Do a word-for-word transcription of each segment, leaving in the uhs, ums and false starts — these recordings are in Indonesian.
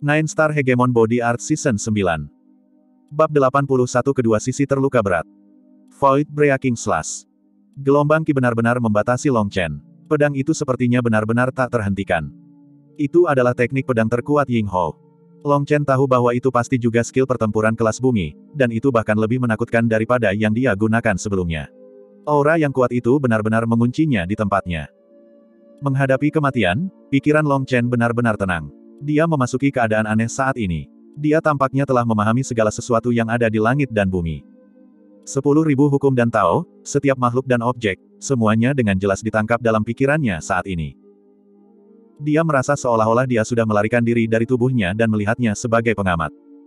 Nine Star Hegemon Body Art Season sembilan. Bab delapan puluh satu Kedua sisi terluka berat. Void Breaking Slash. Gelombang Ki benar-benar membatasi Long Chen. Pedang itu sepertinya benar-benar tak terhentikan. Itu adalah teknik pedang terkuat Ying Hou. Long Chen tahu bahwa itu pasti juga skill pertempuran kelas bumi, dan itu bahkan lebih menakutkan daripada yang dia gunakan sebelumnya. Aura yang kuat itu benar-benar menguncinya di tempatnya. Menghadapi kematian, pikiran Long Chen benar-benar tenang. Dia memasuki keadaan aneh saat ini. Dia tampaknya telah memahami segala sesuatu yang ada di langit dan bumi. Sepuluh ribu hukum dan Tao, setiap makhluk dan objek, semuanya dengan jelas ditangkap dalam pikirannya saat ini. Dia merasa seolah-olah dia sudah melarikan diri dari tubuhnya dan melihatnya sebagai pengamat.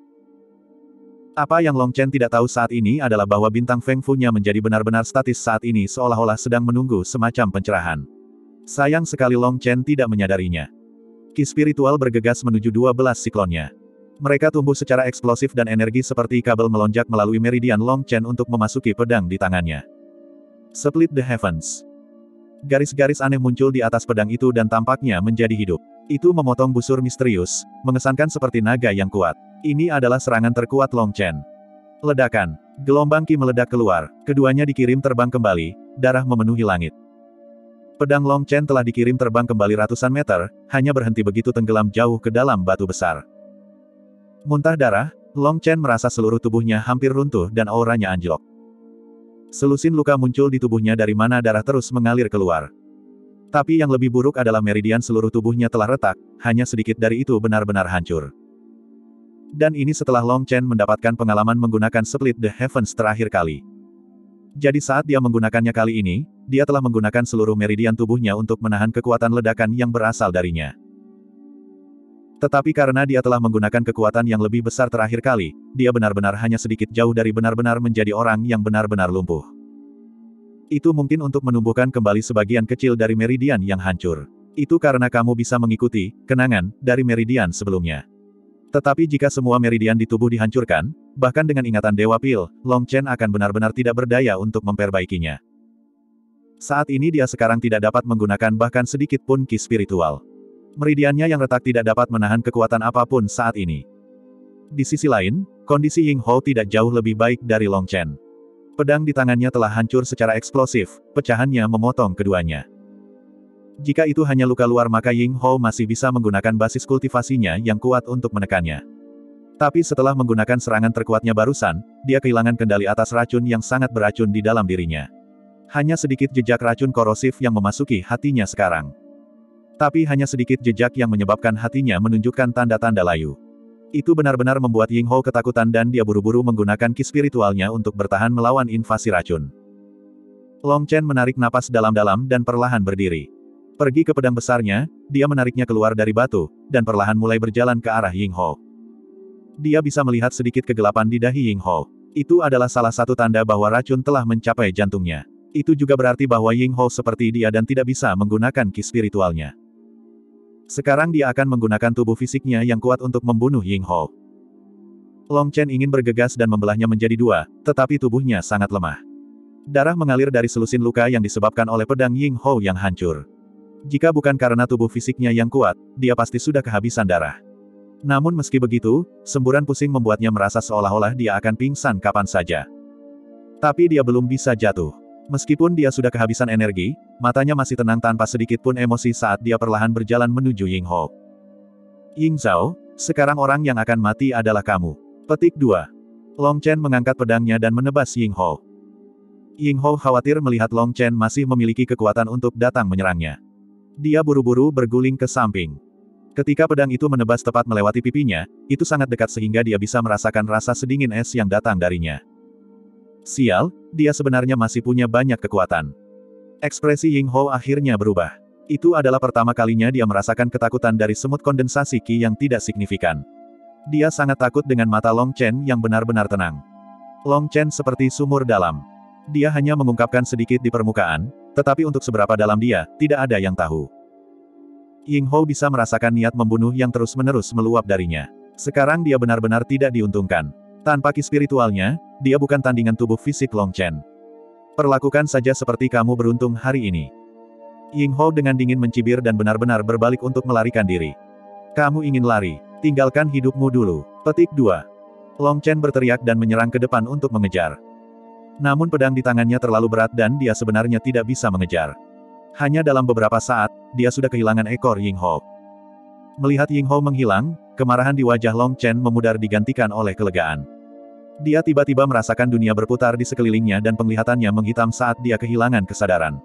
Apa yang Long Chen tidak tahu saat ini adalah bahwa bintang Feng Fu-nya menjadi benar-benar statis saat ini seolah-olah sedang menunggu semacam pencerahan. Sayang sekali Long Chen tidak menyadarinya. Ki spiritual bergegas menuju dua belas siklonnya. Mereka tumbuh secara eksplosif dan energi seperti kabel melonjak melalui meridian Long Chen untuk memasuki pedang di tangannya. Split the Heavens. Garis-garis aneh muncul di atas pedang itu dan tampaknya menjadi hidup. Itu memotong busur misterius, mengesankan seperti naga yang kuat. Ini adalah serangan terkuat Long Chen. Ledakan. Gelombang Ki meledak keluar, keduanya dikirim terbang kembali, darah memenuhi langit. Pedang Long Chen telah dikirim terbang kembali ratusan meter, hanya berhenti begitu tenggelam jauh ke dalam batu besar. Muntah darah, Long Chen merasa seluruh tubuhnya hampir runtuh dan auranya anjlok. Selusin luka muncul di tubuhnya dari mana darah terus mengalir keluar. Tapi yang lebih buruk adalah meridian seluruh tubuhnya telah retak, hanya sedikit dari itu benar-benar hancur. Dan ini setelah Long Chen mendapatkan pengalaman menggunakan Split the Heavens terakhir kali. Jadi saat dia menggunakannya kali ini, dia telah menggunakan seluruh meridian tubuhnya untuk menahan kekuatan ledakan yang berasal darinya. Tetapi karena dia telah menggunakan kekuatan yang lebih besar terakhir kali, dia benar-benar hanya sedikit jauh dari benar-benar menjadi orang yang benar-benar lumpuh. Itu mungkin untuk menumbuhkan kembali sebagian kecil dari meridian yang hancur. Itu karena kamu bisa mengikuti kenangan dari meridian sebelumnya. Tetapi jika semua meridian di tubuh dihancurkan, bahkan dengan ingatan Dewa Pil, Long Chen akan benar-benar tidak berdaya untuk memperbaikinya. Saat ini dia sekarang tidak dapat menggunakan bahkan sedikit pun ki spiritual. Meridiannya yang retak tidak dapat menahan kekuatan apapun saat ini. Di sisi lain, kondisi Ying Hou tidak jauh lebih baik dari Long Chen. Pedang di tangannya telah hancur secara eksplosif, pecahannya memotong keduanya. Jika itu hanya luka luar maka Ying Hou masih bisa menggunakan basis kultivasinya yang kuat untuk menekannya. Tapi setelah menggunakan serangan terkuatnya barusan, dia kehilangan kendali atas racun yang sangat beracun di dalam dirinya. Hanya sedikit jejak racun korosif yang memasuki hatinya sekarang. Tapi hanya sedikit jejak yang menyebabkan hatinya menunjukkan tanda-tanda layu. Itu benar-benar membuat Ying Hou ketakutan dan dia buru-buru menggunakan ki spiritualnya untuk bertahan melawan invasi racun. Long Chen menarik napas dalam-dalam dan perlahan berdiri. Pergi ke pedang besarnya, dia menariknya keluar dari batu, dan perlahan mulai berjalan ke arah Ying Hou. Dia bisa melihat sedikit kegelapan di dahi Ying Hou. Itu adalah salah satu tanda bahwa racun telah mencapai jantungnya. Itu juga berarti bahwa Ying Hou seperti dia dan tidak bisa menggunakan ki spiritualnya. Sekarang dia akan menggunakan tubuh fisiknya yang kuat untuk membunuh Ying Hou. Long Chen ingin bergegas dan membelahnya menjadi dua, tetapi tubuhnya sangat lemah. Darah mengalir dari selusin luka yang disebabkan oleh pedang Ying Hou yang hancur. Jika bukan karena tubuh fisiknya yang kuat, dia pasti sudah kehabisan darah. Namun meski begitu, semburan pusing membuatnya merasa seolah-olah dia akan pingsan kapan saja. Tapi dia belum bisa jatuh. Meskipun dia sudah kehabisan energi, matanya masih tenang tanpa sedikit pun emosi saat dia perlahan berjalan menuju Ying Hou. Ying Zhao, sekarang orang yang akan mati adalah kamu. Petik dua. Long Chen mengangkat pedangnya dan menebas Ying Hou. Ying Hou khawatir melihat Long Chen masih memiliki kekuatan untuk datang menyerangnya. Dia buru-buru berguling ke samping. Ketika pedang itu menebas tepat melewati pipinya, itu sangat dekat sehingga dia bisa merasakan rasa sedingin es yang datang darinya. Sial, dia sebenarnya masih punya banyak kekuatan. Ekspresi Ying Hou akhirnya berubah. Itu adalah pertama kalinya dia merasakan ketakutan dari semut kondensasi ki yang tidak signifikan. Dia sangat takut dengan mata Long Chen yang benar-benar tenang. Long Chen seperti sumur dalam. Dia hanya mengungkapkan sedikit di permukaan, tetapi untuk seberapa dalam dia, tidak ada yang tahu. Ying Hou bisa merasakan niat membunuh yang terus-menerus meluap darinya. Sekarang dia benar-benar tidak diuntungkan. Tanpa ki spiritualnya, dia bukan tandingan tubuh fisik Long Chen. Perlakukan saja seperti kamu beruntung hari ini. Ying Hou dengan dingin mencibir dan benar-benar berbalik untuk melarikan diri. Kamu ingin lari. Tinggalkan hidupmu dulu. Petik dua. Long Chen berteriak dan menyerang ke depan untuk mengejar. Namun pedang di tangannya terlalu berat dan dia sebenarnya tidak bisa mengejar. Hanya dalam beberapa saat, dia sudah kehilangan ekor Ying Hou. Melihat Ying Hou menghilang, kemarahan di wajah Long Chen memudar digantikan oleh kelegaan. Dia tiba-tiba merasakan dunia berputar di sekelilingnya dan penglihatannya menghitam saat dia kehilangan kesadaran.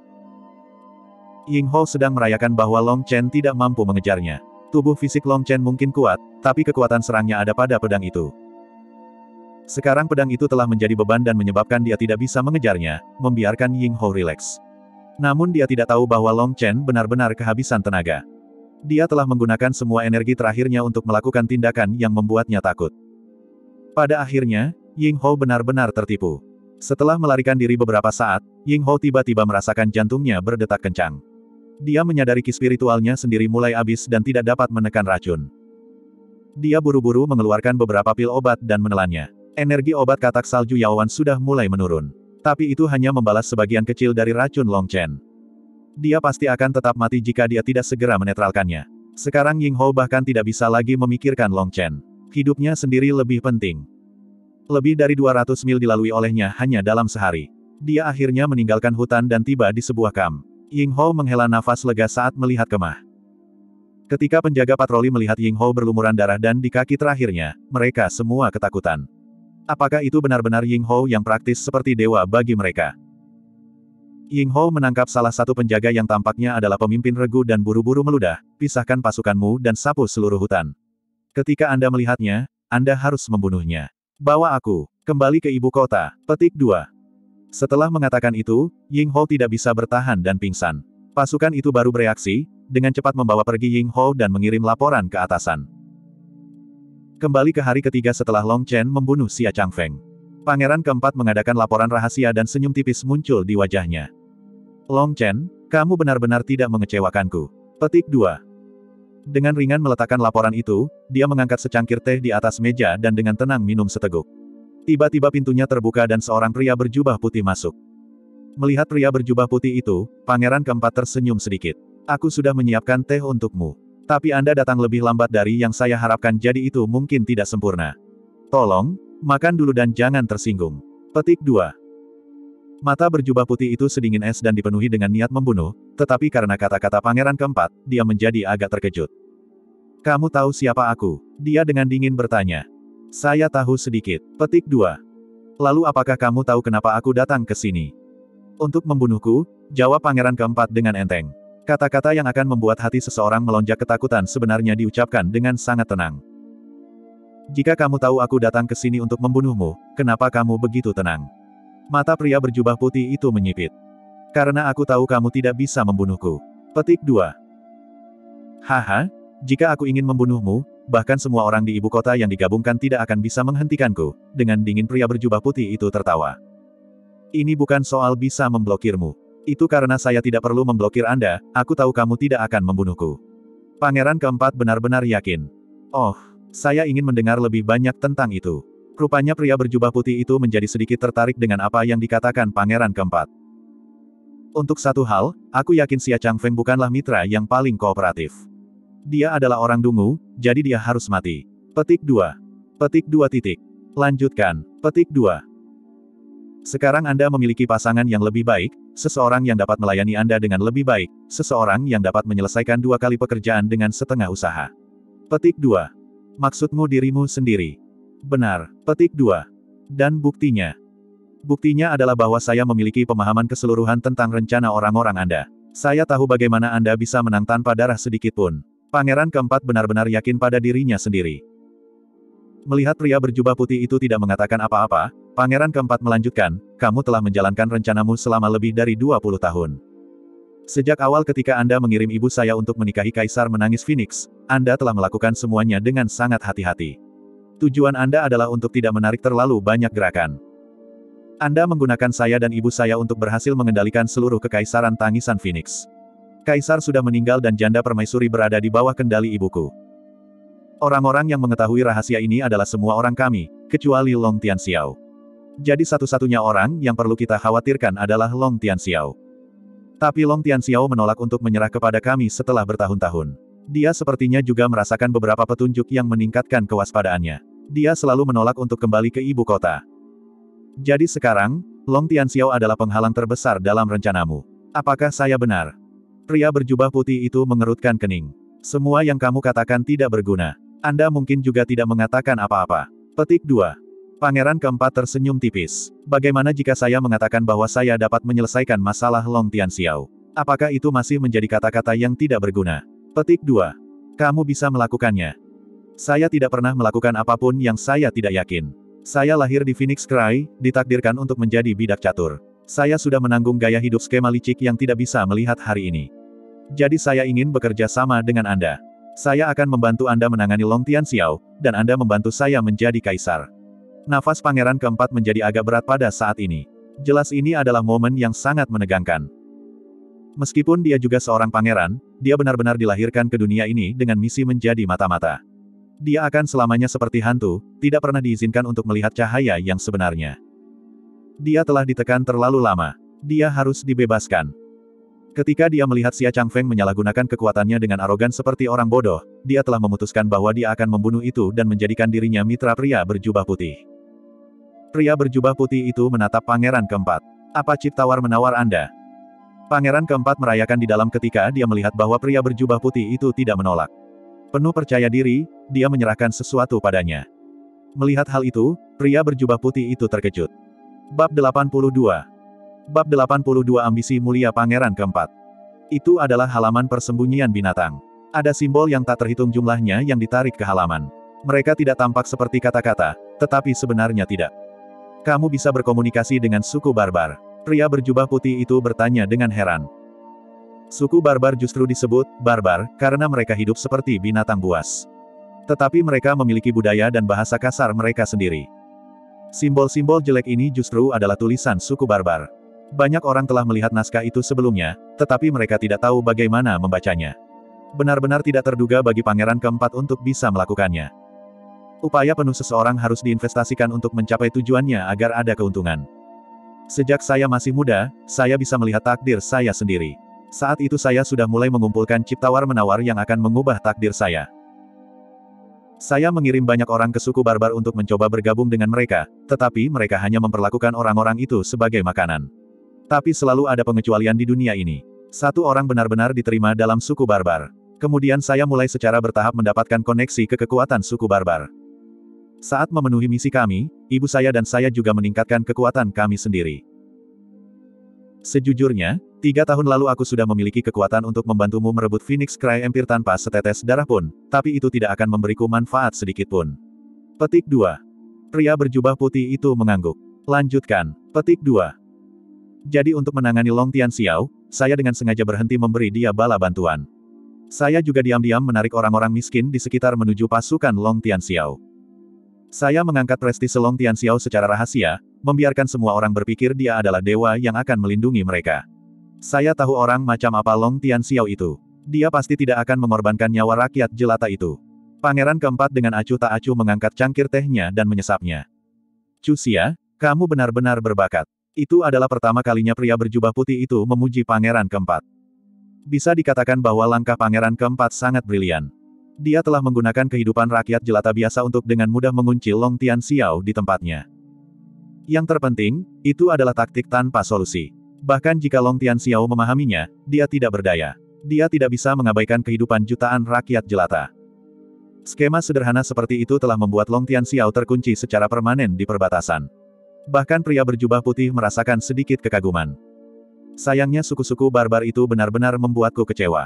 Ying Hou sedang merayakan bahwa Long Chen tidak mampu mengejarnya. Tubuh fisik Long Chen mungkin kuat, tapi kekuatan serangnya ada pada pedang itu. Sekarang pedang itu telah menjadi beban dan menyebabkan dia tidak bisa mengejarnya, membiarkan Ying Hou rileks. Namun dia tidak tahu bahwa Long Chen benar-benar kehabisan tenaga. Dia telah menggunakan semua energi terakhirnya untuk melakukan tindakan yang membuatnya takut. Pada akhirnya, Ying Hou benar-benar tertipu. Setelah melarikan diri beberapa saat, Ying Hou tiba-tiba merasakan jantungnya berdetak kencang. Dia menyadari ki spiritualnya sendiri mulai habis dan tidak dapat menekan racun. Dia buru-buru mengeluarkan beberapa pil obat dan menelannya. Energi obat katak salju Yaowan sudah mulai menurun. Tapi itu hanya membalas sebagian kecil dari racun Long Chen. Dia pasti akan tetap mati jika dia tidak segera menetralkannya. Sekarang Ying Hou bahkan tidak bisa lagi memikirkan Long Chen. Hidupnya sendiri lebih penting. Lebih dari dua ratus mil dilalui olehnya hanya dalam sehari. Dia akhirnya meninggalkan hutan dan tiba di sebuah kamp. Ying Hou menghela nafas lega saat melihat kemah. Ketika penjaga patroli melihat Ying Hou berlumuran darah dan di kaki terakhirnya, mereka semua ketakutan. Apakah itu benar-benar Ying Hou yang praktis seperti dewa bagi mereka? Ying Hou menangkap salah satu penjaga yang tampaknya adalah pemimpin regu dan buru-buru meludah, pisahkan pasukanmu dan sapu seluruh hutan. Ketika Anda melihatnya, Anda harus membunuhnya. Bawa aku kembali ke ibu kota. Petik dua. Setelah mengatakan itu, Ying Hou tidak bisa bertahan dan pingsan. Pasukan itu baru bereaksi, dengan cepat membawa pergi Ying Hou dan mengirim laporan ke atasan. Kembali ke hari ketiga setelah Long Chen membunuh Xia Changfeng. Pangeran keempat mengadakan laporan rahasia dan senyum tipis muncul di wajahnya. Long Chen, kamu benar-benar tidak mengecewakanku. Petik dua. Dengan ringan meletakkan laporan itu, dia mengangkat secangkir teh di atas meja dan dengan tenang minum seteguk. Tiba-tiba pintunya terbuka dan seorang pria berjubah putih masuk. Melihat pria berjubah putih itu, pangeran keempat tersenyum sedikit. Aku sudah menyiapkan teh untukmu. Tapi Anda datang lebih lambat dari yang saya harapkan, jadi itu mungkin tidak sempurna. Tolong, makan dulu dan jangan tersinggung. Petik dua. Mata berjubah putih itu sedingin es dan dipenuhi dengan niat membunuh, tetapi karena kata-kata pangeran keempat, dia menjadi agak terkejut. Kamu tahu siapa aku? Dia dengan dingin bertanya. Saya tahu sedikit. Petik dua. Lalu apakah kamu tahu kenapa aku datang ke sini? Untuk membunuhku, jawab pangeran keempat dengan enteng. Kata-kata yang akan membuat hati seseorang melonjak ketakutan sebenarnya diucapkan dengan sangat tenang. Jika kamu tahu aku datang ke sini untuk membunuhmu, kenapa kamu begitu tenang? Mata pria berjubah putih itu menyipit. Karena aku tahu kamu tidak bisa membunuhku. Petik dua. Haha, jika aku ingin membunuhmu, bahkan semua orang di ibu kota yang digabungkan tidak akan bisa menghentikanku. Dengan dingin pria berjubah putih itu tertawa. Ini bukan soal bisa memblokirmu. Itu karena saya tidak perlu memblokir Anda, aku tahu kamu tidak akan membunuhku. Pangeran keempat benar-benar yakin. Oh, saya ingin mendengar lebih banyak tentang itu. Rupanya pria berjubah putih itu menjadi sedikit tertarik dengan apa yang dikatakan pangeran keempat. Untuk satu hal, aku yakin Xia Changfeng bukanlah mitra yang paling kooperatif. Dia adalah orang dungu, jadi dia harus mati. Petik dua. Petik dua titik. Lanjutkan. Petik dua. Sekarang Anda memiliki pasangan yang lebih baik, seseorang yang dapat melayani Anda dengan lebih baik, seseorang yang dapat menyelesaikan dua kali pekerjaan dengan setengah usaha. Petik dua. Maksudmu dirimu sendiri. Benar. Petik dua. Dan buktinya. Buktinya adalah bahwa saya memiliki pemahaman keseluruhan tentang rencana orang-orang Anda. Saya tahu bagaimana Anda bisa menang tanpa darah sedikit pun. Pangeran keempat benar-benar yakin pada dirinya sendiri. Melihat pria berjubah putih itu tidak mengatakan apa-apa, pangeran keempat melanjutkan, kamu telah menjalankan rencanamu selama lebih dari dua puluh tahun. Sejak awal ketika Anda mengirim ibu saya untuk menikahi Kaisar Menangis Phoenix, Anda telah melakukan semuanya dengan sangat hati-hati. Tujuan Anda adalah untuk tidak menarik terlalu banyak gerakan. Anda menggunakan saya dan ibu saya untuk berhasil mengendalikan seluruh kekaisaran Tangisan Phoenix. Kaisar sudah meninggal dan janda permaisuri berada di bawah kendali ibuku. Orang-orang yang mengetahui rahasia ini adalah semua orang kami, kecuali Long Tianxiao. Jadi satu-satunya orang yang perlu kita khawatirkan adalah Long Tianxiao. Tapi Long Tianxiao menolak untuk menyerah kepada kami setelah bertahun-tahun. Dia sepertinya juga merasakan beberapa petunjuk yang meningkatkan kewaspadaannya. Dia selalu menolak untuk kembali ke ibu kota. Jadi sekarang, Long Tianxiao adalah penghalang terbesar dalam rencanamu. Apakah saya benar? Pria berjubah putih itu mengerutkan kening. Semua yang kamu katakan tidak berguna. Anda mungkin juga tidak mengatakan apa-apa. Petik dua. Pangeran keempat tersenyum tipis. Bagaimana jika saya mengatakan bahwa saya dapat menyelesaikan masalah Long Tianxiao? Apakah itu masih menjadi kata-kata yang tidak berguna? Petik dua. Kamu bisa melakukannya. Saya tidak pernah melakukan apapun yang saya tidak yakin. Saya lahir di Phoenix Cry, ditakdirkan untuk menjadi bidak catur. Saya sudah menanggung gaya hidup skema licik yang tidak bisa melihat hari ini. Jadi saya ingin bekerja sama dengan Anda. Saya akan membantu Anda menangani Long Tianxiao, dan Anda membantu saya menjadi kaisar. Nafas pangeran keempat menjadi agak berat pada saat ini. Jelas ini adalah momen yang sangat menegangkan. Meskipun dia juga seorang pangeran, dia benar-benar dilahirkan ke dunia ini dengan misi menjadi mata-mata. Dia akan selamanya seperti hantu, tidak pernah diizinkan untuk melihat cahaya yang sebenarnya. Dia telah ditekan terlalu lama. Dia harus dibebaskan. Ketika dia melihat Xia Changfeng menyalahgunakan kekuatannya dengan arogan seperti orang bodoh, dia telah memutuskan bahwa dia akan membunuh itu dan menjadikan dirinya mitra pria berjubah putih. Pria berjubah putih itu menatap pangeran keempat. Apa chip tawar-menawar Anda? Pangeran keempat merayakan di dalam ketika dia melihat bahwa pria berjubah putih itu tidak menolak. Penuh percaya diri, dia menyerahkan sesuatu padanya. Melihat hal itu, pria berjubah putih itu terkejut. Bab delapan puluh dua. Bab delapan puluh dua Ambisi Mulia Pangeran Keempat. Itu adalah halaman persembunyian binatang. Ada simbol yang tak terhitung jumlahnya yang ditarik ke halaman. Mereka tidak tampak seperti kata-kata, tetapi sebenarnya tidak. Kamu bisa berkomunikasi dengan suku barbar. Pria berjubah putih itu bertanya dengan heran. Suku barbar justru disebut barbar karena mereka hidup seperti binatang buas. Tetapi mereka memiliki budaya dan bahasa kasar mereka sendiri. Simbol-simbol jelek ini justru adalah tulisan suku barbar. Banyak orang telah melihat naskah itu sebelumnya, tetapi mereka tidak tahu bagaimana membacanya. Benar-benar tidak terduga bagi pangeran keempat untuk bisa melakukannya. Upaya penuh seseorang harus diinvestasikan untuk mencapai tujuannya agar ada keuntungan. Sejak saya masih muda, saya bisa melihat takdir saya sendiri. Saat itu saya sudah mulai mengumpulkan chip tawar-menawar yang akan mengubah takdir saya. Saya mengirim banyak orang ke suku barbar untuk mencoba bergabung dengan mereka, tetapi mereka hanya memperlakukan orang-orang itu sebagai makanan. Tapi selalu ada pengecualian di dunia ini. Satu orang benar-benar diterima dalam suku barbar. Kemudian saya mulai secara bertahap mendapatkan koneksi ke kekuatan suku barbar. Saat memenuhi misi kami, ibu saya dan saya juga meningkatkan kekuatan kami sendiri. Sejujurnya, tiga tahun lalu aku sudah memiliki kekuatan untuk membantumu merebut Phoenix Cry Empire tanpa setetes darah pun, tapi itu tidak akan memberiku manfaat sedikitpun. Petik dua. Pria berjubah putih itu mengangguk. Lanjutkan. Petik dua. Jadi untuk menangani Long Tianxiao, saya dengan sengaja berhenti memberi dia bala bantuan. Saya juga diam-diam menarik orang-orang miskin di sekitar menuju pasukan Long Tianxiao. Saya mengangkat prestise Long Tianxiao secara rahasia, membiarkan semua orang berpikir dia adalah dewa yang akan melindungi mereka. Saya tahu orang macam apa Long Tianxiao itu. Dia pasti tidak akan mengorbankan nyawa rakyat jelata itu. Pangeran keempat dengan acuh tak acuh mengangkat cangkir tehnya dan menyesapnya. Chu Xia, kamu benar-benar berbakat. Itu adalah pertama kalinya pria berjubah putih itu memuji pangeran keempat. Bisa dikatakan bahwa langkah pangeran keempat sangat brilian. Dia telah menggunakan kehidupan rakyat jelata biasa untuk dengan mudah mengunci Long Tianxiao di tempatnya. Yang terpenting, itu adalah taktik tanpa solusi. Bahkan jika Long Tianxiao memahaminya, dia tidak berdaya. Dia tidak bisa mengabaikan kehidupan jutaan rakyat jelata. Skema sederhana seperti itu telah membuat Long Tianxiao terkunci secara permanen di perbatasan. Bahkan pria berjubah putih merasakan sedikit kekaguman. Sayangnya suku-suku barbar itu benar-benar membuatku kecewa.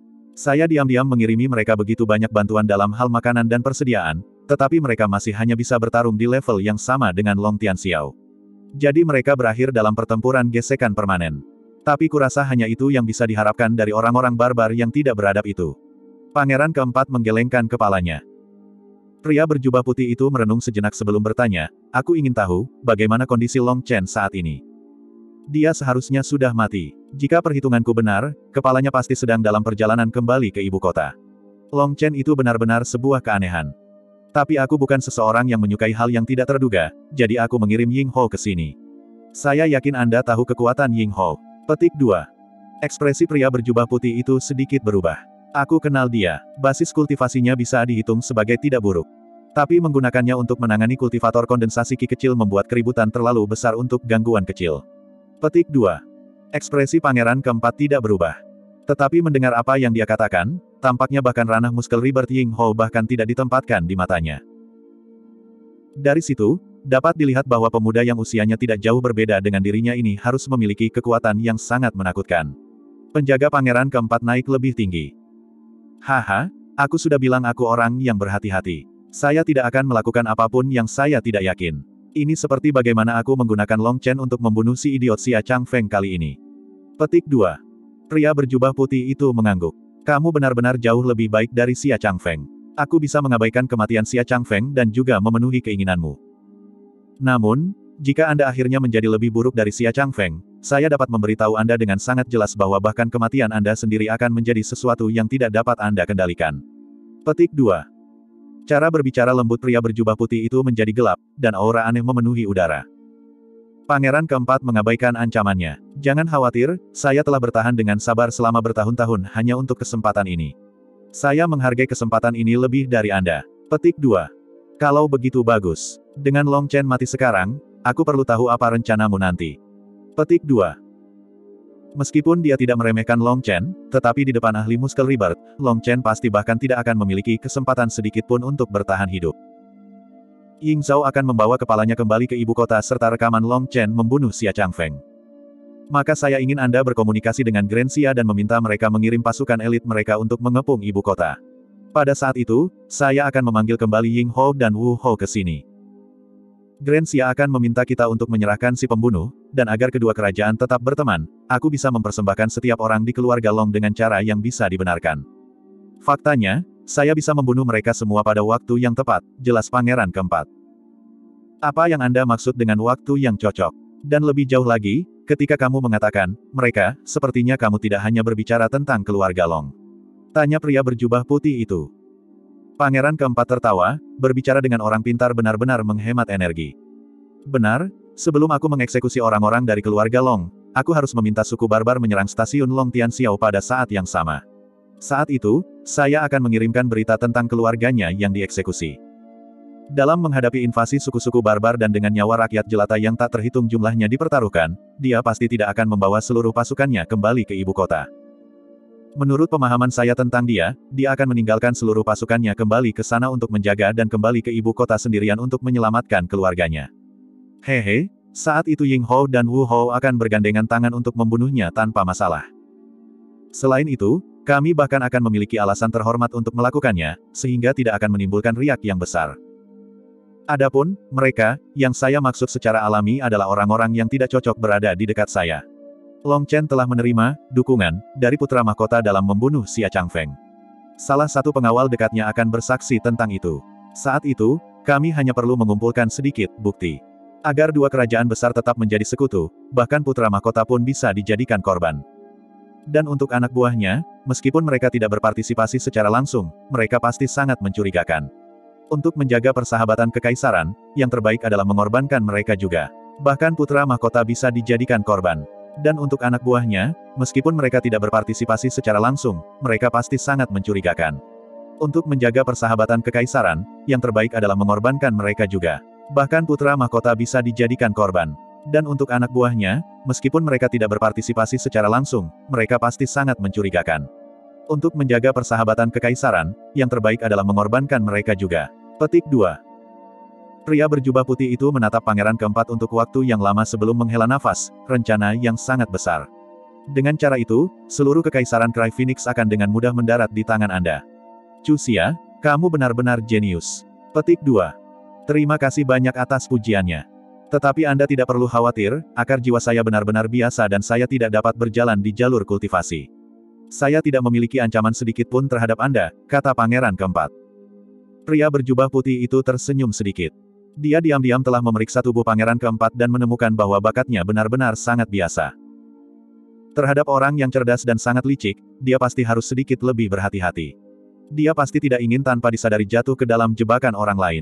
Saya diam-diam mengirimi mereka begitu banyak bantuan dalam hal makanan dan persediaan, tetapi mereka masih hanya bisa bertarung di level yang sama dengan Long Tianxiao. Jadi mereka berakhir dalam pertempuran gesekan permanen. Tapi kurasa hanya itu yang bisa diharapkan dari orang-orang barbar yang tidak beradab itu. Pangeran keempat menggelengkan kepalanya. Pria berjubah putih itu merenung sejenak sebelum bertanya, aku ingin tahu, bagaimana kondisi Long Chen saat ini? Dia seharusnya sudah mati. Jika perhitunganku benar, kepalanya pasti sedang dalam perjalanan kembali ke ibu kota. Long Chen itu benar-benar sebuah keanehan. Tapi aku bukan seseorang yang menyukai hal yang tidak terduga, jadi aku mengirim Ying Hou ke sini. Saya yakin Anda tahu kekuatan Ying Hou. Petik dua. Ekspresi pria berjubah putih itu sedikit berubah. Aku kenal dia. Basis kultivasinya bisa dihitung sebagai tidak buruk. Tapi menggunakannya untuk menangani kultivator kondensasi Ki kecil membuat keributan terlalu besar untuk gangguan kecil. Petik dua. Ekspresi pangeran keempat tidak berubah. Tetapi mendengar apa yang dia katakan, tampaknya bahkan ranah muskel Rebirth Ying Hou bahkan tidak ditempatkan di matanya. Dari situ, dapat dilihat bahwa pemuda yang usianya tidak jauh berbeda dengan dirinya ini harus memiliki kekuatan yang sangat menakutkan. Penjaga pangeran keempat naik lebih tinggi. Haha, aku sudah bilang aku orang yang berhati-hati. Saya tidak akan melakukan apapun yang saya tidak yakin. Ini seperti bagaimana aku menggunakan Long Chen untuk membunuh si idiot Xia Changfeng kali ini. Petik dua. Pria berjubah putih itu mengangguk. Kamu benar-benar jauh lebih baik dari Xia Changfeng. Aku bisa mengabaikan kematian Xia Changfeng dan juga memenuhi keinginanmu. Namun, jika Anda akhirnya menjadi lebih buruk dari Xia Changfeng, saya dapat memberitahu Anda dengan sangat jelas bahwa bahkan kematian Anda sendiri akan menjadi sesuatu yang tidak dapat Anda kendalikan. Petik dua. Cara berbicara lembut pria berjubah putih itu menjadi gelap, dan aura aneh memenuhi udara. Pangeran keempat mengabaikan ancamannya. Jangan khawatir, saya telah bertahan dengan sabar selama bertahun-tahun hanya untuk kesempatan ini. Saya menghargai kesempatan ini lebih dari Anda. Petik dua. Kalau begitu bagus. Dengan Long Chen mati sekarang, aku perlu tahu apa rencanamu nanti. Petik dua. Meskipun dia tidak meremehkan Long Chen, tetapi di depan ahli muskel Rebirth, Long Chen pasti bahkan tidak akan memiliki kesempatan sedikit pun untuk bertahan hidup. Ying Zhao akan membawa kepalanya kembali ke ibu kota serta rekaman Long Chen membunuh Xia Changfeng. Maka saya ingin Anda berkomunikasi dengan Grand Xia dan meminta mereka mengirim pasukan elit mereka untuk mengepung ibu kota. Pada saat itu, saya akan memanggil kembali Ying Hou dan Wu Hou ke sini. Grand Xia akan meminta kita untuk menyerahkan si pembunuh, dan agar kedua kerajaan tetap berteman, aku bisa mempersembahkan setiap orang di keluarga Long dengan cara yang bisa dibenarkan. Faktanya, saya bisa membunuh mereka semua pada waktu yang tepat, jelas Pangeran keempat. Apa yang Anda maksud dengan waktu yang cocok? Dan lebih jauh lagi, ketika kamu mengatakan, mereka, sepertinya kamu tidak hanya berbicara tentang keluarga Long. Tanya pria berjubah putih itu. Pangeran keempat tertawa, berbicara dengan orang pintar benar-benar menghemat energi. Benar, sebelum aku mengeksekusi orang-orang dari keluarga Long, aku harus meminta suku barbar menyerang stasiun Long Tianxiao pada saat yang sama. Saat itu, saya akan mengirimkan berita tentang keluarganya yang dieksekusi. Dalam menghadapi invasi suku-suku barbar dan dengan nyawa rakyat jelata yang tak terhitung jumlahnya dipertaruhkan, dia pasti tidak akan membawa seluruh pasukannya kembali ke ibu kota. Menurut pemahaman saya tentang dia, dia akan meninggalkan seluruh pasukannya kembali ke sana untuk menjaga dan kembali ke ibu kota sendirian untuk menyelamatkan keluarganya. Hehe, saat itu Ying Hou dan Wu Hou akan bergandengan tangan untuk membunuhnya tanpa masalah. Selain itu, kami bahkan akan memiliki alasan terhormat untuk melakukannya, sehingga tidak akan menimbulkan riak yang besar. Adapun, mereka, yang saya maksud secara alami adalah orang-orang yang tidak cocok berada di dekat saya. Long Chen telah menerima dukungan dari putra mahkota dalam membunuh Xia Changfeng. Salah satu pengawal dekatnya akan bersaksi tentang itu. Saat itu, kami hanya perlu mengumpulkan sedikit bukti. Agar dua kerajaan besar tetap menjadi sekutu, bahkan putra mahkota pun bisa dijadikan korban. Dan untuk anak buahnya, meskipun mereka tidak berpartisipasi secara langsung, mereka pasti sangat mencurigakan. Untuk menjaga persahabatan kekaisaran, yang terbaik adalah mengorbankan mereka juga. Bahkan putra mahkota bisa dijadikan korban. Dan untuk anak buahnya, meskipun mereka tidak berpartisipasi secara langsung, mereka pasti sangat mencurigakan. Untuk menjaga persahabatan kekaisaran, yang terbaik adalah mengorbankan mereka juga. Bahkan putra mahkota bisa dijadikan korban. Dan untuk anak buahnya, meskipun mereka tidak berpartisipasi secara langsung, mereka pasti sangat mencurigakan. Untuk menjaga persahabatan kekaisaran, yang terbaik adalah mengorbankan mereka juga. Petik dua. Pria berjubah putih itu menatap pangeran keempat untuk waktu yang lama sebelum menghela nafas, rencana yang sangat besar. Dengan cara itu, seluruh kekaisaran Cry Phoenix akan dengan mudah mendarat di tangan Anda. Chu Xia, kamu benar-benar jenius. Petik dua. Terima kasih banyak atas pujiannya. Tetapi Anda tidak perlu khawatir, akar jiwa saya benar-benar biasa dan saya tidak dapat berjalan di jalur kultivasi. Saya tidak memiliki ancaman sedikit pun terhadap Anda, kata pangeran keempat. Pria berjubah putih itu tersenyum sedikit. Dia diam-diam telah memeriksa tubuh pangeran keempat dan menemukan bahwa bakatnya benar-benar sangat biasa. Terhadap orang yang cerdas dan sangat licik, dia pasti harus sedikit lebih berhati-hati. Dia pasti tidak ingin tanpa disadari jatuh ke dalam jebakan orang lain.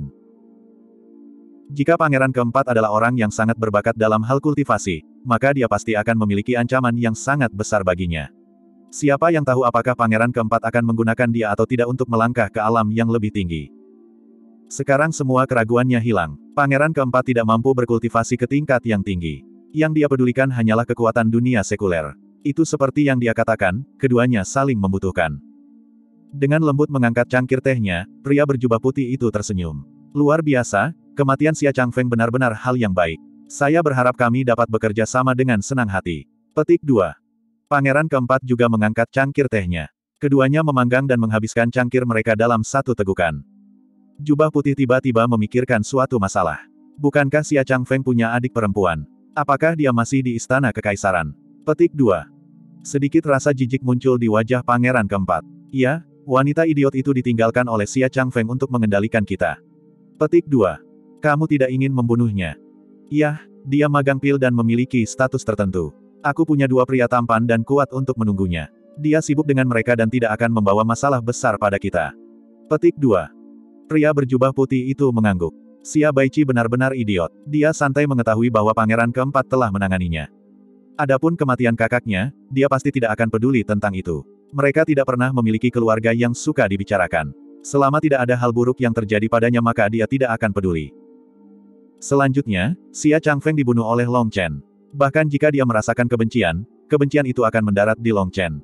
Jika pangeran keempat adalah orang yang sangat berbakat dalam hal kultivasi, maka dia pasti akan memiliki ancaman yang sangat besar baginya. Siapa yang tahu apakah pangeran keempat akan menggunakan dia atau tidak untuk melangkah ke alam yang lebih tinggi. Sekarang semua keraguannya hilang. Pangeran keempat tidak mampu berkultivasi ke tingkat yang tinggi. Yang dia pedulikan hanyalah kekuatan dunia sekuler. Itu seperti yang dia katakan, keduanya saling membutuhkan. Dengan lembut mengangkat cangkir tehnya, pria berjubah putih itu tersenyum. Luar biasa, kematian Xia Changfeng benar-benar hal yang baik. Saya berharap kami dapat bekerja sama dengan senang hati. Petik dua. Pangeran keempat juga mengangkat cangkir tehnya. Keduanya memanggang dan menghabiskan cangkir mereka dalam satu tegukan. Jubah putih tiba-tiba memikirkan suatu masalah. Bukankah Xia Changfeng punya adik perempuan? Apakah dia masih di istana kekaisaran? Petik dua. Sedikit rasa jijik muncul di wajah pangeran keempat. Iya, wanita idiot itu ditinggalkan oleh Xia Changfeng untuk mengendalikan kita. Petik dua. Kamu tidak ingin membunuhnya? Iya, dia magang pil dan memiliki status tertentu. Aku punya dua pria tampan dan kuat untuk menunggunya. Dia sibuk dengan mereka dan tidak akan membawa masalah besar pada kita. Petik dua. Pria berjubah putih itu mengangguk. Xia Baiqi benar-benar idiot. Dia santai mengetahui bahwa pangeran keempat telah menanganinya. Adapun kematian kakaknya, dia pasti tidak akan peduli tentang itu. Mereka tidak pernah memiliki keluarga yang suka dibicarakan. Selama tidak ada hal buruk yang terjadi padanya maka dia tidak akan peduli. Selanjutnya, Xia Changfeng dibunuh oleh Long Chen. Bahkan jika dia merasakan kebencian, kebencian itu akan mendarat di Long Chen.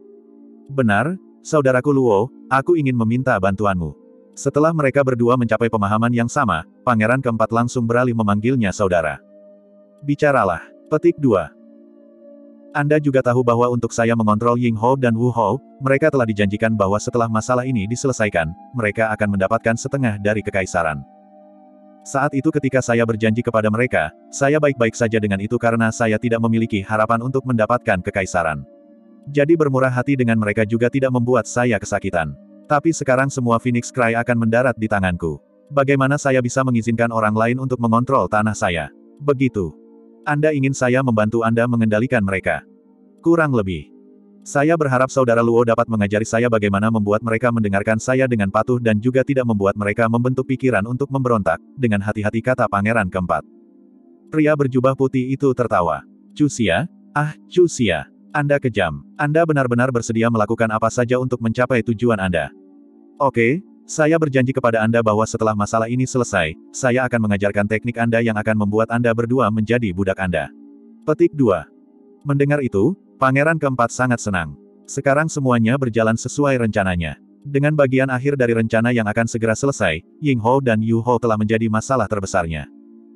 Benar, saudaraku Luo, aku ingin meminta bantuanmu. Setelah mereka berdua mencapai pemahaman yang sama, pangeran keempat langsung beralih memanggilnya saudara. Bicaralah. Petik dua. Anda juga tahu bahwa untuk saya mengontrol Ying Hou dan Wu Hou, mereka telah dijanjikan bahwa setelah masalah ini diselesaikan, mereka akan mendapatkan setengah dari kekaisaran. Saat itu ketika saya berjanji kepada mereka, saya baik-baik saja dengan itu karena saya tidak memiliki harapan untuk mendapatkan kekaisaran. Jadi bermurah hati dengan mereka juga tidak membuat saya kesakitan. Tapi sekarang semua Phoenix Cry akan mendarat di tanganku. Bagaimana saya bisa mengizinkan orang lain untuk mengontrol tanah saya? Begitu. Anda ingin saya membantu Anda mengendalikan mereka. Kurang lebih. Saya berharap saudara Luo dapat mengajari saya bagaimana membuat mereka mendengarkan saya dengan patuh dan juga tidak membuat mereka membentuk pikiran untuk memberontak, dengan hati-hati kata pangeran keempat. Pria berjubah putih itu tertawa. Chu Xia? Ah, Chu Xia. Anda kejam. Anda benar-benar bersedia melakukan apa saja untuk mencapai tujuan Anda. Oke. Saya berjanji kepada Anda bahwa setelah masalah ini selesai, saya akan mengajarkan teknik Anda yang akan membuat Anda berdua menjadi budak Anda. Petik dua. Mendengar itu, pangeran keempat sangat senang. Sekarang semuanya berjalan sesuai rencananya. Dengan bagian akhir dari rencana yang akan segera selesai, Ying Hou dan Yu Hou telah menjadi masalah terbesarnya.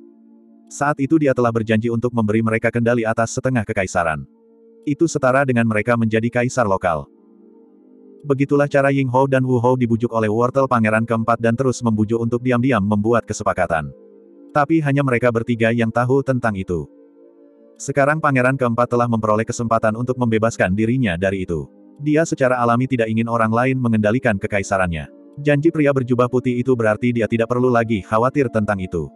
Saat itu dia telah berjanji untuk memberi mereka kendali atas setengah kekaisaran. Itu setara dengan mereka menjadi kaisar lokal. Begitulah cara Ying Hou dan Wu Hou dibujuk oleh wortel pangeran keempat dan terus membujuk untuk diam-diam membuat kesepakatan. Tapi hanya mereka bertiga yang tahu tentang itu. Sekarang pangeran keempat telah memperoleh kesempatan untuk membebaskan dirinya dari itu. Dia secara alami tidak ingin orang lain mengendalikan kekaisarannya. Janji pria berjubah putih itu berarti dia tidak perlu lagi khawatir tentang itu.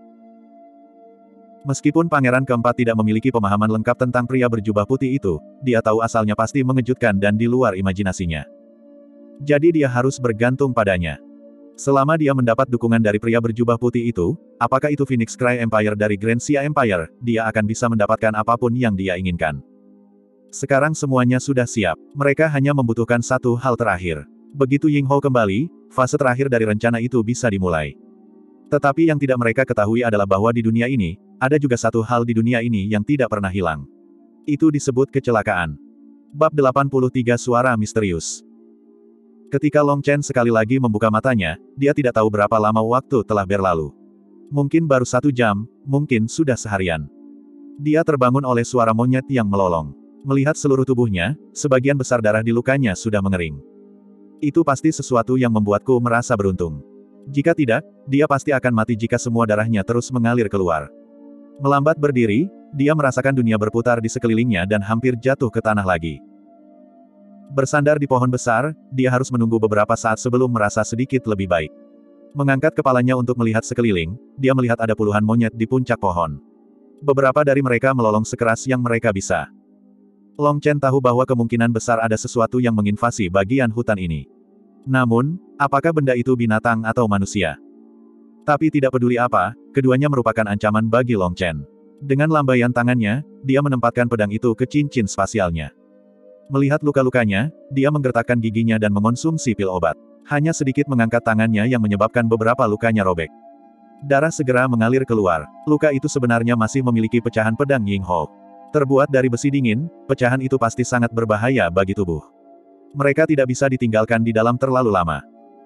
Meskipun pangeran keempat tidak memiliki pemahaman lengkap tentang pria berjubah putih itu, dia tahu asalnya pasti mengejutkan dan di luar imajinasinya. Jadi dia harus bergantung padanya. Selama dia mendapat dukungan dari pria berjubah putih itu, apakah itu Phoenix Cry Empire dari Grand Xia Empire, dia akan bisa mendapatkan apapun yang dia inginkan. Sekarang semuanya sudah siap. Mereka hanya membutuhkan satu hal terakhir. Begitu Ying Hou kembali, fase terakhir dari rencana itu bisa dimulai. Tetapi yang tidak mereka ketahui adalah bahwa di dunia ini, ada juga satu hal di dunia ini yang tidak pernah hilang. Itu disebut kecelakaan. Bab delapan puluh tiga Suara Misterius. Ketika Long Chen sekali lagi membuka matanya, dia tidak tahu berapa lama waktu telah berlalu. Mungkin baru satu jam, mungkin sudah seharian. Dia terbangun oleh suara monyet yang melolong. Melihat seluruh tubuhnya, sebagian besar darah di lukanya sudah mengering. Itu pasti sesuatu yang membuatku merasa beruntung. Jika tidak, dia pasti akan mati jika semua darahnya terus mengalir keluar. Melambat berdiri, dia merasakan dunia berputar di sekelilingnya dan hampir jatuh ke tanah lagi. Bersandar di pohon besar, dia harus menunggu beberapa saat sebelum merasa sedikit lebih baik. Mengangkat kepalanya untuk melihat sekeliling, dia melihat ada puluhan monyet di puncak pohon. Beberapa dari mereka melolong sekeras yang mereka bisa. Long Chen tahu bahwa kemungkinan besar ada sesuatu yang menginvasi bagian hutan ini. Namun, apakah benda itu binatang atau manusia? Tapi tidak peduli apa, keduanya merupakan ancaman bagi Long Chen. Dengan lambaian tangannya, dia menempatkan pedang itu ke cincin spasialnya. Melihat luka-lukanya, dia menggertakkan giginya dan mengonsumsi pil obat. Hanya sedikit mengangkat tangannya yang menyebabkan beberapa lukanya robek. Darah segera mengalir keluar. Luka itu sebenarnya masih memiliki pecahan pedang Ying Hou. Terbuat dari besi dingin, pecahan itu pasti sangat berbahaya bagi tubuh. Mereka tidak bisa ditinggalkan di dalam terlalu lama.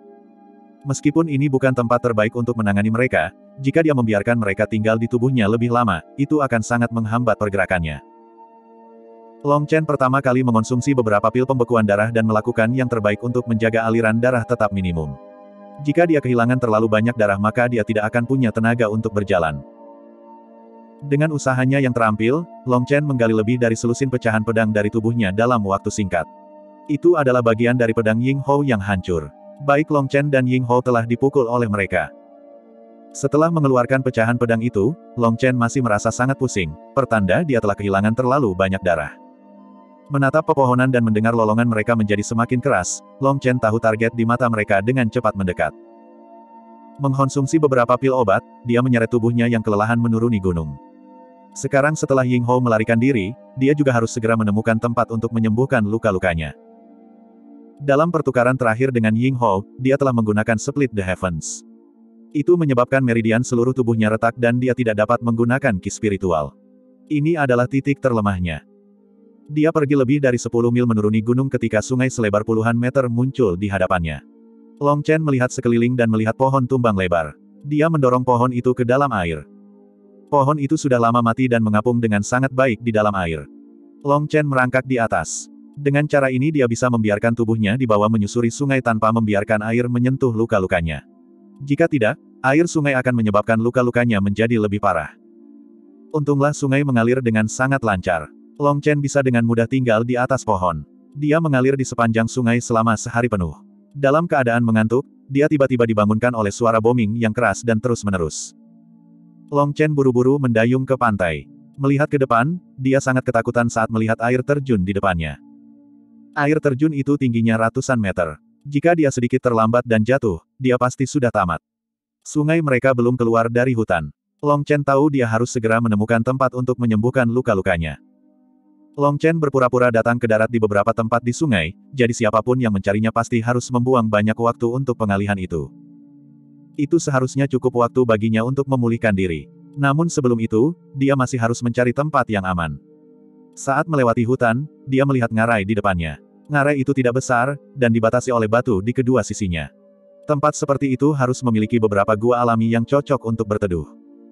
Meskipun ini bukan tempat terbaik untuk menangani mereka, jika dia membiarkan mereka tinggal di tubuhnya lebih lama, itu akan sangat menghambat pergerakannya. Long Chen pertama kali mengonsumsi beberapa pil pembekuan darah dan melakukan yang terbaik untuk menjaga aliran darah tetap minimum. Jika dia kehilangan terlalu banyak darah maka dia tidak akan punya tenaga untuk berjalan. Dengan usahanya yang terampil, Long Chen menggali lebih dari selusin pecahan pedang dari tubuhnya dalam waktu singkat. Itu adalah bagian dari pedang Ying Hou yang hancur. Baik Long Chen dan Ying Hou telah dipukul oleh mereka. Setelah mengeluarkan pecahan pedang itu, Long Chen masih merasa sangat pusing, pertanda dia telah kehilangan terlalu banyak darah. Menatap pepohonan dan mendengar lolongan mereka menjadi semakin keras, Long Chen tahu target di mata mereka dengan cepat mendekat. Mengkonsumsi beberapa pil obat, dia menyeret tubuhnya yang kelelahan menuruni gunung. Sekarang setelah Ying Hou melarikan diri, dia juga harus segera menemukan tempat untuk menyembuhkan luka-lukanya. Dalam pertukaran terakhir dengan Ying Hou, dia telah menggunakan Split the Heavens. Itu menyebabkan meridian seluruh tubuhnya retak dan dia tidak dapat menggunakan ki spiritual. Ini adalah titik terlemahnya. Dia pergi lebih dari sepuluh mil menuruni gunung ketika sungai selebar puluhan meter muncul di hadapannya. Long Chen melihat sekeliling dan melihat pohon tumbang lebar. Dia mendorong pohon itu ke dalam air. Pohon itu sudah lama mati dan mengapung dengan sangat baik di dalam air. Long Chen merangkak di atas. Dengan cara ini dia bisa membiarkan tubuhnya di bawah menyusuri sungai tanpa membiarkan air menyentuh luka-lukanya. Jika tidak, air sungai akan menyebabkan luka-lukanya menjadi lebih parah. Untunglah sungai mengalir dengan sangat lancar. Long Chen bisa dengan mudah tinggal di atas pohon. Dia mengalir di sepanjang sungai selama sehari penuh. Dalam keadaan mengantuk, dia tiba-tiba dibangunkan oleh suara booming yang keras dan terus-menerus. Long Chen buru-buru mendayung ke pantai. Melihat ke depan, dia sangat ketakutan saat melihat air terjun di depannya. Air terjun itu tingginya ratusan meter. Jika dia sedikit terlambat dan jatuh, dia pasti sudah tamat. Sungai mereka belum keluar dari hutan. Long Chen tahu dia harus segera menemukan tempat untuk menyembuhkan luka-lukanya. Long Chen berpura-pura datang ke darat di beberapa tempat di sungai, jadi siapapun yang mencarinya pasti harus membuang banyak waktu untuk pengalihan itu. Itu seharusnya cukup waktu baginya untuk memulihkan diri. Namun sebelum itu, dia masih harus mencari tempat yang aman. Saat melewati hutan, dia melihat ngarai di depannya. Ngarai itu tidak besar, dan dibatasi oleh batu di kedua sisinya. Tempat seperti itu harus memiliki beberapa gua alami yang cocok untuk berteduh.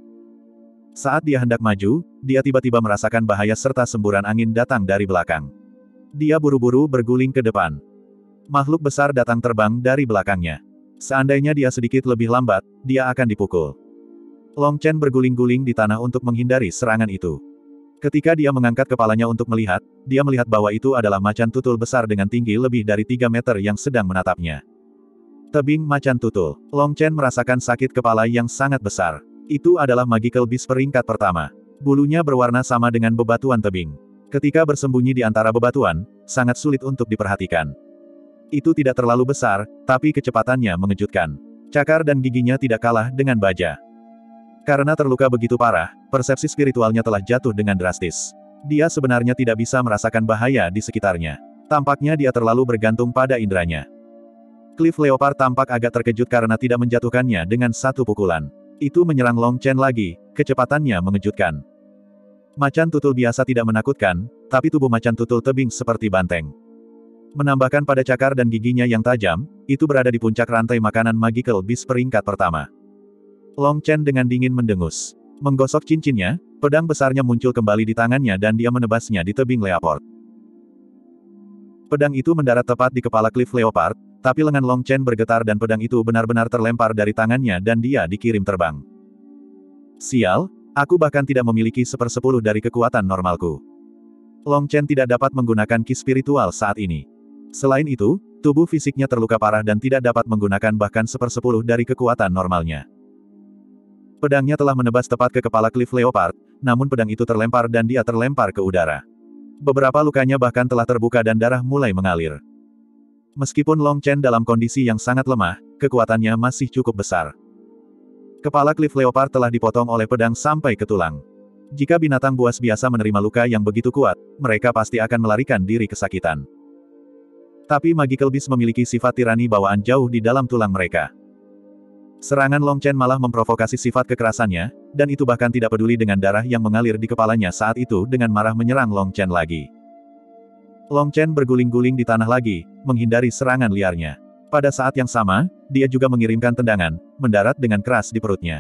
Saat dia hendak maju, dia tiba-tiba merasakan bahaya serta semburan angin datang dari belakang. Dia buru-buru berguling ke depan. Makhluk besar datang terbang dari belakangnya. Seandainya dia sedikit lebih lambat, dia akan dipukul. Long Chen berguling-guling di tanah untuk menghindari serangan itu. Ketika dia mengangkat kepalanya untuk melihat, dia melihat bahwa itu adalah macan tutul besar dengan tinggi lebih dari tiga meter yang sedang menatapnya. Tebing macan tutul. Long Chen merasakan sakit kepala yang sangat besar. Itu adalah Magical Beast peringkat pertama. Bulunya berwarna sama dengan bebatuan tebing. Ketika bersembunyi di antara bebatuan, sangat sulit untuk diperhatikan. Itu tidak terlalu besar, tapi kecepatannya mengejutkan. Cakar dan giginya tidak kalah dengan baja. Karena terluka begitu parah, persepsi spiritualnya telah jatuh dengan drastis. Dia sebenarnya tidak bisa merasakan bahaya di sekitarnya. Tampaknya dia terlalu bergantung pada indranya. Cliff Leopard tampak agak terkejut karena tidak menjatuhkannya dengan satu pukulan. Itu menyerang Long Chen lagi, kecepatannya mengejutkan. Macan tutul biasa tidak menakutkan, tapi tubuh macan tutul tebing seperti banteng. Menambahkan pada cakar dan giginya yang tajam, itu berada di puncak rantai makanan Magical Beast peringkat pertama. Long Chen dengan dingin mendengus. Menggosok cincinnya, pedang besarnya muncul kembali di tangannya dan dia menebasnya di tebing Leopard. Pedang itu mendarat tepat di kepala Cliff Leopard, tapi lengan Long Chen bergetar dan pedang itu benar-benar terlempar dari tangannya dan dia dikirim terbang. Sial, aku bahkan tidak memiliki sepersepuluh dari kekuatan normalku. Long Chen tidak dapat menggunakan ki spiritual saat ini. Selain itu, tubuh fisiknya terluka parah dan tidak dapat menggunakan bahkan sepersepuluh dari kekuatan normalnya. Pedangnya telah menebas tepat ke kepala Cliff Leopard, namun pedang itu terlempar dan dia terlempar ke udara. Beberapa lukanya bahkan telah terbuka dan darah mulai mengalir. Meskipun Long Chen dalam kondisi yang sangat lemah, kekuatannya masih cukup besar. Kepala Cliff Leopard telah dipotong oleh pedang sampai ke tulang. Jika binatang buas biasa menerima luka yang begitu kuat, mereka pasti akan melarikan diri kesakitan. Tapi Magical Beast memiliki sifat tirani bawaan jauh di dalam tulang mereka. Serangan Long Chen malah memprovokasi sifat kekerasannya, dan itu bahkan tidak peduli dengan darah yang mengalir di kepalanya saat itu dengan marah menyerang Long Chen lagi. Long Chen berguling-guling di tanah lagi, menghindari serangan liarnya. Pada saat yang sama, dia juga mengirimkan tendangan, mendarat dengan keras di perutnya.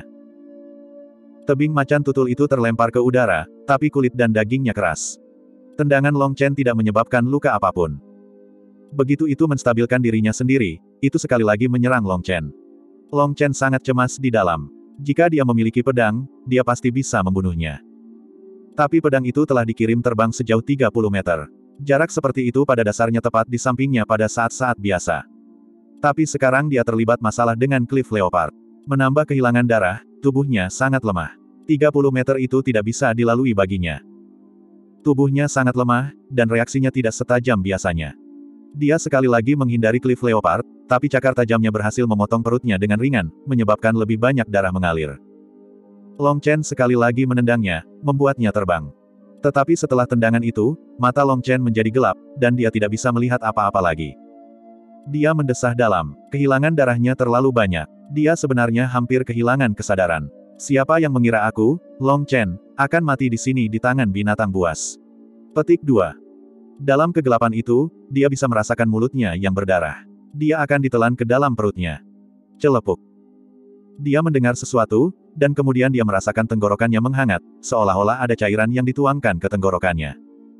Tebing macan tutul itu terlempar ke udara, tapi kulit dan dagingnya keras. Tendangan Long Chen tidak menyebabkan luka apapun. Begitu itu menstabilkan dirinya sendiri, itu sekali lagi menyerang Long Chen. Long Chen sangat cemas di dalam. Jika dia memiliki pedang, dia pasti bisa membunuhnya. Tapi pedang itu telah dikirim terbang sejauh tiga puluh meter. Jarak seperti itu pada dasarnya tepat di sampingnya pada saat-saat biasa. Tapi sekarang dia terlibat masalah dengan Cliff Leopard. Menambah kehilangan darah, tubuhnya sangat lemah. tiga puluh meter itu tidak bisa dilalui baginya. Tubuhnya sangat lemah, dan reaksinya tidak setajam biasanya. Dia sekali lagi menghindari Cliff Leopard, tapi cakar tajamnya berhasil memotong perutnya dengan ringan, menyebabkan lebih banyak darah mengalir. Long Chen sekali lagi menendangnya, membuatnya terbang. Tetapi setelah tendangan itu, mata Long Chen menjadi gelap, dan dia tidak bisa melihat apa-apa lagi. Dia mendesah dalam, kehilangan darahnya terlalu banyak. Dia sebenarnya hampir kehilangan kesadaran. Siapa yang mengira aku, Long Chen, akan mati di sini di tangan binatang buas? Petik dua. Dalam kegelapan itu, dia bisa merasakan mulutnya yang berdarah. Dia akan ditelan ke dalam perutnya. Celepuk. Dia mendengar sesuatu, dan kemudian dia merasakan tenggorokannya menghangat, seolah-olah ada cairan yang dituangkan ke tenggorokannya.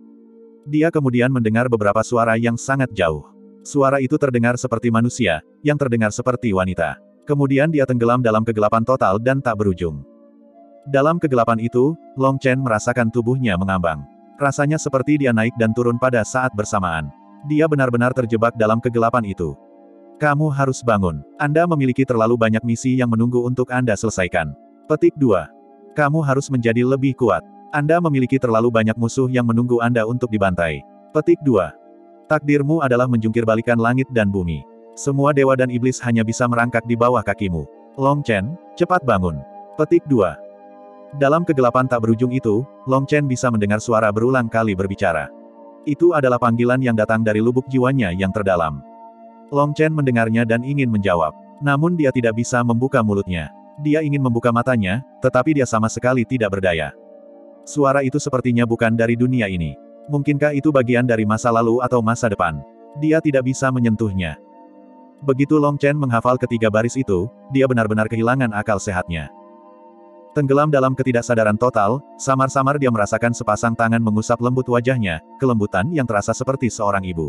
Dia kemudian mendengar beberapa suara yang sangat jauh. Suara itu terdengar seperti manusia, yang terdengar seperti wanita. Kemudian dia tenggelam dalam kegelapan total dan tak berujung. Dalam kegelapan itu, Long Chen merasakan tubuhnya mengambang. Rasanya seperti dia naik dan turun pada saat bersamaan. Dia benar-benar terjebak dalam kegelapan itu. Kamu harus bangun. Anda memiliki terlalu banyak misi yang menunggu untuk Anda selesaikan. Petik dua. Kamu harus menjadi lebih kuat. Anda memiliki terlalu banyak musuh yang menunggu Anda untuk dibantai. Petik dua. Takdirmu adalah menjungkir balikan langit dan bumi. Semua dewa dan iblis hanya bisa merangkak di bawah kakimu. Long Chen, cepat bangun. Petik dua. Dalam kegelapan tak berujung itu, Long Chen bisa mendengar suara berulang kali berbicara. Itu adalah panggilan yang datang dari lubuk jiwanya yang terdalam. Long Chen mendengarnya dan ingin menjawab. Namun dia tidak bisa membuka mulutnya. Dia ingin membuka matanya, tetapi dia sama sekali tidak berdaya. Suara itu sepertinya bukan dari dunia ini. Mungkinkah itu bagian dari masa lalu atau masa depan? Dia tidak bisa menyentuhnya. Begitu Long Chen menghafal ketiga baris itu, dia benar-benar kehilangan akal sehatnya. Tenggelam dalam ketidaksadaran total, samar-samar dia merasakan sepasang tangan mengusap lembut wajahnya, kelembutan yang terasa seperti seorang ibu.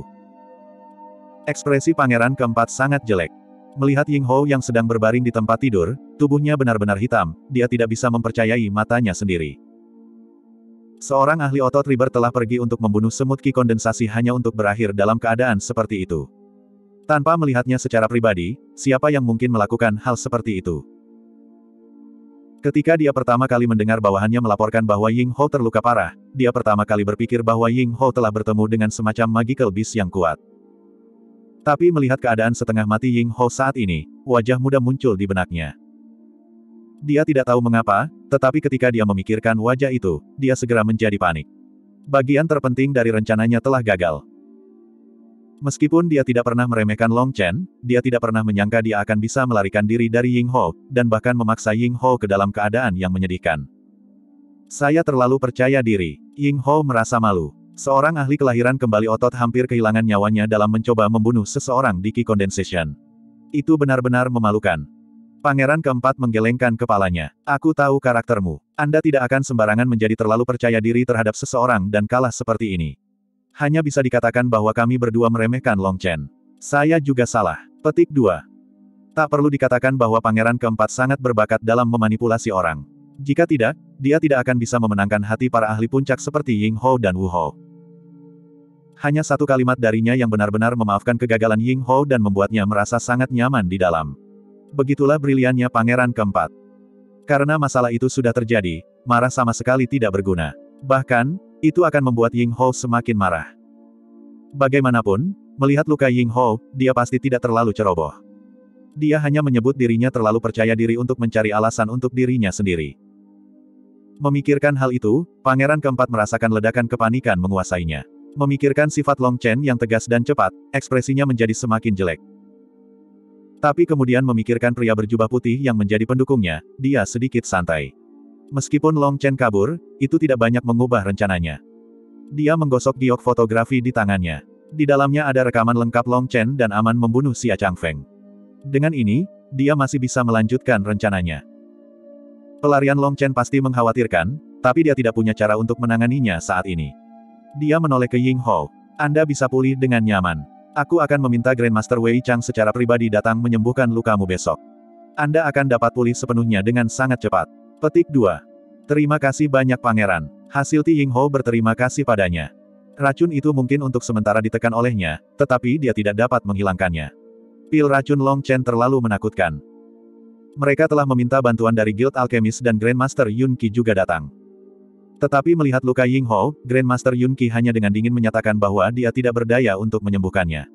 Ekspresi pangeran keempat sangat jelek. Melihat Ying Hou yang sedang berbaring di tempat tidur, tubuhnya benar-benar hitam, dia tidak bisa mempercayai matanya sendiri. Seorang ahli otot riber telah pergi untuk membunuh semut ki kondensasi hanya untuk berakhir dalam keadaan seperti itu. Tanpa melihatnya secara pribadi, siapa yang mungkin melakukan hal seperti itu? Ketika dia pertama kali mendengar bawahannya melaporkan bahwa Ying Hou terluka parah, dia pertama kali berpikir bahwa Ying Hou telah bertemu dengan semacam magical beast yang kuat. Tapi melihat keadaan setengah mati Ying Hou saat ini, wajah muda muncul di benaknya. Dia tidak tahu mengapa, tetapi ketika dia memikirkan wajah itu, dia segera menjadi panik. Bagian terpenting dari rencananya telah gagal. Meskipun dia tidak pernah meremehkan Long Chen, dia tidak pernah menyangka dia akan bisa melarikan diri dari Ying Hou, dan bahkan memaksa Ying Hou ke dalam keadaan yang menyedihkan. Saya terlalu percaya diri. Ying Hou merasa malu. Seorang ahli kelahiran kembali otot hampir kehilangan nyawanya dalam mencoba membunuh seseorang di Ki Condensation. Itu benar-benar memalukan. Pangeran keempat menggelengkan kepalanya. Aku tahu karaktermu. Anda tidak akan sembarangan menjadi terlalu percaya diri terhadap seseorang dan kalah seperti ini. Hanya bisa dikatakan bahwa kami berdua meremehkan Long Chen. Saya juga salah. Petik dua. Tak perlu dikatakan bahwa pangeran keempat sangat berbakat dalam memanipulasi orang. Jika tidak, dia tidak akan bisa memenangkan hati para ahli puncak seperti Ying Hou dan Wu Hou. Hanya satu kalimat darinya yang benar-benar memaafkan kegagalan Ying Hou dan membuatnya merasa sangat nyaman di dalam. Begitulah briliannya pangeran keempat. Karena masalah itu sudah terjadi, marah sama sekali tidak berguna. Bahkan, itu akan membuat Ying Hou semakin marah. Bagaimanapun, melihat luka Ying Hou, dia pasti tidak terlalu ceroboh. Dia hanya menyebut dirinya terlalu percaya diri untuk mencari alasan untuk dirinya sendiri. Memikirkan hal itu, pangeran keempat merasakan ledakan kepanikan menguasainya. Memikirkan sifat Long Chen yang tegas dan cepat, ekspresinya menjadi semakin jelek. Tapi kemudian memikirkan pria berjubah putih yang menjadi pendukungnya, dia sedikit santai. Meskipun Long Chen kabur, itu tidak banyak mengubah rencananya. Dia menggosok giok fotografi di tangannya. Di dalamnya ada rekaman lengkap Long Chen dan aman membunuh Xia Changfeng. Dengan ini, dia masih bisa melanjutkan rencananya. Pelarian Long Chen pasti mengkhawatirkan, tapi dia tidak punya cara untuk menanganinya saat ini. Dia menoleh ke Ying Hou. Anda bisa pulih dengan nyaman. Aku akan meminta Grandmaster Wei Chang secara pribadi datang menyembuhkan lukamu besok. Anda akan dapat pulih sepenuhnya dengan sangat cepat. Petik dua. Terima kasih banyak pangeran. Hasil Ti Ying Hou berterima kasih padanya. Racun itu mungkin untuk sementara ditekan olehnya, tetapi dia tidak dapat menghilangkannya. Pil racun Long Chen terlalu menakutkan. Mereka telah meminta bantuan dari Guild Alchemist dan Grandmaster Yun Qi juga datang. Tetapi melihat luka Ying Hou, Grandmaster Yun Qi hanya dengan dingin menyatakan bahwa dia tidak berdaya untuk menyembuhkannya.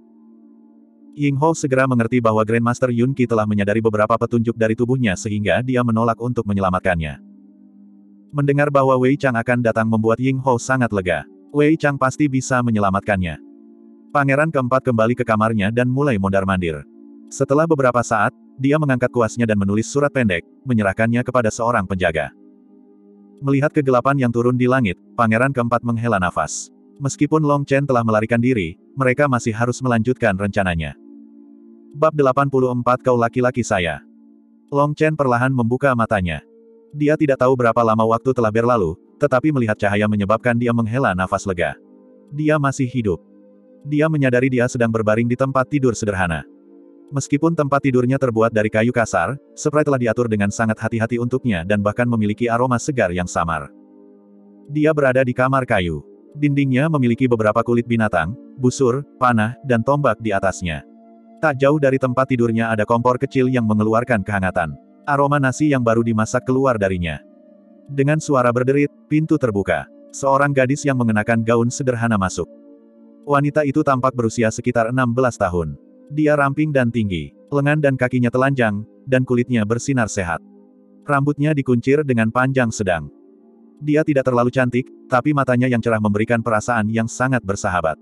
Ying Hou segera mengerti bahwa Grandmaster Yun Qi telah menyadari beberapa petunjuk dari tubuhnya sehingga dia menolak untuk menyelamatkannya. Mendengar bahwa Wei Chang akan datang membuat Ying Hou sangat lega. Wei Chang pasti bisa menyelamatkannya. Pangeran keempat kembali ke kamarnya dan mulai mondar-mandir. Setelah beberapa saat, dia mengangkat kuasnya dan menulis surat pendek, menyerahkannya kepada seorang penjaga. Melihat kegelapan yang turun di langit, pangeran keempat menghela nafas. Meskipun Long Chen telah melarikan diri, mereka masih harus melanjutkan rencananya. Bab delapan puluh empat Kau laki-laki saya. Long Chen perlahan membuka matanya. Dia tidak tahu berapa lama waktu telah berlalu, tetapi melihat cahaya menyebabkan dia menghela nafas lega. Dia masih hidup. Dia menyadari dia sedang berbaring di tempat tidur sederhana. Meskipun tempat tidurnya terbuat dari kayu kasar, spray telah diatur dengan sangat hati-hati untuknya dan bahkan memiliki aroma segar yang samar. Dia berada di kamar kayu. Dindingnya memiliki beberapa kulit binatang, busur, panah, dan tombak di atasnya. Tak jauh dari tempat tidurnya ada kompor kecil yang mengeluarkan kehangatan. Aroma nasi yang baru dimasak keluar darinya. Dengan suara berderit, pintu terbuka. Seorang gadis yang mengenakan gaun sederhana masuk. Wanita itu tampak berusia sekitar enam belas tahun. Dia ramping dan tinggi, lengan dan kakinya telanjang, dan kulitnya bersinar sehat. Rambutnya dikuncir dengan panjang sedang. Dia tidak terlalu cantik, tapi matanya yang cerah memberikan perasaan yang sangat bersahabat.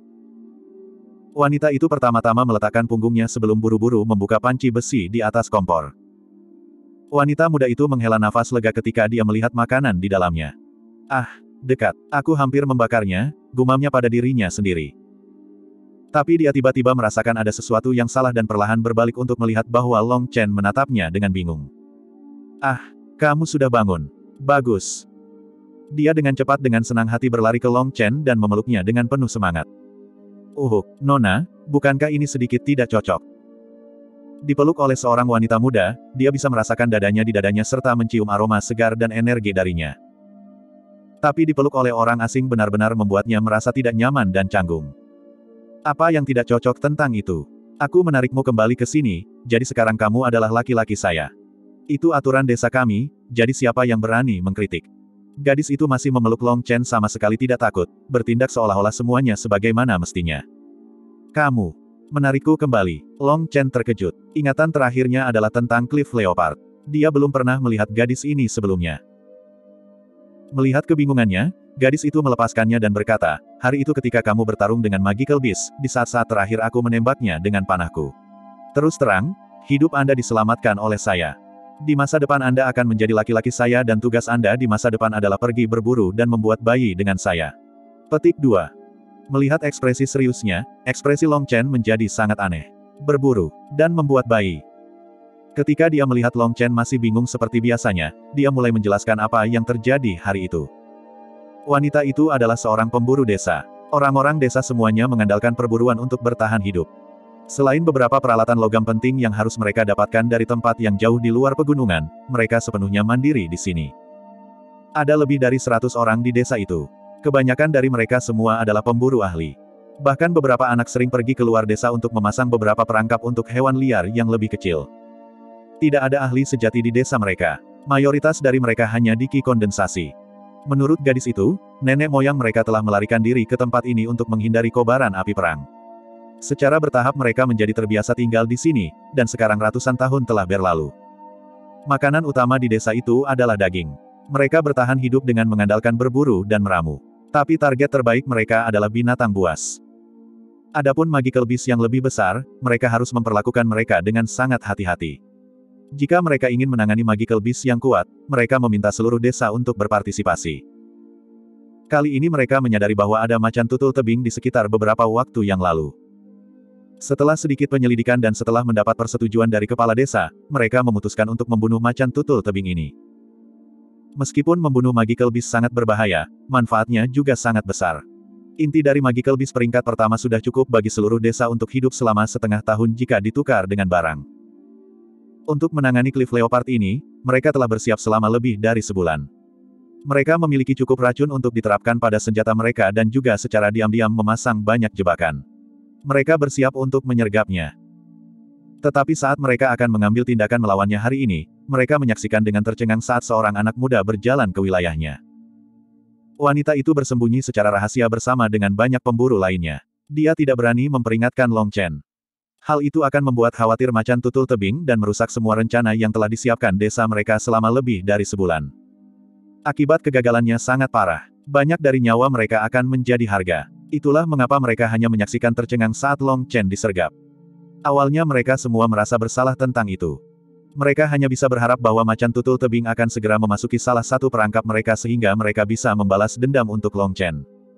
Wanita itu pertama-tama meletakkan punggungnya sebelum buru-buru membuka panci besi di atas kompor. Wanita muda itu menghela nafas lega ketika dia melihat makanan di dalamnya. Ah, dekat, aku hampir membakarnya, gumamnya pada dirinya sendiri. Tapi dia tiba-tiba merasakan ada sesuatu yang salah dan perlahan berbalik untuk melihat bahwa Long Chen menatapnya dengan bingung. Ah, kamu sudah bangun. Bagus. Dia dengan cepat dengan senang hati berlari ke Long Chen dan memeluknya dengan penuh semangat. Uhuk, Nona, bukankah ini sedikit tidak cocok? Dipeluk oleh seorang wanita muda, dia bisa merasakan dadanya di dadanya serta mencium aroma segar dan energi darinya. Tapi dipeluk oleh orang asing benar-benar membuatnya merasa tidak nyaman dan canggung. Apa yang tidak cocok tentang itu? Aku menarikmu kembali ke sini, jadi sekarang kamu adalah laki-laki saya. Itu aturan desa kami, jadi siapa yang berani mengkritik? Gadis itu masih memeluk Long Chen sama sekali tidak takut, bertindak seolah-olah semuanya sebagaimana mestinya. Kamu menarikku kembali. Long Chen terkejut. Ingatan terakhirnya adalah tentang Cliff Leopard. Dia belum pernah melihat gadis ini sebelumnya. Melihat kebingungannya, gadis itu melepaskannya dan berkata, hari itu ketika kamu bertarung dengan Magical Beast, di saat-saat terakhir aku menembaknya dengan panahku. Terus terang, hidup Anda diselamatkan oleh saya. Di masa depan Anda akan menjadi laki-laki saya dan tugas Anda di masa depan adalah pergi berburu dan membuat bayi dengan saya. Petik dua. Melihat ekspresi seriusnya, ekspresi Long Chen menjadi sangat aneh. Berburu, dan membuat bayi. Ketika dia melihat Long Chen masih bingung seperti biasanya, dia mulai menjelaskan apa yang terjadi hari itu. Wanita itu adalah seorang pemburu desa. Orang-orang desa semuanya mengandalkan perburuan untuk bertahan hidup. Selain beberapa peralatan logam penting yang harus mereka dapatkan dari tempat yang jauh di luar pegunungan, mereka sepenuhnya mandiri di sini. Ada lebih dari seratus orang di desa itu. Kebanyakan dari mereka semua adalah pemburu ahli. Bahkan beberapa anak sering pergi keluar desa untuk memasang beberapa perangkap untuk hewan liar yang lebih kecil. Tidak ada ahli sejati di desa mereka. Mayoritas dari mereka hanya diki kondensasi. Menurut gadis itu, nenek moyang mereka telah melarikan diri ke tempat ini untuk menghindari kobaran api perang. Secara bertahap mereka menjadi terbiasa tinggal di sini, dan sekarang ratusan tahun telah berlalu. Makanan utama di desa itu adalah daging. Mereka bertahan hidup dengan mengandalkan berburu dan meramu. Tapi target terbaik mereka adalah binatang buas. Adapun magical beast yang lebih besar, mereka harus memperlakukan mereka dengan sangat hati-hati. Jika mereka ingin menangani magical beast yang kuat, mereka meminta seluruh desa untuk berpartisipasi. Kali ini mereka menyadari bahwa ada macan tutul tebing di sekitar beberapa waktu yang lalu. Setelah sedikit penyelidikan dan setelah mendapat persetujuan dari kepala desa, mereka memutuskan untuk membunuh macan tutul tebing ini. Meskipun membunuh magical beast sangat berbahaya, manfaatnya juga sangat besar. Inti dari magical beast peringkat pertama sudah cukup bagi seluruh desa untuk hidup selama setengah tahun jika ditukar dengan barang. Untuk menangani cliff leopard ini, mereka telah bersiap selama lebih dari sebulan. Mereka memiliki cukup racun untuk diterapkan pada senjata mereka dan juga secara diam-diam memasang banyak jebakan. Mereka bersiap untuk menyergapnya. Tetapi saat mereka akan mengambil tindakan melawannya hari ini, mereka menyaksikan dengan tercengang saat seorang anak muda berjalan ke wilayahnya. Wanita itu bersembunyi secara rahasia bersama dengan banyak pemburu lainnya. Dia tidak berani memperingatkan Long Chen. Hal itu akan membuat khawatir macan tutul tebing dan merusak semua rencana yang telah disiapkan desa mereka selama lebih dari sebulan. Akibat kegagalannya sangat parah. Banyak dari nyawa mereka akan menjadi harga. Itulah mengapa mereka hanya menyaksikan tercengang saat Long Chen disergap. Awalnya mereka semua merasa bersalah tentang itu. Mereka hanya bisa berharap bahwa macan tutul tebing akan segera memasuki salah satu perangkap mereka sehingga mereka bisa membalas dendam untuk Long Chen.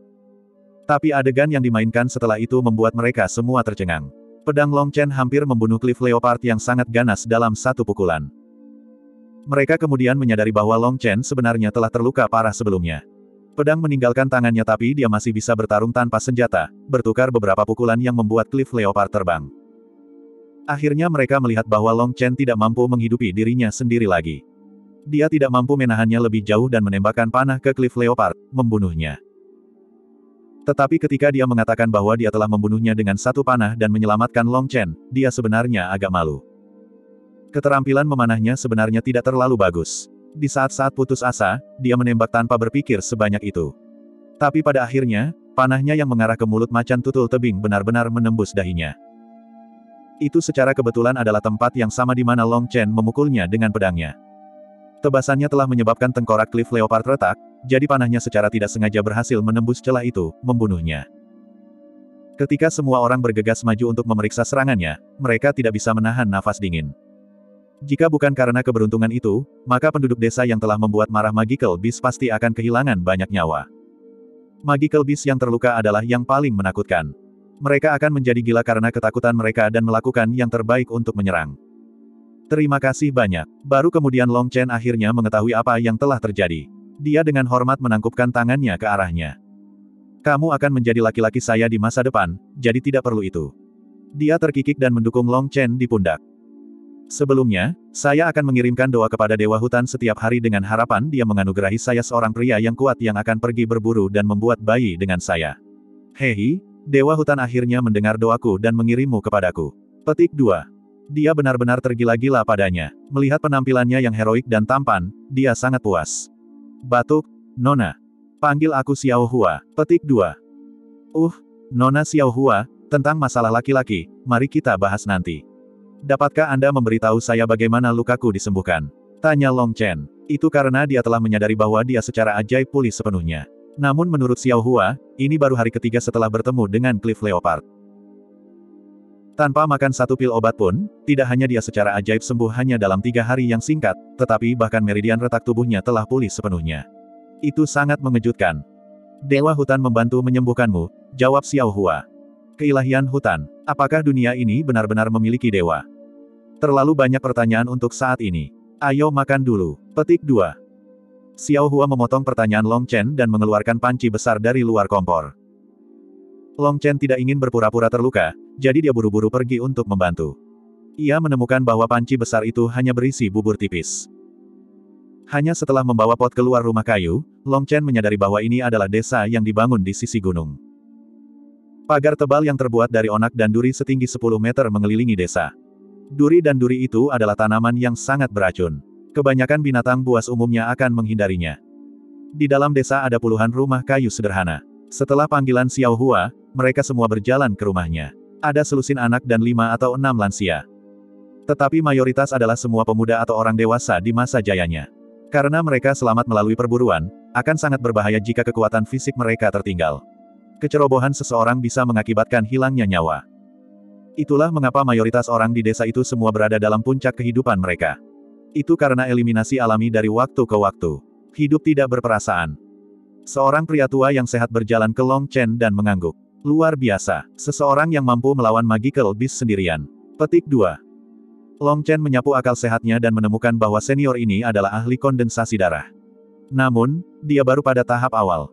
Tapi adegan yang dimainkan setelah itu membuat mereka semua tercengang. Pedang Long Chen hampir membunuh cliff leopard yang sangat ganas dalam satu pukulan. Mereka kemudian menyadari bahwa Long Chen sebenarnya telah terluka parah sebelumnya. Pedang meninggalkan tangannya tapi dia masih bisa bertarung tanpa senjata, bertukar beberapa pukulan yang membuat cliff leopard terbang. Akhirnya mereka melihat bahwa Long Chen tidak mampu menghidupi dirinya sendiri lagi. Dia tidak mampu menahannya lebih jauh dan menembakkan panah ke cliff leopard, membunuhnya. Tetapi ketika dia mengatakan bahwa dia telah membunuhnya dengan satu panah dan menyelamatkan Long Chen, dia sebenarnya agak malu. Keterampilan memanahnya sebenarnya tidak terlalu bagus. Di saat-saat putus asa, dia menembak tanpa berpikir sebanyak itu. Tapi pada akhirnya, panahnya yang mengarah ke mulut macan tutul tebing benar-benar menembus dahinya. Itu secara kebetulan adalah tempat yang sama di mana Long Chen memukulnya dengan pedangnya. Tebasannya telah menyebabkan tengkorak cliff leopard retak, jadi panahnya secara tidak sengaja berhasil menembus celah itu, membunuhnya. Ketika semua orang bergegas maju untuk memeriksa serangannya, mereka tidak bisa menahan nafas dingin. Jika bukan karena keberuntungan itu, maka penduduk desa yang telah membuat marah Magical Beast pasti akan kehilangan banyak nyawa. Magical Beast yang terluka adalah yang paling menakutkan. Mereka akan menjadi gila karena ketakutan mereka dan melakukan yang terbaik untuk menyerang. Terima kasih banyak. Baru kemudian Long Chen akhirnya mengetahui apa yang telah terjadi. Dia dengan hormat menangkupkan tangannya ke arahnya. Kamu akan menjadi laki-laki saya di masa depan, jadi tidak perlu itu. Dia terkikik dan mendukung Long Chen di pundak. Sebelumnya, saya akan mengirimkan doa kepada Dewa Hutan setiap hari dengan harapan dia menganugerahi saya seorang pria yang kuat yang akan pergi berburu dan membuat bayi dengan saya. Hehi, Dewa Hutan akhirnya mendengar doaku dan mengirimmu kepadaku. Petik dua. Dia benar-benar tergila-gila padanya. Melihat penampilannya yang heroik dan tampan, dia sangat puas. Batuk, Nona. Panggil aku Xiao Hua. Petik dua. Uh, Nona Xiao Hua, tentang masalah laki-laki, mari kita bahas nanti. Dapatkah Anda memberitahu saya bagaimana lukaku disembuhkan? Tanya Long Chen. Itu karena dia telah menyadari bahwa dia secara ajaib pulih sepenuhnya. Namun menurut Xiao Hua, ini baru hari ketiga setelah bertemu dengan cliff leopard. Tanpa makan satu pil obat pun, tidak hanya dia secara ajaib sembuh hanya dalam tiga hari yang singkat, tetapi bahkan meridian retak tubuhnya telah pulih sepenuhnya. Itu sangat mengejutkan. Dewa Hutan membantu menyembuhkanmu, jawab Xiao Hua. Keilahian hutan, apakah dunia ini benar-benar memiliki dewa? Terlalu banyak pertanyaan untuk saat ini. Ayo makan dulu. Petik dua. Xiao Hua memotong pertanyaan Long Chen dan mengeluarkan panci besar dari luar kompor. Long Chen tidak ingin berpura-pura terluka, jadi dia buru-buru pergi untuk membantu. Ia menemukan bahwa panci besar itu hanya berisi bubur tipis. Hanya setelah membawa pot keluar rumah kayu, Long Chen menyadari bahwa ini adalah desa yang dibangun di sisi gunung. Pagar tebal yang terbuat dari onak dan duri setinggi sepuluh meter mengelilingi desa. Duri dan duri itu adalah tanaman yang sangat beracun. Kebanyakan binatang buas umumnya akan menghindarinya. Di dalam desa ada puluhan rumah kayu sederhana. Setelah panggilan Xiao Hua, mereka semua berjalan ke rumahnya. Ada selusin anak dan lima atau enam lansia. Tetapi mayoritas adalah semua pemuda atau orang dewasa di masa jayanya. Karena mereka selamat melalui perburuan, akan sangat berbahaya jika kekuatan fisik mereka tertinggal. Kecerobohan seseorang bisa mengakibatkan hilangnya nyawa. Itulah mengapa mayoritas orang di desa itu semua berada dalam puncak kehidupan mereka. Itu karena eliminasi alami dari waktu ke waktu. Hidup tidak berperasaan. Seorang pria tua yang sehat berjalan ke Long Chen dan mengangguk. Luar biasa, seseorang yang mampu melawan Magical Beast sendirian. Petik dua. Long Chen menyapu akal sehatnya dan menemukan bahwa senior ini adalah ahli kondensasi darah. Namun, dia baru pada tahap awal.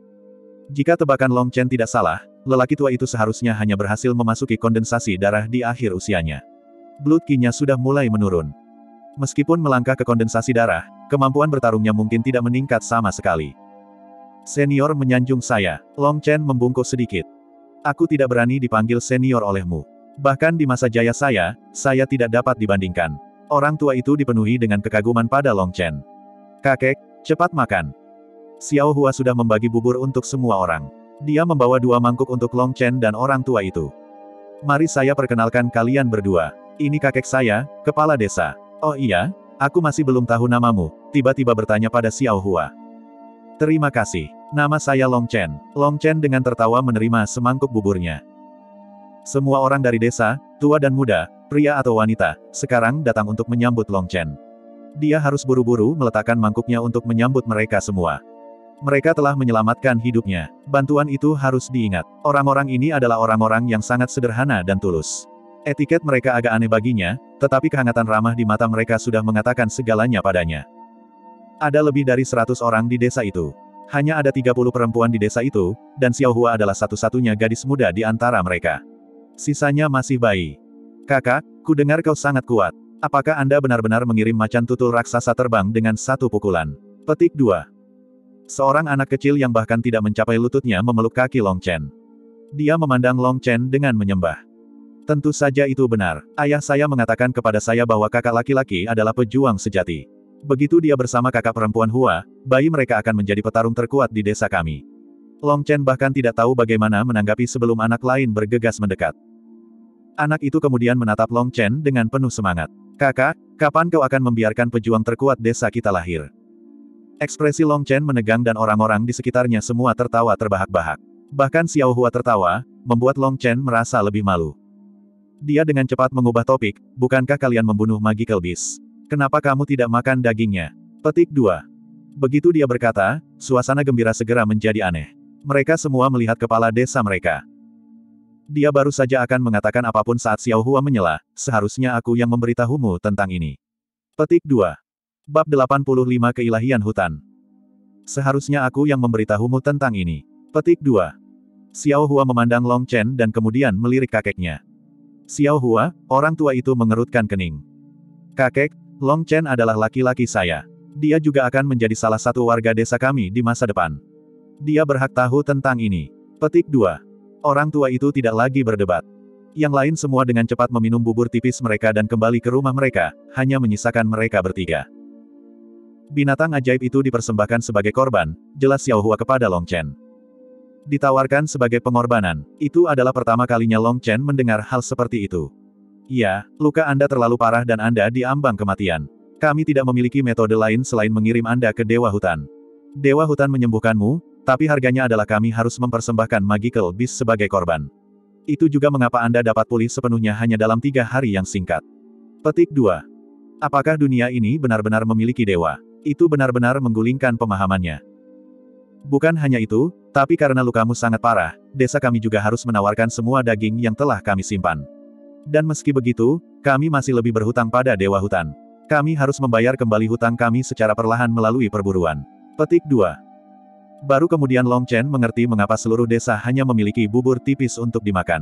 Jika tebakan Long Chen tidak salah, lelaki tua itu seharusnya hanya berhasil memasuki kondensasi darah di akhir usianya. Blood Qi-nya sudah mulai menurun. Meskipun melangkah ke kondensasi darah, kemampuan bertarungnya mungkin tidak meningkat sama sekali. Senior menyanjung saya, Long Chen membungkuk sedikit. Aku tidak berani dipanggil senior olehmu. Bahkan di masa jaya saya, saya tidak dapat dibandingkan. Orang tua itu dipenuhi dengan kekaguman pada Long Chen. Kakek, cepat makan. Xiao Hua sudah membagi bubur untuk semua orang. Dia membawa dua mangkuk untuk Long Chen dan orang tua itu. Mari saya perkenalkan kalian berdua. Ini kakek saya, kepala desa. Oh iya, aku masih belum tahu namamu, tiba-tiba bertanya pada Xiao Hua. Terima kasih. Nama saya Long Chen. Long Chen dengan tertawa menerima semangkuk buburnya. Semua orang dari desa, tua dan muda, pria atau wanita, sekarang datang untuk menyambut Long Chen. Dia harus buru-buru meletakkan mangkuknya untuk menyambut mereka semua. Mereka telah menyelamatkan hidupnya. Bantuan itu harus diingat. Orang-orang ini adalah orang-orang yang sangat sederhana dan tulus. Etiket mereka agak aneh baginya, tetapi kehangatan ramah di mata mereka sudah mengatakan segalanya padanya. Ada lebih dari seratus orang di desa itu. Hanya ada tiga puluh perempuan di desa itu, dan Xiao Hua adalah satu-satunya gadis muda di antara mereka. Sisanya masih bayi. Kakak, ku dengar kau sangat kuat. Apakah Anda benar-benar mengirim macan tutul raksasa terbang dengan satu pukulan? Petik dua. Seorang anak kecil yang bahkan tidak mencapai lututnya memeluk kaki Long Chen. Dia memandang Long Chen dengan menyembah. Tentu saja itu benar. Ayah saya mengatakan kepada saya bahwa kakak laki-laki adalah pejuang sejati. Begitu dia bersama kakak perempuan Hua, bayi mereka akan menjadi petarung terkuat di desa kami. Long Chen bahkan tidak tahu bagaimana menanggapi sebelum anak lain bergegas mendekat. Anak itu kemudian menatap Long Chen dengan penuh semangat. Kakak, kapan kau akan membiarkan pejuang terkuat desa kita lahir? Ekspresi Long Chen menegang dan orang-orang di sekitarnya semua tertawa terbahak-bahak. Bahkan Xiao Hua tertawa, membuat Long Chen merasa lebih malu. Dia dengan cepat mengubah topik, bukankah kalian membunuh Magical Beast? Kenapa kamu tidak makan dagingnya? Petik dua. Begitu dia berkata, suasana gembira segera menjadi aneh. Mereka semua melihat kepala desa mereka. Dia baru saja akan mengatakan apapun saat Xiao Hua menyela, seharusnya aku yang memberitahumu tentang ini. Petik dua. Bab delapan puluh lima Keilahian Hutan. Seharusnya aku yang memberitahumu tentang ini. Petik dua. Xiao Hua memandang Long Chen dan kemudian melirik kakeknya. Xiao Hua, orang tua itu mengerutkan kening. Kakek, Long Chen adalah laki-laki saya. Dia juga akan menjadi salah satu warga desa kami di masa depan. Dia berhak tahu tentang ini. Petik dua. Orang tua itu tidak lagi berdebat. Yang lain semua dengan cepat meminum bubur tipis mereka dan kembali ke rumah mereka, hanya menyisakan mereka bertiga. Binatang ajaib itu dipersembahkan sebagai korban, jelas Xiao Hua kepada Long Chen. Ditawarkan sebagai pengorbanan, itu adalah pertama kalinya Long Chen mendengar hal seperti itu. Ya, luka Anda terlalu parah dan Anda diambang kematian. Kami tidak memiliki metode lain selain mengirim Anda ke Dewa Hutan. Dewa Hutan menyembuhkanmu, tapi harganya adalah kami harus mempersembahkan Magical Beast sebagai korban. Itu juga mengapa Anda dapat pulih sepenuhnya hanya dalam tiga hari yang singkat. Petik dua. Apakah dunia ini benar-benar memiliki dewa? Itu benar-benar menggulingkan pemahamannya. Bukan hanya itu, tapi karena lukamu sangat parah, desa kami juga harus menawarkan semua daging yang telah kami simpan. Dan meski begitu, kami masih lebih berhutang pada Dewa Hutan. Kami harus membayar kembali hutang kami secara perlahan melalui perburuan. Petik dua. Baru kemudian Long Chen mengerti mengapa seluruh desa hanya memiliki bubur tipis untuk dimakan.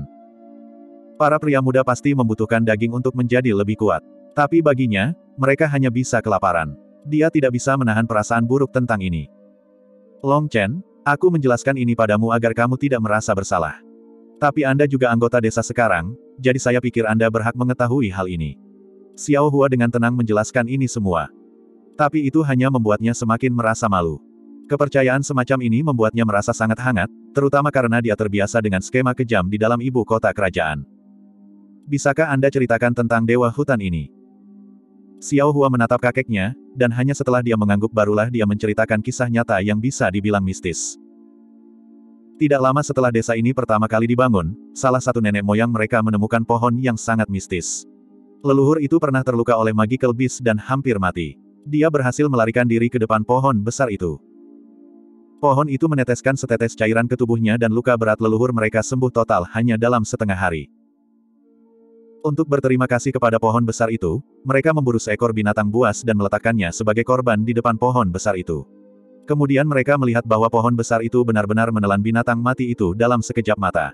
Para pria muda pasti membutuhkan daging untuk menjadi lebih kuat. Tapi baginya, mereka hanya bisa kelaparan. Dia tidak bisa menahan perasaan buruk tentang ini. Long Chen, aku menjelaskan ini padamu agar kamu tidak merasa bersalah. Tapi Anda juga anggota desa sekarang, jadi saya pikir Anda berhak mengetahui hal ini. Xiao Hua dengan tenang menjelaskan ini semua. Tapi itu hanya membuatnya semakin merasa malu. Kepercayaan semacam ini membuatnya merasa sangat hangat, terutama karena dia terbiasa dengan skema kejam di dalam ibu kota kerajaan. Bisakah Anda ceritakan tentang Dewa Hutan ini? Xiao Hua menatap kakeknya, dan hanya setelah dia mengangguk barulah dia menceritakan kisah nyata yang bisa dibilang mistis. Tidak lama setelah desa ini pertama kali dibangun, salah satu nenek moyang mereka menemukan pohon yang sangat mistis. Leluhur itu pernah terluka oleh magical beast dan hampir mati. Dia berhasil melarikan diri ke depan pohon besar itu. Pohon itu meneteskan setetes cairan ke tubuhnya dan luka berat leluhur mereka sembuh total hanya dalam setengah hari. Untuk berterima kasih kepada pohon besar itu, mereka memburu seekor binatang buas dan meletakkannya sebagai korban di depan pohon besar itu. Kemudian mereka melihat bahwa pohon besar itu benar-benar menelan binatang mati itu dalam sekejap mata.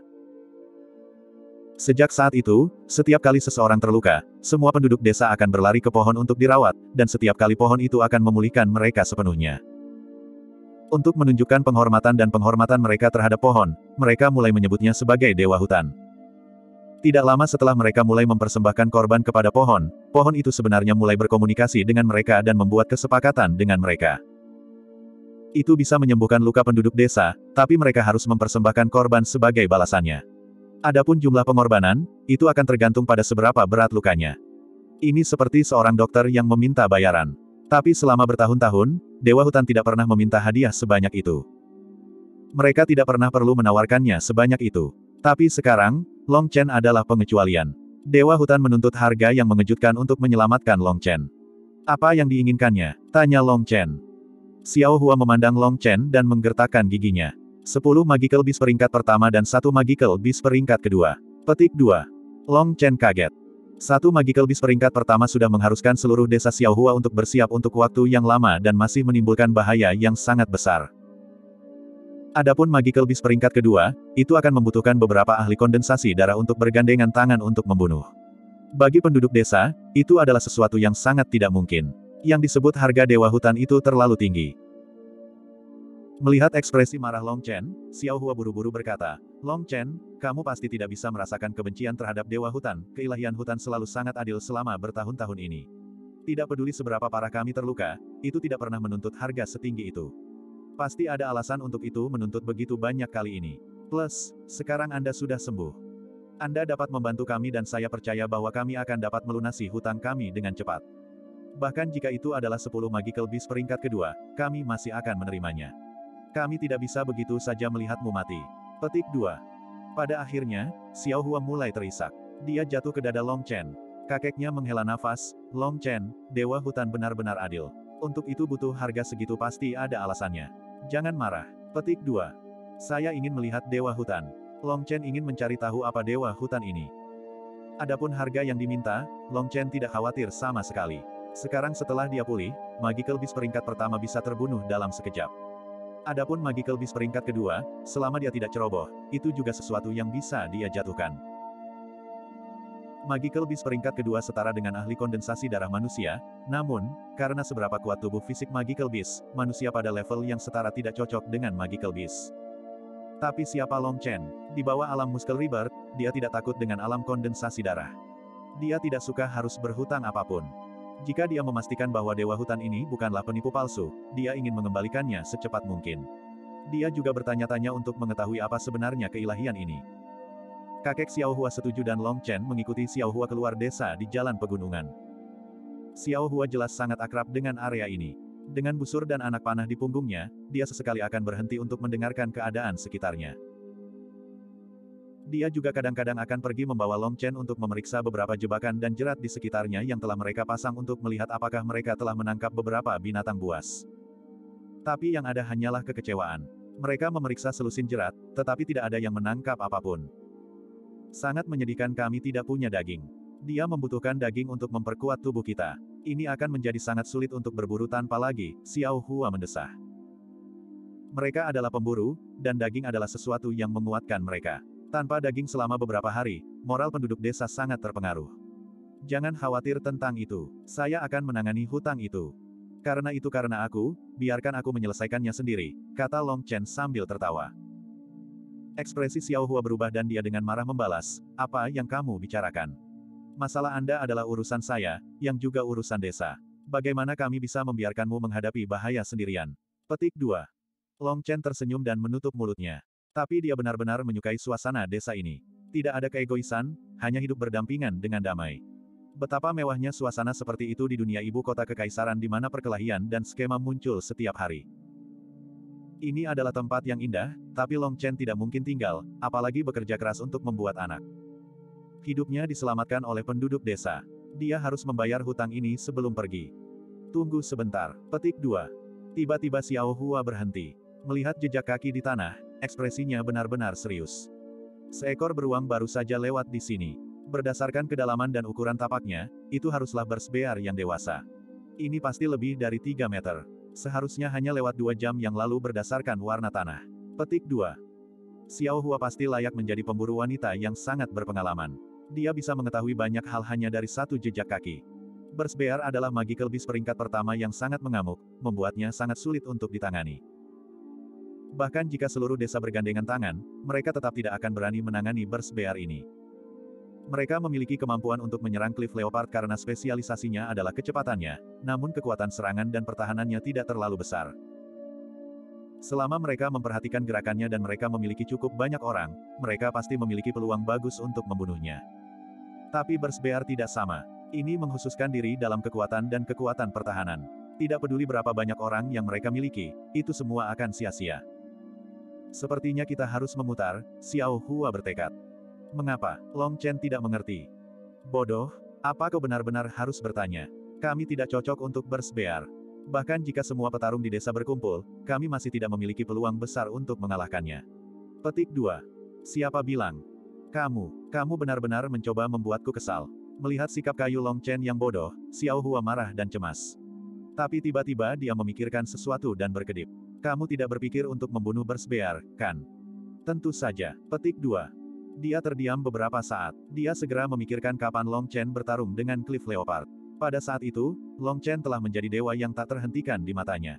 Sejak saat itu, setiap kali seseorang terluka, semua penduduk desa akan berlari ke pohon untuk dirawat, dan setiap kali pohon itu akan memulihkan mereka sepenuhnya. Untuk menunjukkan penghormatan dan penghormatan mereka terhadap pohon, mereka mulai menyebutnya sebagai dewa hutan. Tidak lama setelah mereka mulai mempersembahkan korban kepada pohon, pohon itu sebenarnya mulai berkomunikasi dengan mereka dan membuat kesepakatan dengan mereka. Itu bisa menyembuhkan luka penduduk desa, tapi mereka harus mempersembahkan korban sebagai balasannya. Adapun jumlah pengorbanan, itu akan tergantung pada seberapa berat lukanya. Ini seperti seorang dokter yang meminta bayaran. Tapi selama bertahun-tahun, Dewa Hutan tidak pernah meminta hadiah sebanyak itu. Mereka tidak pernah perlu menawarkannya sebanyak itu. Tapi sekarang, Long Chen adalah pengecualian. Dewa Hutan menuntut harga yang mengejutkan untuk menyelamatkan Long Chen. Apa yang diinginkannya? Tanya Long Chen. Xiao Hua memandang Long Chen dan menggertakkan giginya. Sepuluh Magical Beast peringkat pertama dan satu Magical Beast peringkat kedua. Petik dua. Long Chen kaget. Satu Magical Beast peringkat pertama sudah mengharuskan seluruh desa Xiao Hua untuk bersiap untuk waktu yang lama dan masih menimbulkan bahaya yang sangat besar. Adapun Magical Beast peringkat kedua, itu akan membutuhkan beberapa ahli kondensasi darah untuk bergandengan tangan untuk membunuh. Bagi penduduk desa, itu adalah sesuatu yang sangat tidak mungkin. Yang disebut harga Dewa Hutan itu terlalu tinggi. Melihat ekspresi marah Long Chen, Xiao Hua buru-buru berkata, Long Chen, kamu pasti tidak bisa merasakan kebencian terhadap Dewa Hutan, keilahian hutan selalu sangat adil selama bertahun-tahun ini. Tidak peduli seberapa parah kami terluka, itu tidak pernah menuntut harga setinggi itu. Pasti ada alasan untuk itu menuntut begitu banyak kali ini. Plus, sekarang Anda sudah sembuh. Anda dapat membantu kami dan saya percaya bahwa kami akan dapat melunasi hutang kami dengan cepat. Bahkan jika itu adalah sepuluh Magical Beast peringkat kedua, kami masih akan menerimanya. Kami tidak bisa begitu saja melihatmu mati. Petik dua. Pada akhirnya, Xiao Hua mulai terisak. Dia jatuh ke dada Long Chen. Kakeknya menghela nafas, Long Chen, Dewa Hutan benar-benar adil. Untuk itu butuh harga segitu pasti ada alasannya. Jangan marah. Petik dua. Saya ingin melihat Dewa Hutan. Long Chen ingin mencari tahu apa Dewa Hutan ini. Adapun harga yang diminta, Long Chen tidak khawatir sama sekali. Sekarang setelah dia pulih, Magical Beast peringkat pertama bisa terbunuh dalam sekejap. Adapun Magical Beast peringkat kedua, selama dia tidak ceroboh, itu juga sesuatu yang bisa dia jatuhkan. Magical Beast peringkat kedua setara dengan ahli kondensasi darah manusia, namun, karena seberapa kuat tubuh fisik Magical Beast, manusia pada level yang setara tidak cocok dengan Magical Beast. Tapi siapa Long Chen? Di bawah alam Muscle Rebirth, dia tidak takut dengan alam kondensasi darah. Dia tidak suka harus berhutang apapun. Jika dia memastikan bahwa Dewa Hutan ini bukanlah penipu palsu, dia ingin mengembalikannya secepat mungkin. Dia juga bertanya-tanya untuk mengetahui apa sebenarnya keilahian ini. Kakek Xiao Hua setuju dan Long Chen mengikuti Xiao Hua keluar desa di jalan pegunungan. Xiao Hua jelas sangat akrab dengan area ini. Dengan busur dan anak panah di punggungnya, dia sesekali akan berhenti untuk mendengarkan keadaan sekitarnya. Dia juga kadang-kadang akan pergi membawa Long Chen untuk memeriksa beberapa jebakan dan jerat di sekitarnya yang telah mereka pasang untuk melihat apakah mereka telah menangkap beberapa binatang buas. Tapi yang ada hanyalah kekecewaan. Mereka memeriksa selusin jerat, tetapi tidak ada yang menangkap apapun. Sangat menyedihkan kami tidak punya daging. Dia membutuhkan daging untuk memperkuat tubuh kita. Ini akan menjadi sangat sulit untuk berburu tanpa lagi, Xiao Hua mendesah. Mereka adalah pemburu, dan daging adalah sesuatu yang menguatkan mereka. Tanpa daging selama beberapa hari, moral penduduk desa sangat terpengaruh. Jangan khawatir tentang itu. Saya akan menangani hutang itu. Karena itu karena aku, biarkan aku menyelesaikannya sendiri, kata Long Chen sambil tertawa. Ekspresi Xiao Hua berubah dan dia dengan marah membalas, apa yang kamu bicarakan? Masalah Anda adalah urusan saya, yang juga urusan desa. Bagaimana kami bisa membiarkanmu menghadapi bahaya sendirian? Petik dua. Long Chen tersenyum dan menutup mulutnya. Tapi dia benar-benar menyukai suasana desa ini. Tidak ada keegoisan, hanya hidup berdampingan dengan damai. Betapa mewahnya suasana seperti itu di dunia ibu kota kekaisaran di mana perkelahian dan skema muncul setiap hari. Ini adalah tempat yang indah, tapi Long Chen tidak mungkin tinggal, apalagi bekerja keras untuk membuat anak. Hidupnya diselamatkan oleh penduduk desa. Dia harus membayar hutang ini sebelum pergi. Tunggu sebentar. Petik dua. Tiba-tiba Xiao Hua berhenti. Melihat jejak kaki di tanah, ekspresinya benar-benar serius. Seekor beruang baru saja lewat di sini. Berdasarkan kedalaman dan ukuran tapaknya, itu haruslah bersbear yang dewasa. Ini pasti lebih dari tiga meter. Seharusnya hanya lewat dua jam yang lalu berdasarkan warna tanah. Petik dua. Xiao Hua pasti layak menjadi pemburu wanita yang sangat berpengalaman. Dia bisa mengetahui banyak hal hanya dari satu jejak kaki. Bersbear adalah magical beast peringkat pertama yang sangat mengamuk, membuatnya sangat sulit untuk ditangani. Bahkan jika seluruh desa bergandengan tangan, mereka tetap tidak akan berani menangani bersbear ini. Mereka memiliki kemampuan untuk menyerang Cliff Leopard karena spesialisasinya adalah kecepatannya, namun kekuatan serangan dan pertahanannya tidak terlalu besar. Selama mereka memperhatikan gerakannya dan mereka memiliki cukup banyak orang, mereka pasti memiliki peluang bagus untuk membunuhnya. Tapi bersbear tidak sama. Ini mengkhususkan diri dalam kekuatan dan kekuatan pertahanan. Tidak peduli berapa banyak orang yang mereka miliki, itu semua akan sia-sia. Sepertinya kita harus memutar, Xiao Hua bertekad. Mengapa? Long Chen tidak mengerti. Bodoh, apa kau benar-benar harus bertanya? Kami tidak cocok untuk bersbear. Bahkan jika semua petarung di desa berkumpul, kami masih tidak memiliki peluang besar untuk mengalahkannya. Petik dua. Siapa bilang? Kamu, kamu benar-benar mencoba membuatku kesal. Melihat sikap kayu Long Chen yang bodoh, Xiao Hua marah dan cemas. Tapi tiba-tiba dia memikirkan sesuatu dan berkedip. Kamu tidak berpikir untuk membunuh bersbear, kan? Tentu saja. Petik dua. Dia terdiam beberapa saat. Dia segera memikirkan kapan Long Chen bertarung dengan Cliff Leopard. Pada saat itu, Long Chen telah menjadi dewa yang tak terhentikan di matanya.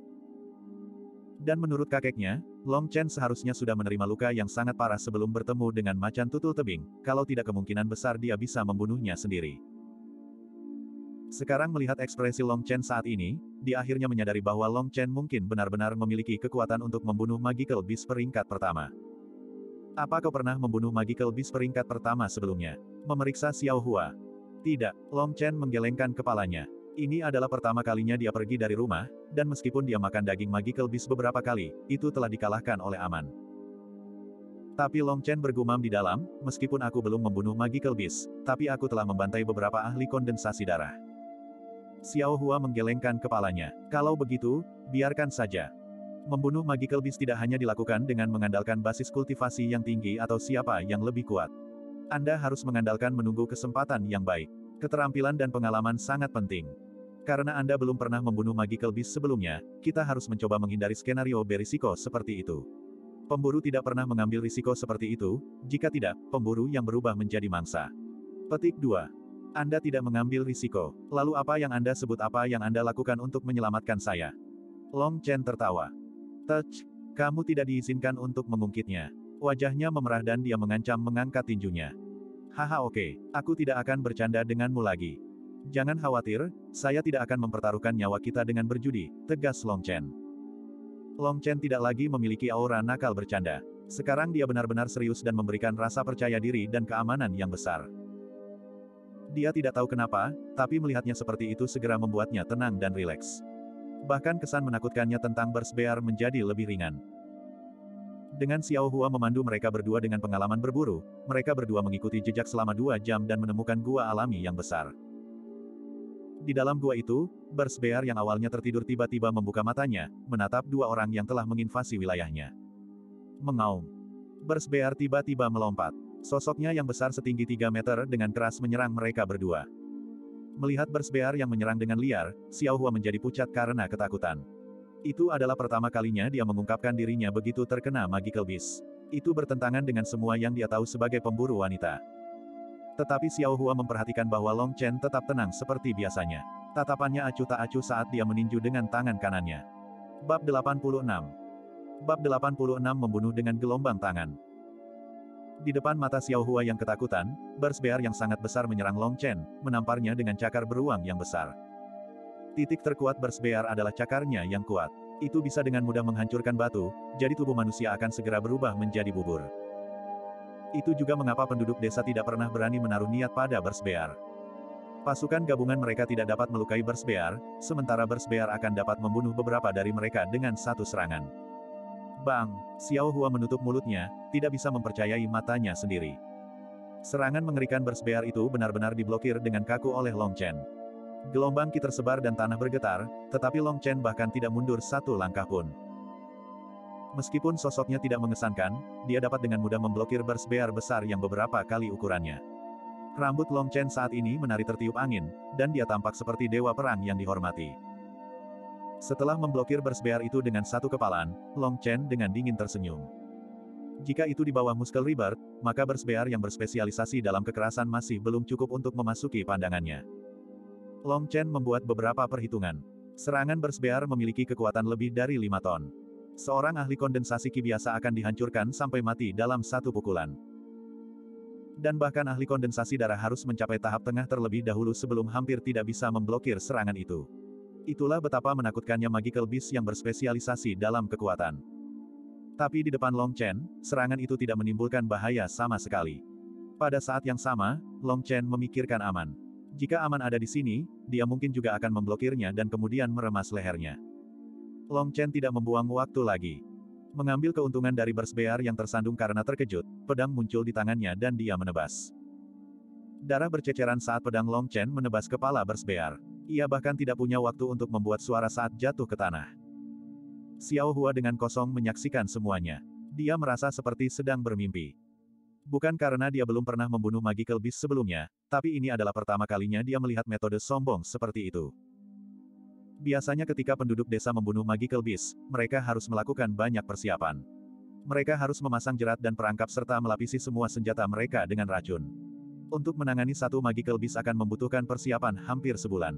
Dan menurut kakeknya, Long Chen seharusnya sudah menerima luka yang sangat parah sebelum bertemu dengan macan tutul tebing, kalau tidak kemungkinan besar dia bisa membunuhnya sendiri. Sekarang melihat ekspresi Long Chen saat ini, dia akhirnya menyadari bahwa Long Chen mungkin benar-benar memiliki kekuatan untuk membunuh Magical Beast peringkat pertama. Apa kau pernah membunuh Magical Beast peringkat pertama sebelumnya? Memeriksa Xiao Hua. Tidak, Long Chen menggelengkan kepalanya. Ini adalah pertama kalinya dia pergi dari rumah, dan meskipun dia makan daging Magical Beast beberapa kali, itu telah dikalahkan oleh aman. Tapi Long Chen bergumam di dalam, meskipun aku belum membunuh Magical Beast, tapi aku telah membantai beberapa ahli kondensasi darah. Xiao Hua menggelengkan kepalanya. Kalau begitu, biarkan saja. Membunuh Magical Beast tidak hanya dilakukan dengan mengandalkan basis kultivasi yang tinggi atau siapa yang lebih kuat. Anda harus mengandalkan menunggu kesempatan yang baik. Keterampilan dan pengalaman sangat penting. Karena Anda belum pernah membunuh Magical Beast sebelumnya, kita harus mencoba menghindari skenario berisiko seperti itu. Pemburu tidak pernah mengambil risiko seperti itu, jika tidak, pemburu yang berubah menjadi mangsa. Petik dua. Anda tidak mengambil risiko. Lalu apa yang Anda sebut apa yang Anda lakukan untuk menyelamatkan saya? Long Chen tertawa. Touch, kamu tidak diizinkan untuk mengungkitnya. Wajahnya memerah dan dia mengancam mengangkat tinjunya. Haha oke, aku tidak akan bercanda denganmu lagi. Jangan khawatir, saya tidak akan mempertaruhkan nyawa kita dengan berjudi, tegas Long Chen. Long Chen tidak lagi memiliki aura nakal bercanda. Sekarang dia benar-benar serius dan memberikan rasa percaya diri dan keamanan yang besar. Dia tidak tahu kenapa, tapi melihatnya seperti itu segera membuatnya tenang dan rileks. Bahkan kesan menakutkannya tentang bersbear menjadi lebih ringan. Dengan Xiao Hua memandu mereka berdua dengan pengalaman berburu, mereka berdua mengikuti jejak selama dua jam dan menemukan gua alami yang besar. Di dalam gua itu, bersbear yang awalnya tertidur tiba-tiba membuka matanya, menatap dua orang yang telah menginvasi wilayahnya. Mengaum. Bersbear tiba-tiba melompat. Sosoknya yang besar setinggi tiga meter dengan keras menyerang mereka berdua. Melihat bersbear yang menyerang dengan liar, Xiao Hua menjadi pucat karena ketakutan. Itu adalah pertama kalinya dia mengungkapkan dirinya begitu terkena Magical Beast. Itu bertentangan dengan semua yang dia tahu sebagai pemburu wanita. Tetapi Xiao Hua memperhatikan bahwa Long Chen tetap tenang seperti biasanya. Tatapannya acuh tak acuh saat dia meninju dengan tangan kanannya. Bab delapan puluh enam. Bab delapan puluh enam membunuh dengan gelombang tangan. Di depan mata Xiao Hua yang ketakutan, bersbear yang sangat besar menyerang Long Chen, menamparnya dengan cakar beruang yang besar. Titik terkuat bersbear adalah cakarnya yang kuat. Itu bisa dengan mudah menghancurkan batu, jadi tubuh manusia akan segera berubah menjadi bubur. Itu juga mengapa penduduk desa tidak pernah berani menaruh niat pada bersbear. Pasukan gabungan mereka tidak dapat melukai Burst Bear, sementara Burst Bear akan dapat membunuh beberapa dari mereka dengan satu serangan. Bang! Xiao Hua menutup mulutnya, tidak bisa mempercayai matanya sendiri. Serangan mengerikan Burst Bear itu benar-benar diblokir dengan kaku oleh Long Chen. Gelombang ki tersebar dan tanah bergetar, tetapi Long Chen bahkan tidak mundur satu langkah pun. Meskipun sosoknya tidak mengesankan, dia dapat dengan mudah memblokir Burst Bear besar yang beberapa kali ukurannya. Rambut Long Chen saat ini menari tertiup angin, dan dia tampak seperti dewa perang yang dihormati. Setelah memblokir Burst Bear itu dengan satu kepalan, Long Chen dengan dingin tersenyum. Jika itu di bawah Muscle Rebirth, maka Burst Bear yang berspesialisasi dalam kekerasan masih belum cukup untuk memasuki pandangannya. Long Chen membuat beberapa perhitungan. Serangan Burst Bear memiliki kekuatan lebih dari lima ton. Seorang ahli kondensasi ki biasa akan dihancurkan sampai mati dalam satu pukulan. Dan bahkan ahli kondensasi darah harus mencapai tahap tengah terlebih dahulu sebelum hampir tidak bisa memblokir serangan itu. Itulah betapa menakutkannya Magical Beast yang berspesialisasi dalam kekuatan. Tapi di depan Long Chen, serangan itu tidak menimbulkan bahaya sama sekali. Pada saat yang sama, Long Chen memikirkan aman. Jika aman ada di sini, dia mungkin juga akan memblokirnya dan kemudian meremas lehernya. Long Chen tidak membuang waktu lagi. Mengambil keuntungan dari Burst Bear yang tersandung karena terkejut, pedang muncul di tangannya dan dia menebas. Darah berceceran saat pedang Long Chen menebas kepala Burst Bear. Ia bahkan tidak punya waktu untuk membuat suara saat jatuh ke tanah. Xiao Hua dengan kosong menyaksikan semuanya. Dia merasa seperti sedang bermimpi. Bukan karena dia belum pernah membunuh Magical Beast sebelumnya, tapi ini adalah pertama kalinya dia melihat metode sombong seperti itu. Biasanya ketika penduduk desa membunuh Magical Beast, mereka harus melakukan banyak persiapan. Mereka harus memasang jerat dan perangkap serta melapisi semua senjata mereka dengan racun. Untuk menangani satu Magical Beast akan membutuhkan persiapan hampir sebulan.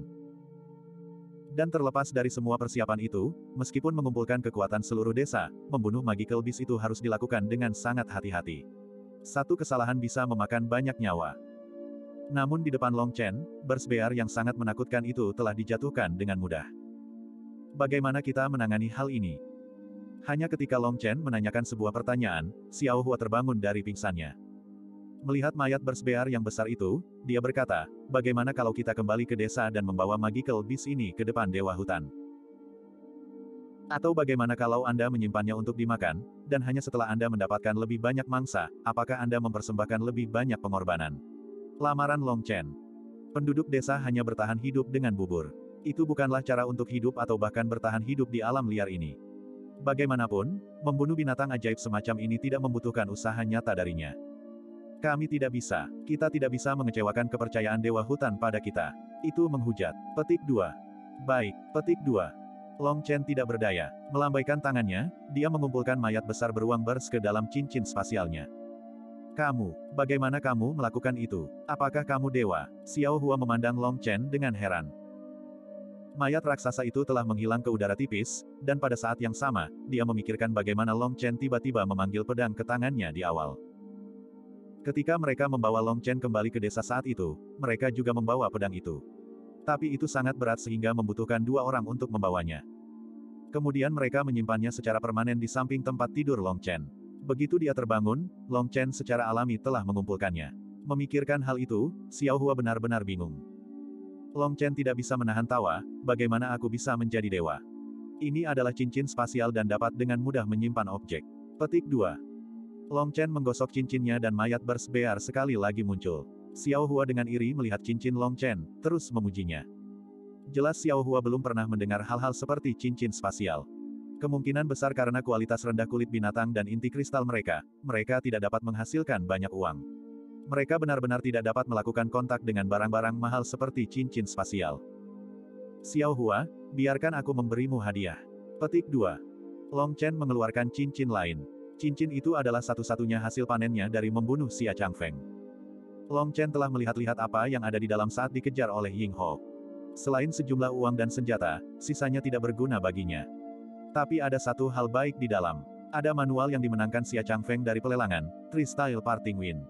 Dan terlepas dari semua persiapan itu, meskipun mengumpulkan kekuatan seluruh desa, membunuh Magical Beast itu harus dilakukan dengan sangat hati-hati. Satu kesalahan bisa memakan banyak nyawa. Namun di depan Long Chen, Burst Bear yang sangat menakutkan itu telah dijatuhkan dengan mudah. Bagaimana kita menangani hal ini? Hanya ketika Long Chen menanyakan sebuah pertanyaan, Xiao Hua terbangun dari pingsannya. Melihat mayat Burst Bear yang besar itu, dia berkata, bagaimana kalau kita kembali ke desa dan membawa Magical Beast ini ke depan Dewa Hutan? Atau bagaimana kalau Anda menyimpannya untuk dimakan, dan hanya setelah Anda mendapatkan lebih banyak mangsa, apakah Anda mempersembahkan lebih banyak pengorbanan? Lamaran Long Chen. Penduduk desa hanya bertahan hidup dengan bubur. Itu bukanlah cara untuk hidup atau bahkan bertahan hidup di alam liar ini. Bagaimanapun, membunuh binatang ajaib semacam ini tidak membutuhkan usaha nyata darinya. Kami tidak bisa, kita tidak bisa mengecewakan kepercayaan Dewa Hutan pada kita. Itu menghujat. Petik dua. Baik, petik dua. Long Chen tidak berdaya. Melambaikan tangannya, dia mengumpulkan mayat besar beruang Burst ke dalam cincin spasialnya. Kamu, bagaimana kamu melakukan itu? Apakah kamu dewa? Xiao Hua memandang Long Chen dengan heran. Mayat raksasa itu telah menghilang ke udara tipis, dan pada saat yang sama, dia memikirkan bagaimana Long Chen tiba-tiba memanggil pedang ke tangannya di awal. Ketika mereka membawa Long Chen kembali ke desa saat itu, mereka juga membawa pedang itu. Tapi itu sangat berat sehingga membutuhkan dua orang untuk membawanya. Kemudian mereka menyimpannya secara permanen di samping tempat tidur Long Chen. Begitu dia terbangun, Long Chen secara alami telah mengumpulkannya. Memikirkan hal itu, Xiao Hua benar-benar bingung. Long Chen tidak bisa menahan tawa, bagaimana aku bisa menjadi dewa? Ini adalah cincin spasial dan dapat dengan mudah menyimpan objek. Petik dua. Long Chen menggosok cincinnya dan mayat Burst Bear sekali lagi muncul. Xiao Hua dengan iri melihat cincin Long Chen, terus memujinya. Jelas Xiao Hua belum pernah mendengar hal-hal seperti cincin spasial. Kemungkinan besar karena kualitas rendah kulit binatang dan inti kristal mereka, mereka tidak dapat menghasilkan banyak uang. Mereka benar-benar tidak dapat melakukan kontak dengan barang-barang mahal seperti cincin spasial. Xiao Hua, biarkan aku memberimu hadiah. Petik dua. Long Chen mengeluarkan cincin lain. Cincin itu adalah satu-satunya hasil panennya dari membunuh Xia Changfeng. Long Chen telah melihat-lihat apa yang ada di dalam saat dikejar oleh Ying Ho. Selain sejumlah uang dan senjata, sisanya tidak berguna baginya. Tapi ada satu hal baik di dalam. Ada manual yang dimenangkan Xia Changfeng dari pelelangan, Three Style Parting Wind.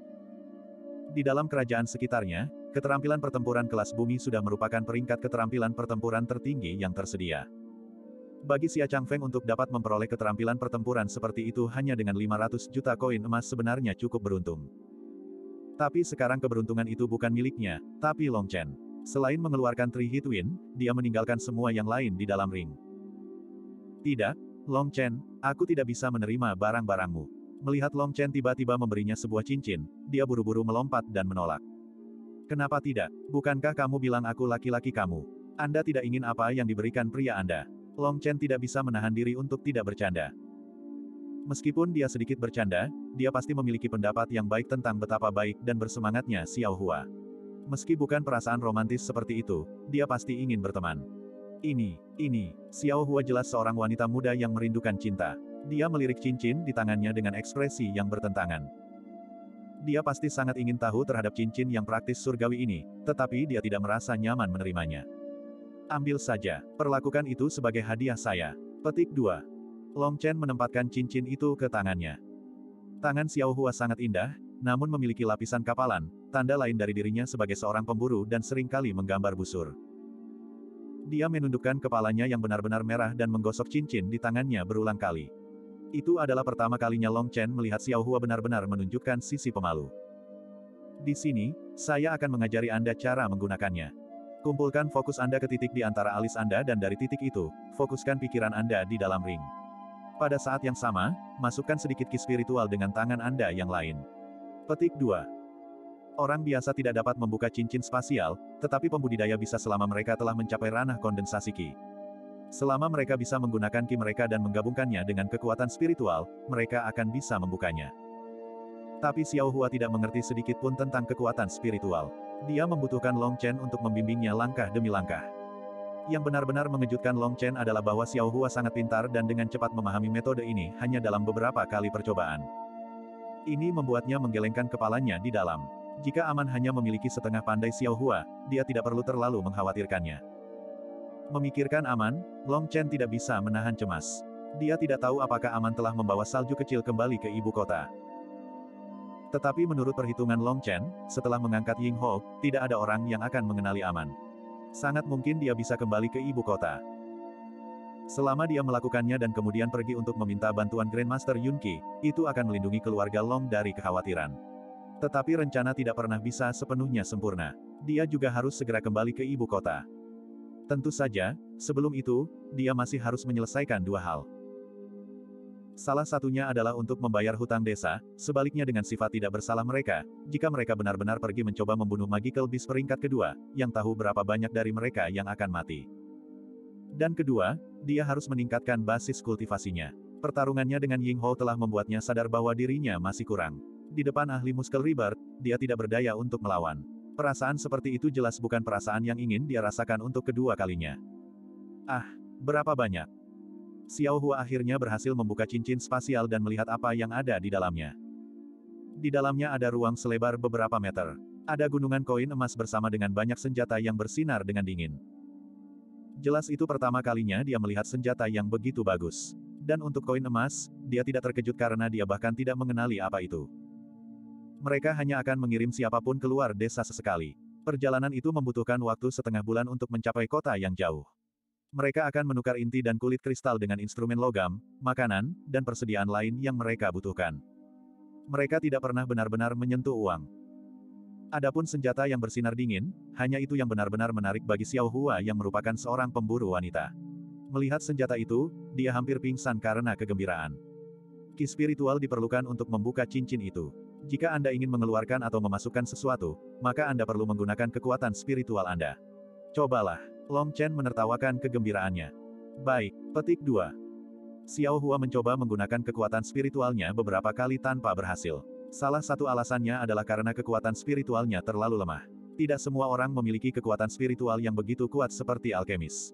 Di dalam kerajaan sekitarnya, keterampilan pertempuran kelas bumi sudah merupakan peringkat keterampilan pertempuran tertinggi yang tersedia. Bagi Xia Changfeng untuk dapat memperoleh keterampilan pertempuran seperti itu hanya dengan lima ratus juta koin emas sebenarnya cukup beruntung. Tapi sekarang keberuntungan itu bukan miliknya, tapi Long Chen. Selain mengeluarkan Three Hit Win, dia meninggalkan semua yang lain di dalam ring. Tidak, Long Chen, aku tidak bisa menerima barang-barangmu. Melihat Long Chen tiba-tiba memberinya sebuah cincin, dia buru-buru melompat dan menolak. Kenapa tidak? Bukankah kamu bilang aku laki-laki kamu? Anda tidak ingin apa yang diberikan pria Anda. Long Chen tidak bisa menahan diri untuk tidak bercanda. Meskipun dia sedikit bercanda, dia pasti memiliki pendapat yang baik tentang betapa baik dan bersemangatnya Xiao Hua. Meski bukan perasaan romantis seperti itu, dia pasti ingin berteman. Ini, ini, Xiao Hua jelas seorang wanita muda yang merindukan cinta. Dia melirik cincin di tangannya dengan ekspresi yang bertentangan. Dia pasti sangat ingin tahu terhadap cincin yang praktis surgawi ini, tetapi dia tidak merasa nyaman menerimanya. Ambil saja, perlakukan itu sebagai hadiah saya. Petik dua. Long Chen menempatkan cincin itu ke tangannya. Tangan Xiao Hua sangat indah, namun memiliki lapisan kapalan, tanda lain dari dirinya sebagai seorang pemburu dan seringkali menggambar busur. Dia menundukkan kepalanya yang benar-benar merah dan menggosok cincin di tangannya berulang kali. Itu adalah pertama kalinya Long Chen melihat Xiao Hua benar-benar menunjukkan sisi pemalu. Di sini, saya akan mengajari Anda cara menggunakannya. Kumpulkan fokus Anda ke titik di antara alis Anda dan dari titik itu, fokuskan pikiran Anda di dalam ring. Pada saat yang sama, masukkan sedikit ki spiritual dengan tangan Anda yang lain. Petik dua. Orang biasa tidak dapat membuka cincin spasial, tetapi pembudidaya bisa selama mereka telah mencapai ranah kondensasi ki. Selama mereka bisa menggunakan ki mereka dan menggabungkannya dengan kekuatan spiritual, mereka akan bisa membukanya. Tapi Xiao Hua tidak mengerti sedikit pun tentang kekuatan spiritual. Dia membutuhkan Long Chen untuk membimbingnya langkah demi langkah. Yang benar-benar mengejutkan Long Chen adalah bahwa Xiao Hua sangat pintar dan dengan cepat memahami metode ini hanya dalam beberapa kali percobaan. Ini membuatnya menggelengkan kepalanya di dalam. Jika Aman hanya memiliki setengah pandai Xiao Hua, dia tidak perlu terlalu mengkhawatirkannya. Memikirkan Aman, Long Chen tidak bisa menahan cemas. Dia tidak tahu apakah Aman telah membawa salju kecil kembali ke ibu kota. Tetapi menurut perhitungan Long Chen, setelah mengangkat Ying Ho, tidak ada orang yang akan mengenali Aman. Sangat mungkin dia bisa kembali ke ibu kota. Selama dia melakukannya dan kemudian pergi untuk meminta bantuan Grandmaster Yun Qi, itu akan melindungi keluarga Long dari kekhawatiran. Tetapi rencana tidak pernah bisa sepenuhnya sempurna. Dia juga harus segera kembali ke ibu kota. Tentu saja, sebelum itu, dia masih harus menyelesaikan dua hal. Salah satunya adalah untuk membayar hutang desa, sebaliknya dengan sifat tidak bersalah mereka, jika mereka benar-benar pergi mencoba membunuh Magical Beast peringkat kedua, yang tahu berapa banyak dari mereka yang akan mati. Dan kedua, dia harus meningkatkan basis kultivasinya. Pertarungannya dengan Ying Ho telah membuatnya sadar bahwa dirinya masih kurang. Di depan ahli Muscle Rebirth, dia tidak berdaya untuk melawan. Perasaan seperti itu jelas bukan perasaan yang ingin dia rasakan untuk kedua kalinya. Ah, berapa banyak? Xiao Hua akhirnya berhasil membuka cincin spasial dan melihat apa yang ada di dalamnya. Di dalamnya ada ruang selebar beberapa meter. Ada gunungan koin emas bersama dengan banyak senjata yang bersinar dengan dingin. Jelas itu pertama kalinya dia melihat senjata yang begitu bagus. Dan untuk koin emas, dia tidak terkejut karena dia bahkan tidak mengenali apa itu. Mereka hanya akan mengirim siapapun keluar desa sesekali. Perjalanan itu membutuhkan waktu setengah bulan untuk mencapai kota yang jauh. Mereka akan menukar inti dan kulit kristal dengan instrumen logam, makanan, dan persediaan lain yang mereka butuhkan. Mereka tidak pernah benar-benar menyentuh uang. Adapun senjata yang bersinar dingin, hanya itu yang benar-benar menarik bagi Xiao Hua yang merupakan seorang pemburu wanita. Melihat senjata itu, dia hampir pingsan karena kegembiraan. Ki spiritual diperlukan untuk membuka cincin itu. Jika Anda ingin mengeluarkan atau memasukkan sesuatu, maka Anda perlu menggunakan kekuatan spiritual Anda. Cobalah. Long Chen menertawakan kegembiraannya. Baik, petik dua. Xiao Hua mencoba menggunakan kekuatan spiritualnya beberapa kali tanpa berhasil. Salah satu alasannya adalah karena kekuatan spiritualnya terlalu lemah. Tidak semua orang memiliki kekuatan spiritual yang begitu kuat seperti alkemis.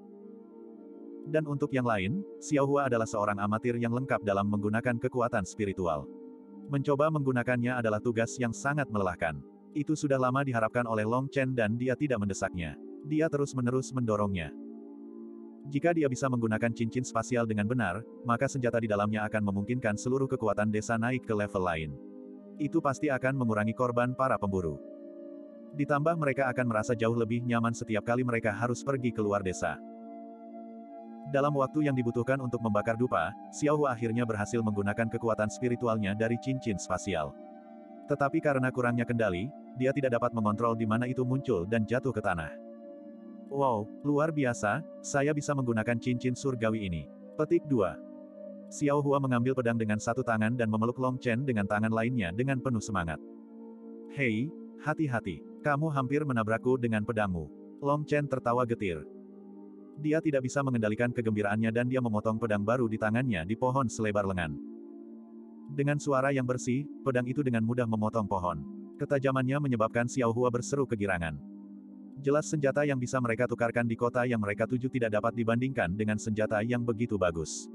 Dan untuk yang lain, Xiao Hua adalah seorang amatir yang lengkap dalam menggunakan kekuatan spiritual. Mencoba menggunakannya adalah tugas yang sangat melelahkan. Itu sudah lama diharapkan oleh Long Chen dan dia tidak mendesaknya. Dia terus-menerus mendorongnya. Jika dia bisa menggunakan cincin spasial dengan benar, maka senjata di dalamnya akan memungkinkan seluruh kekuatan desa naik ke level lain. Itu pasti akan mengurangi korban para pemburu. Ditambah mereka akan merasa jauh lebih nyaman setiap kali mereka harus pergi keluar desa. Dalam waktu yang dibutuhkan untuk membakar dupa, Xiao Hua akhirnya berhasil menggunakan kekuatan spiritualnya dari cincin spasial. Tetapi karena kurangnya kendali, dia tidak dapat mengontrol di mana itu muncul dan jatuh ke tanah. Wow, luar biasa, saya bisa menggunakan cincin surgawi ini. Petik dua. Xiao Hua mengambil pedang dengan satu tangan dan memeluk Long Chen dengan tangan lainnya dengan penuh semangat. Hei, hati-hati, kamu hampir menabrakku dengan pedangmu. Long Chen tertawa getir. Dia tidak bisa mengendalikan kegembiraannya dan dia memotong pedang baru di tangannya di pohon selebar lengan. Dengan suara yang bersih, pedang itu dengan mudah memotong pohon. Ketajamannya menyebabkan Xiao Hua berseru kegirangan. Jelas senjata yang bisa mereka tukarkan di kota yang mereka tuju tidak dapat dibandingkan dengan senjata yang begitu bagus.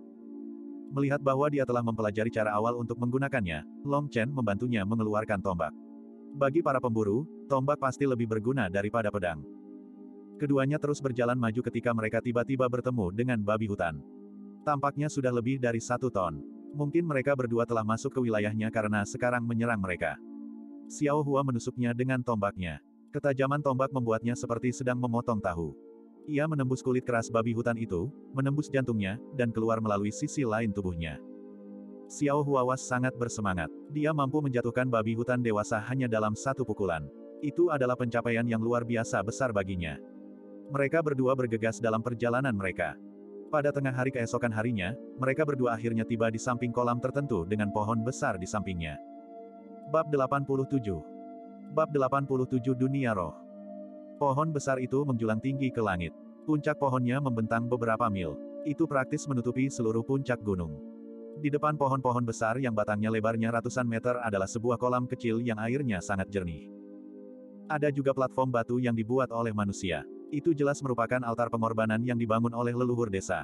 Melihat bahwa dia telah mempelajari cara awal untuk menggunakannya, Long Chen membantunya mengeluarkan tombak. Bagi para pemburu, tombak pasti lebih berguna daripada pedang. Keduanya terus berjalan maju ketika mereka tiba-tiba bertemu dengan babi hutan. Tampaknya sudah lebih dari satu ton. Mungkin mereka berdua telah masuk ke wilayahnya karena sekarang menyerang mereka. Xiao Hua menusuknya dengan tombaknya. Ketajaman tombak membuatnya seperti sedang memotong tahu. Ia menembus kulit keras babi hutan itu, menembus jantungnya, dan keluar melalui sisi lain tubuhnya. Xiao Huawas sangat bersemangat. Dia mampu menjatuhkan babi hutan dewasa hanya dalam satu pukulan. Itu adalah pencapaian yang luar biasa besar baginya. Mereka berdua bergegas dalam perjalanan mereka. Pada tengah hari keesokan harinya, mereka berdua akhirnya tiba di samping kolam tertentu dengan pohon besar di sampingnya. Bab delapan puluh tujuh. Bab delapan puluh tujuh Dunia Roh. Pohon besar itu menjulang tinggi ke langit. Puncak pohonnya membentang beberapa mil. Itu praktis menutupi seluruh puncak gunung. Di depan pohon-pohon besar yang batangnya lebarnya ratusan meter adalah sebuah kolam kecil yang airnya sangat jernih. Ada juga platform batu yang dibuat oleh manusia. Itu jelas merupakan altar pengorbanan yang dibangun oleh leluhur desa.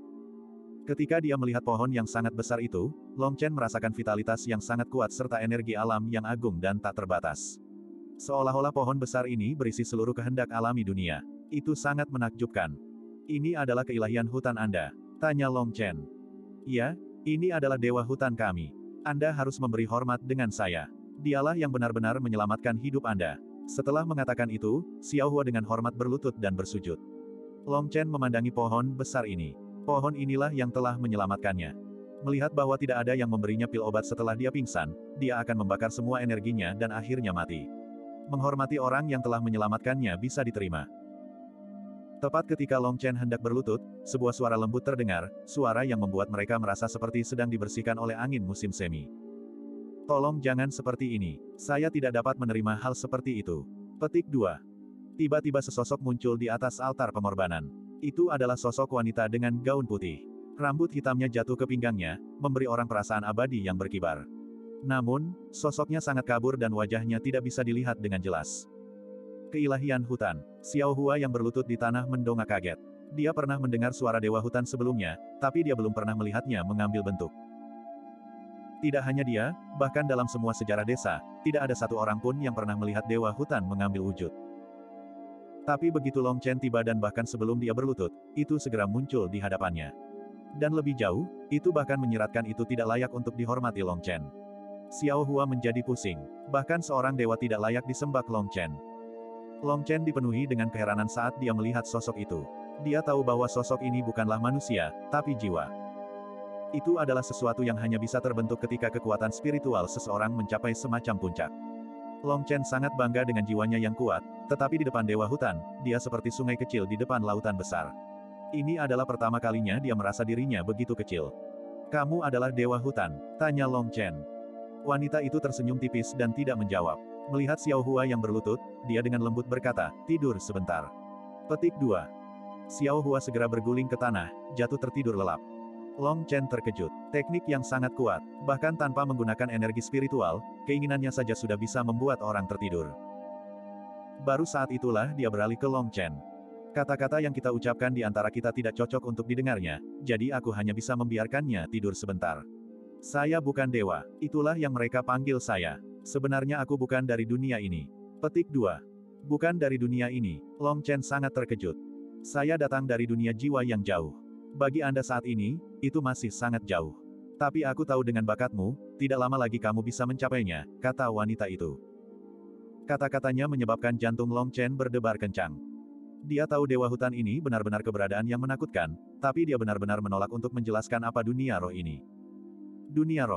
Ketika dia melihat pohon yang sangat besar itu, Long Chen merasakan vitalitas yang sangat kuat serta energi alam yang agung dan tak terbatas. Seolah-olah pohon besar ini berisi seluruh kehendak alami dunia. Itu sangat menakjubkan. Ini adalah keilahian hutan Anda? Tanya Long Chen. Ya, ini adalah dewa hutan kami. Anda harus memberi hormat dengan saya. Dialah yang benar-benar menyelamatkan hidup Anda. Setelah mengatakan itu, Xiao Hua dengan hormat berlutut dan bersujud. Long Chen memandangi pohon besar ini. Pohon inilah yang telah menyelamatkannya. Melihat bahwa tidak ada yang memberinya pil obat setelah dia pingsan, dia akan membakar semua energinya dan akhirnya mati. Menghormati orang yang telah menyelamatkannya bisa diterima. Tepat ketika Long Chen hendak berlutut, sebuah suara lembut terdengar, suara yang membuat mereka merasa seperti sedang dibersihkan oleh angin musim semi. Tolong jangan seperti ini. Saya tidak dapat menerima hal seperti itu. Petik dua. Tiba-tiba sesosok muncul di atas altar pengorbanan. Itu adalah sosok wanita dengan gaun putih. Rambut hitamnya jatuh ke pinggangnya, memberi orang perasaan abadi yang berkibar. Namun, sosoknya sangat kabur dan wajahnya tidak bisa dilihat dengan jelas. Keilahian hutan. Xiao Hua yang berlutut di tanah mendongak kaget. Dia pernah mendengar suara dewa hutan sebelumnya, tapi dia belum pernah melihatnya mengambil bentuk. Tidak hanya dia, bahkan dalam semua sejarah desa, tidak ada satu orang pun yang pernah melihat dewa hutan mengambil wujud. Tapi begitu Long Chen tiba dan bahkan sebelum dia berlutut, itu segera muncul di hadapannya. Dan lebih jauh, itu bahkan menyiratkan itu tidak layak untuk dihormati Long Chen. Xiao Hua menjadi pusing. Bahkan seorang dewa tidak layak disembah Long Chen. Long Chen dipenuhi dengan keheranan saat dia melihat sosok itu. Dia tahu bahwa sosok ini bukanlah manusia, tapi jiwa. Itu adalah sesuatu yang hanya bisa terbentuk ketika kekuatan spiritual seseorang mencapai semacam puncak. Long Chen sangat bangga dengan jiwanya yang kuat, tetapi di depan dewa hutan, dia seperti sungai kecil di depan lautan besar. Ini adalah pertama kalinya dia merasa dirinya begitu kecil. Kamu adalah dewa hutan? Tanya Long Chen. Wanita itu tersenyum tipis dan tidak menjawab. Melihat Xiao Hua yang berlutut, dia dengan lembut berkata, tidur sebentar. Petik dua. Xiao Hua segera berguling ke tanah, jatuh tertidur lelap. Long Chen terkejut. Teknik yang sangat kuat, bahkan tanpa menggunakan energi spiritual, keinginannya saja sudah bisa membuat orang tertidur. Baru saat itulah dia beralih ke Long Chen. Kata-kata yang kita ucapkan di antara kita tidak cocok untuk didengarnya, jadi aku hanya bisa membiarkannya tidur sebentar. Saya bukan dewa, itulah yang mereka panggil saya. Sebenarnya aku bukan dari dunia ini. Petik dua. Bukan dari dunia ini, Long Chen sangat terkejut. Saya datang dari dunia jiwa yang jauh. Bagi Anda saat ini, itu masih sangat jauh. Tapi aku tahu dengan bakatmu, tidak lama lagi kamu bisa mencapainya, kata wanita itu. Kata-katanya menyebabkan jantung Long Chen berdebar kencang. Dia tahu dewa hutan ini benar-benar keberadaan yang menakutkan, tapi dia benar-benar menolak untuk menjelaskan apa dunia roh ini. Dunia roh.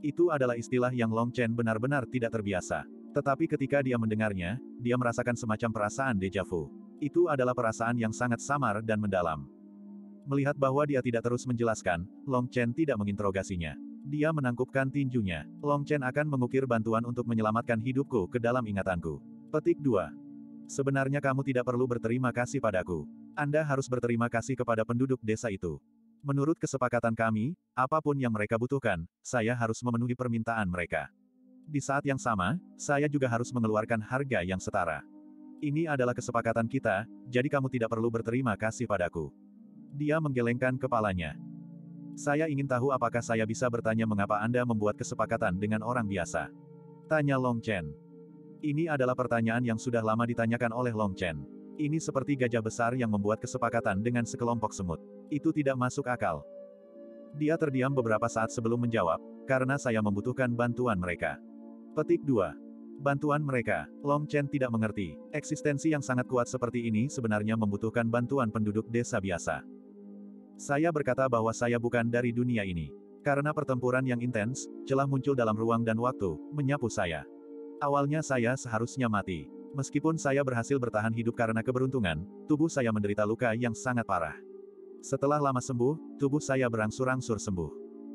Itu adalah istilah yang Long Chen benar-benar tidak terbiasa. Tetapi ketika dia mendengarnya, dia merasakan semacam perasaan deja vu. Itu adalah perasaan yang sangat samar dan mendalam. Melihat bahwa dia tidak terus menjelaskan, Long Chen tidak menginterogasinya. Dia menangkupkan tinjunya. Long Chen akan mengukir bantuan untuk menyelamatkan hidupku ke dalam ingatanku. Petik dua. Sebenarnya kamu tidak perlu berterima kasih padaku. Anda harus berterima kasih kepada penduduk desa itu. Menurut kesepakatan kami, apapun yang mereka butuhkan, saya harus memenuhi permintaan mereka. Di saat yang sama, saya juga harus mengeluarkan harga yang setara. Ini adalah kesepakatan kita, jadi kamu tidak perlu berterima kasih padaku. Dia menggelengkan kepalanya. Saya ingin tahu apakah saya bisa bertanya mengapa Anda membuat kesepakatan dengan orang biasa. Tanya Long Chen. Ini adalah pertanyaan yang sudah lama ditanyakan oleh Long Chen. Ini seperti gajah besar yang membuat kesepakatan dengan sekelompok semut. Itu tidak masuk akal. Dia terdiam beberapa saat sebelum menjawab, karena saya membutuhkan bantuan mereka. Petik dua. Bantuan mereka. Long Chen tidak mengerti. Eksistensi yang sangat kuat seperti ini sebenarnya membutuhkan bantuan penduduk desa biasa. Saya berkata bahwa saya bukan dari dunia ini. Karena pertempuran yang intens, celah muncul dalam ruang dan waktu, menyapu saya. Awalnya saya seharusnya mati. Meskipun saya berhasil bertahan hidup karena keberuntungan, tubuh saya menderita luka yang sangat parah. Setelah lama sembuh, tubuh saya berangsur-angsur sembuh.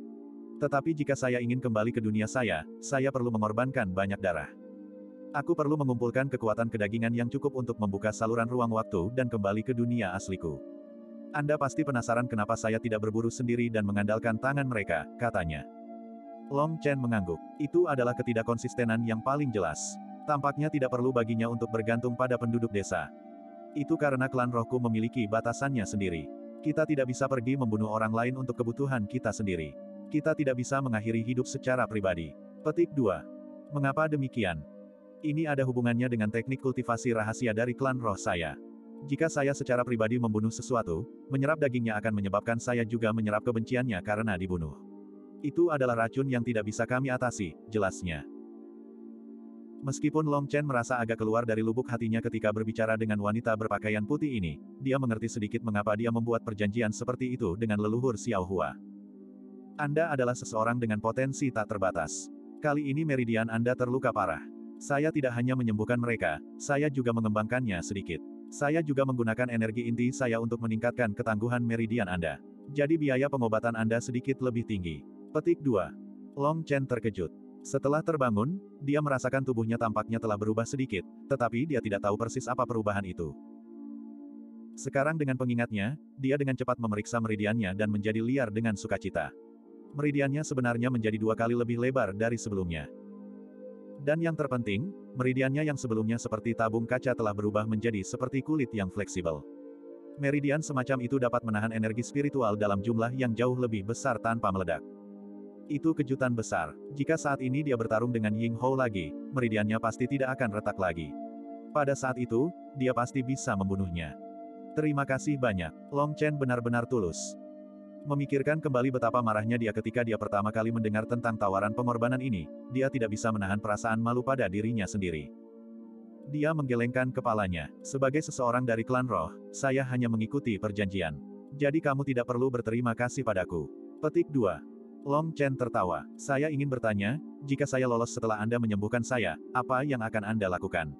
Tetapi jika saya ingin kembali ke dunia saya, saya perlu mengorbankan banyak darah. Aku perlu mengumpulkan kekuatan kedagingan yang cukup untuk membuka saluran ruang waktu dan kembali ke dunia asliku. Anda pasti penasaran kenapa saya tidak berburu sendiri dan mengandalkan tangan mereka, katanya. Long Chen mengangguk. Itu adalah ketidakkonsistenan yang paling jelas. Tampaknya tidak perlu baginya untuk bergantung pada penduduk desa. Itu karena klan rohku memiliki batasannya sendiri. Kita tidak bisa pergi membunuh orang lain untuk kebutuhan kita sendiri. Kita tidak bisa mengakhiri hidup secara pribadi. Petik dua. Mengapa demikian? Ini ada hubungannya dengan teknik kultivasi rahasia dari klan roh saya. Jika saya secara pribadi membunuh sesuatu, menyerap dagingnya akan menyebabkan saya juga menyerap kebenciannya karena dibunuh. Itu adalah racun yang tidak bisa kami atasi, jelasnya. Meskipun Long Chen merasa agak keluar dari lubuk hatinya ketika berbicara dengan wanita berpakaian putih ini, dia mengerti sedikit mengapa dia membuat perjanjian seperti itu dengan leluhur Xiao Hua. Anda adalah seseorang dengan potensi tak terbatas. Kali ini meridian Anda terluka parah. Saya tidak hanya menyembuhkan mereka, saya juga mengembangkannya sedikit. Saya juga menggunakan energi inti saya untuk meningkatkan ketangguhan meridian Anda. Jadi biaya pengobatan Anda sedikit lebih tinggi. Petik dua. Long Chen terkejut. Setelah terbangun, dia merasakan tubuhnya tampaknya telah berubah sedikit, tetapi dia tidak tahu persis apa perubahan itu. Sekarang dengan pengingatnya, dia dengan cepat memeriksa meridiannya dan menjadi liar dengan sukacita. Meridiannya sebenarnya menjadi dua kali lebih lebar dari sebelumnya. Dan yang terpenting, meridiannya yang sebelumnya seperti tabung kaca telah berubah menjadi seperti kulit yang fleksibel. Meridian semacam itu dapat menahan energi spiritual dalam jumlah yang jauh lebih besar tanpa meledak. Itu kejutan besar. Jika saat ini dia bertarung dengan Ying Hou lagi, meridiannya pasti tidak akan retak lagi. Pada saat itu, dia pasti bisa membunuhnya. Terima kasih banyak. Long Chen benar-benar tulus. Memikirkan kembali betapa marahnya dia ketika dia pertama kali mendengar tentang tawaran pengorbanan ini, dia tidak bisa menahan perasaan malu pada dirinya sendiri. Dia menggelengkan kepalanya. Sebagai seseorang dari klan roh, saya hanya mengikuti perjanjian. Jadi kamu tidak perlu berterima kasih padaku. Petik dua. Long Chen tertawa. Saya ingin bertanya, jika saya lolos setelah Anda menyembuhkan saya, apa yang akan Anda lakukan?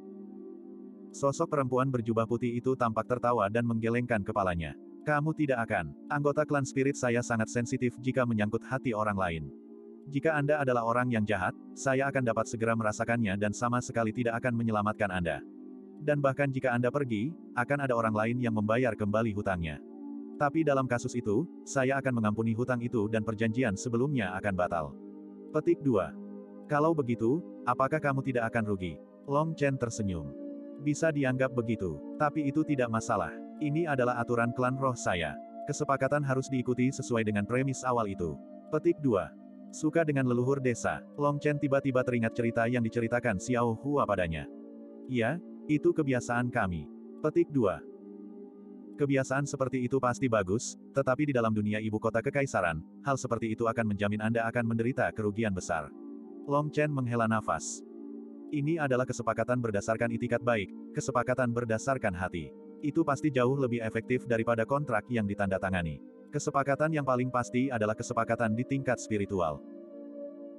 Sosok perempuan berjubah putih itu tampak tertawa dan menggelengkan kepalanya. Kamu tidak akan. Anggota klan spirit saya sangat sensitif jika menyangkut hati orang lain. Jika Anda adalah orang yang jahat, saya akan dapat segera merasakannya dan sama sekali tidak akan menyelamatkan Anda. Dan bahkan jika Anda pergi, akan ada orang lain yang membayar kembali hutangnya. Tapi dalam kasus itu, saya akan mengampuni hutang itu dan perjanjian sebelumnya akan batal. Petik dua. Kalau begitu, apakah kamu tidak akan rugi? Long Chen tersenyum. Bisa dianggap begitu, tapi itu tidak masalah. Ini adalah aturan klan roh saya. Kesepakatan harus diikuti sesuai dengan premis awal itu. Petik dua. Suka dengan leluhur desa, Long Chen tiba-tiba teringat cerita yang diceritakan Xiao Hua padanya. Ya, itu kebiasaan kami. Petik dua. Kebiasaan seperti itu pasti bagus, tetapi di dalam dunia ibu kota kekaisaran, hal seperti itu akan menjamin Anda akan menderita kerugian besar. Long Chen menghela nafas. Ini adalah kesepakatan berdasarkan itikat baik, kesepakatan berdasarkan hati. Itu pasti jauh lebih efektif daripada kontrak yang ditandatangani. Kesepakatan yang paling pasti adalah kesepakatan di tingkat spiritual.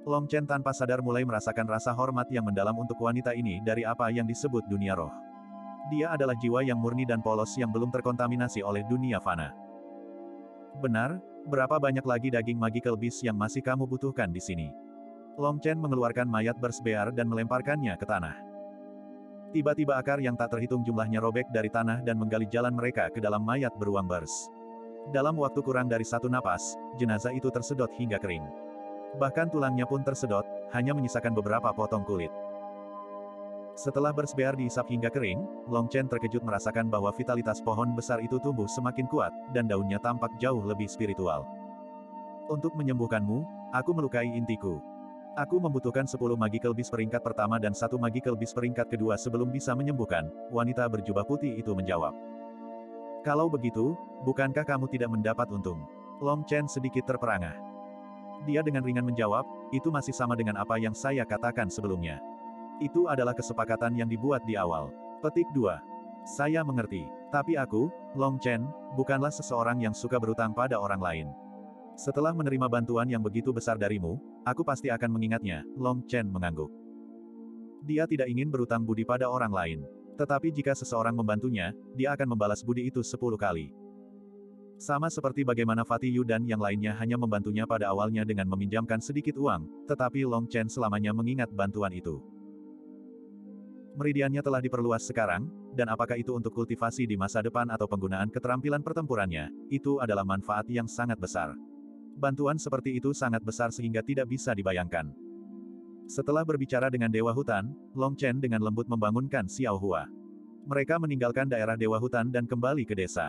Long Chen tanpa sadar mulai merasakan rasa hormat yang mendalam untuk wanita ini dari apa yang disebut dunia roh. Dia adalah jiwa yang murni dan polos yang belum terkontaminasi oleh dunia fana. Benar, berapa banyak lagi daging magical beast yang masih kamu butuhkan di sini? Long Chen mengeluarkan mayat bersbear dan melemparkannya ke tanah. Tiba-tiba akar yang tak terhitung jumlahnya robek dari tanah dan menggali jalan mereka ke dalam mayat beruang bers. Dalam waktu kurang dari satu napas, jenazah itu tersedot hingga kering. Bahkan tulangnya pun tersedot, hanya menyisakan beberapa potong kulit. Setelah bersbear diisap hingga kering, Long Chen terkejut merasakan bahwa vitalitas pohon besar itu tumbuh semakin kuat, dan daunnya tampak jauh lebih spiritual. Untuk menyembuhkanmu, aku melukai intiku. Aku membutuhkan sepuluh magical beast peringkat pertama dan satu magical beast peringkat kedua sebelum bisa menyembuhkan, wanita berjubah putih itu menjawab. Kalau begitu, bukankah kamu tidak mendapat untung? Long Chen sedikit terperangah. Dia dengan ringan menjawab, itu masih sama dengan apa yang saya katakan sebelumnya. Itu adalah kesepakatan yang dibuat di awal. Petik dua. Saya mengerti. Tapi aku, Long Chen, bukanlah seseorang yang suka berutang pada orang lain. Setelah menerima bantuan yang begitu besar darimu, aku pasti akan mengingatnya, Long Chen mengangguk. Dia tidak ingin berutang budi pada orang lain. Tetapi jika seseorang membantunya, dia akan membalas budi itu sepuluh kali. Sama seperti bagaimana Fatih Yu dan yang lainnya hanya membantunya pada awalnya dengan meminjamkan sedikit uang, tetapi Long Chen selamanya mengingat bantuan itu. Meridiannya telah diperluas sekarang, dan apakah itu untuk kultivasi di masa depan atau penggunaan keterampilan pertempurannya, itu adalah manfaat yang sangat besar. Bantuan seperti itu sangat besar sehingga tidak bisa dibayangkan. Setelah berbicara dengan Dewa Hutan, Long Chen dengan lembut membangunkan Xiao Hua. Mereka meninggalkan daerah Dewa Hutan dan kembali ke desa.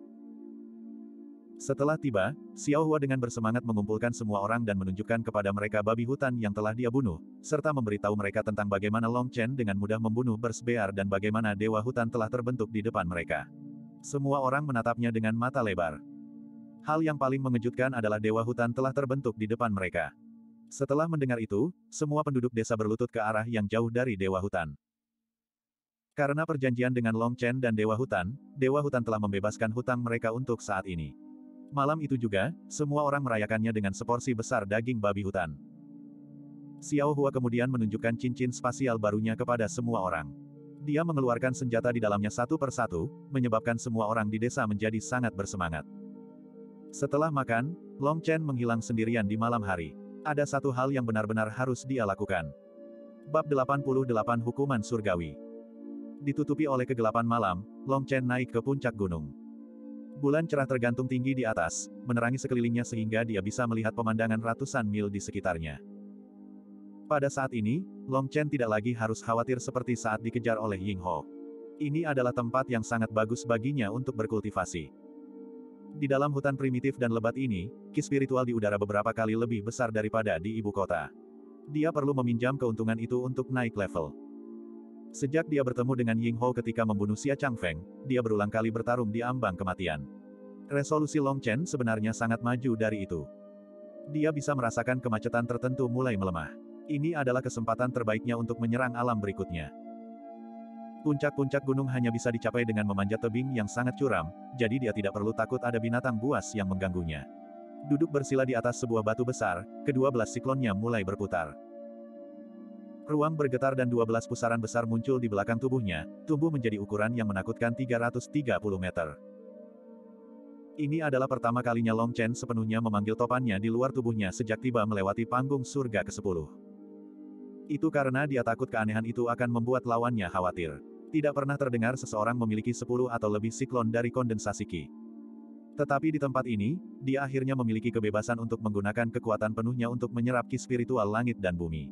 Setelah tiba, Xiao Hua dengan bersemangat mengumpulkan semua orang dan menunjukkan kepada mereka babi hutan yang telah dia bunuh, serta memberitahu mereka tentang bagaimana Long Chen dengan mudah membunuh bersbear dan bagaimana Dewa Hutan telah terbentuk di depan mereka. Semua orang menatapnya dengan mata lebar. Hal yang paling mengejutkan adalah Dewa Hutan telah terbentuk di depan mereka. Setelah mendengar itu, semua penduduk desa berlutut ke arah yang jauh dari Dewa Hutan. Karena perjanjian dengan Long Chen dan Dewa Hutan, Dewa Hutan telah membebaskan hutang mereka untuk saat ini. Malam itu juga, semua orang merayakannya dengan seporsi besar daging babi hutan. Xiao Hua kemudian menunjukkan cincin spasial barunya kepada semua orang. Dia mengeluarkan senjata di dalamnya satu persatu, menyebabkan semua orang di desa menjadi sangat bersemangat. Setelah makan, Long Chen menghilang sendirian di malam hari. Ada satu hal yang benar-benar harus dia lakukan. Bab delapan puluh delapan Hukuman Surgawi. Ditutupi oleh kegelapan malam, Long Chen naik ke puncak gunung. Bulan cerah tergantung tinggi di atas, menerangi sekelilingnya sehingga dia bisa melihat pemandangan ratusan mil di sekitarnya. Pada saat ini, Long Chen tidak lagi harus khawatir seperti saat dikejar oleh Ying Ho. Ini adalah tempat yang sangat bagus baginya untuk berkultivasi. Di dalam hutan primitif dan lebat ini, ki spiritual di udara beberapa kali lebih besar daripada di ibu kota. Dia perlu meminjam keuntungan itu untuk naik level. Sejak dia bertemu dengan Ying Ho ketika membunuh Xia Changfeng, dia berulang kali bertarung di ambang kematian. Resolusi Long Chen sebenarnya sangat maju dari itu. Dia bisa merasakan kemacetan tertentu mulai melemah. Ini adalah kesempatan terbaiknya untuk menyerang alam berikutnya. Puncak-puncak gunung hanya bisa dicapai dengan memanjat tebing yang sangat curam, jadi dia tidak perlu takut ada binatang buas yang mengganggunya. Duduk bersila di atas sebuah batu besar, kedua belas siklonnya mulai berputar. Ruang bergetar dan dua belas pusaran besar muncul di belakang tubuhnya, tumbuh menjadi ukuran yang menakutkan tiga ratus tiga puluh meter. Ini adalah pertama kalinya Long Chen sepenuhnya memanggil topannya di luar tubuhnya sejak tiba melewati panggung surga kesepuluh. Itu karena dia takut keanehan itu akan membuat lawannya khawatir. Tidak pernah terdengar seseorang memiliki sepuluh atau lebih siklon dari kondensasi Qi. Tetapi di tempat ini, dia akhirnya memiliki kebebasan untuk menggunakan kekuatan penuhnya untuk menyerap Qi spiritual langit dan bumi.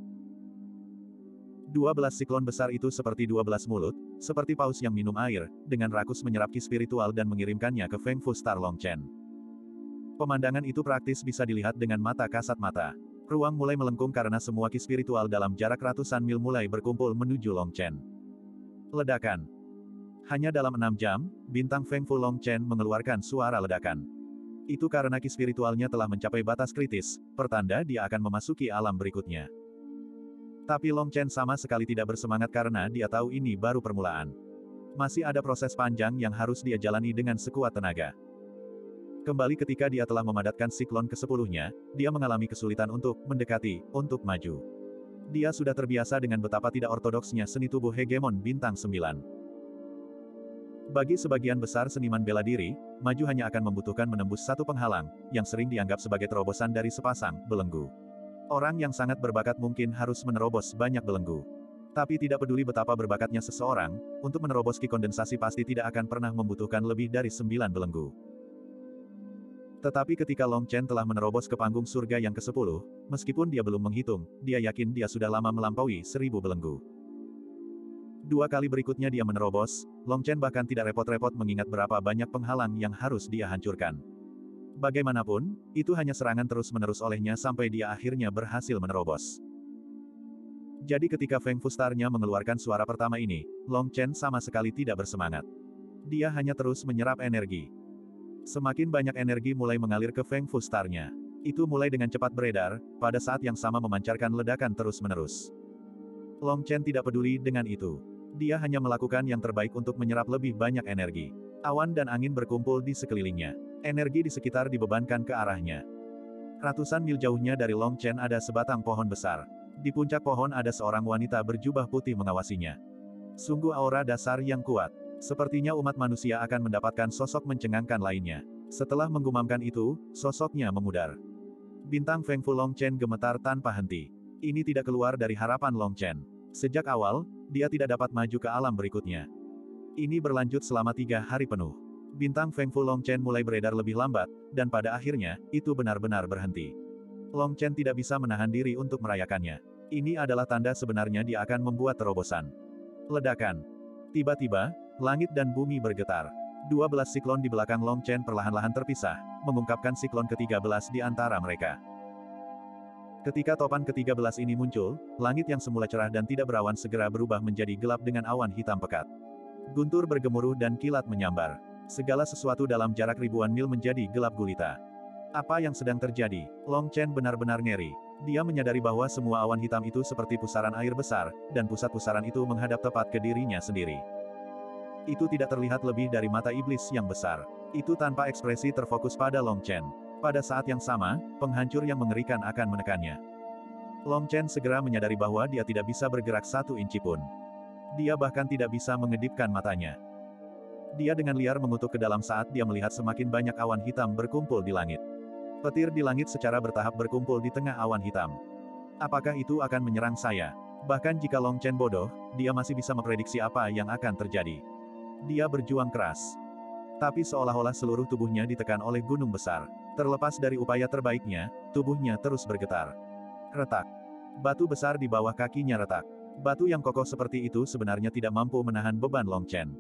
Dua belas siklon besar itu seperti dua belas mulut, seperti paus yang minum air, dengan rakus menyerap ki spiritual dan mengirimkannya ke Feng Fu Star Long Chen. Pemandangan itu praktis bisa dilihat dengan mata kasat mata. Ruang mulai melengkung karena semua ki spiritual dalam jarak ratusan mil mulai berkumpul menuju Long Chen. Ledakan. Hanya dalam enam jam, bintang Feng Fu Long Chen mengeluarkan suara ledakan. Itu karena ki spiritualnya telah mencapai batas kritis, pertanda dia akan memasuki alam berikutnya. Tapi Long Chen sama sekali tidak bersemangat karena dia tahu ini baru permulaan. Masih ada proses panjang yang harus dia jalani dengan sekuat tenaga. Kembali ketika dia telah memadatkan siklon kesepuluhnya, dia mengalami kesulitan untuk mendekati, untuk maju. Dia sudah terbiasa dengan betapa tidak ortodoksnya seni tubuh hegemon bintang sembilan. Bagi sebagian besar seniman bela diri, maju hanya akan membutuhkan menembus satu penghalang, yang sering dianggap sebagai terobosan dari sepasang belenggu. Orang yang sangat berbakat mungkin harus menerobos banyak belenggu. Tapi tidak peduli betapa berbakatnya seseorang, untuk menerobos ki kondensasi pasti tidak akan pernah membutuhkan lebih dari sembilan belenggu. Tetapi ketika Long Chen telah menerobos ke panggung surga yang kesepuluh, meskipun dia belum menghitung, dia yakin dia sudah lama melampaui seribu belenggu. Dua kali berikutnya dia menerobos, Long Chen bahkan tidak repot-repot mengingat berapa banyak penghalang yang harus dia hancurkan. Bagaimanapun, itu hanya serangan terus-menerus olehnya sampai dia akhirnya berhasil menerobos. Jadi ketika Feng Fu Star-nya mengeluarkan suara pertama ini, Long Chen sama sekali tidak bersemangat. Dia hanya terus menyerap energi. Semakin banyak energi mulai mengalir ke Feng Fu Star-nya. Itu mulai dengan cepat beredar, pada saat yang sama memancarkan ledakan terus-menerus. Long Chen tidak peduli dengan itu. Dia hanya melakukan yang terbaik untuk menyerap lebih banyak energi. Awan dan angin berkumpul di sekelilingnya. Energi di sekitar dibebankan ke arahnya. Ratusan mil jauhnya dari Long Chen ada sebatang pohon besar. Di puncak pohon ada seorang wanita berjubah putih mengawasinya. Sungguh aura dasar yang kuat. Sepertinya umat manusia akan mendapatkan sosok mencengangkan lainnya. Setelah menggumamkan itu, sosoknya memudar. Bintang Feng Fu Long Chen gemetar tanpa henti. Ini tidak keluar dari harapan Long Chen. Sejak awal, dia tidak dapat maju ke alam berikutnya. Ini berlanjut selama tiga hari penuh. Bintang Feng Fu Long Chen mulai beredar lebih lambat, dan pada akhirnya, itu benar-benar berhenti. Long Chen tidak bisa menahan diri untuk merayakannya. Ini adalah tanda sebenarnya dia akan membuat terobosan. Ledakan. Tiba-tiba, langit dan bumi bergetar. Dua belas siklon di belakang Long Chen perlahan-lahan terpisah, mengungkapkan siklon ketiga belas di antara mereka. Ketika topan ketiga belas ini muncul, langit yang semula cerah dan tidak berawan segera berubah menjadi gelap dengan awan hitam pekat. Guntur bergemuruh dan kilat menyambar. Segala sesuatu dalam jarak ribuan mil menjadi gelap gulita. Apa yang sedang terjadi? Long Chen benar-benar ngeri. Dia menyadari bahwa semua awan hitam itu seperti pusaran air besar, dan pusat pusaran itu menghadap tepat ke dirinya sendiri. Itu tidak terlihat lebih dari mata iblis yang besar. Itu tanpa ekspresi terfokus pada Long Chen. Pada saat yang sama, penghancur yang mengerikan akan menekannya. Long Chen segera menyadari bahwa dia tidak bisa bergerak satu inci pun. Dia bahkan tidak bisa mengedipkan matanya. Dia dengan liar mengutuk ke dalam saat dia melihat semakin banyak awan hitam berkumpul di langit. Petir di langit secara bertahap berkumpul di tengah awan hitam. Apakah itu akan menyerang saya? Bahkan jika Long Chen bodoh, dia masih bisa memprediksi apa yang akan terjadi. Dia berjuang keras. Tapi seolah-olah seluruh tubuhnya ditekan oleh gunung besar. Terlepas dari upaya terbaiknya, tubuhnya terus bergetar. Retak. Batu besar di bawah kakinya retak. Batu yang kokoh seperti itu sebenarnya tidak mampu menahan beban Long Chen.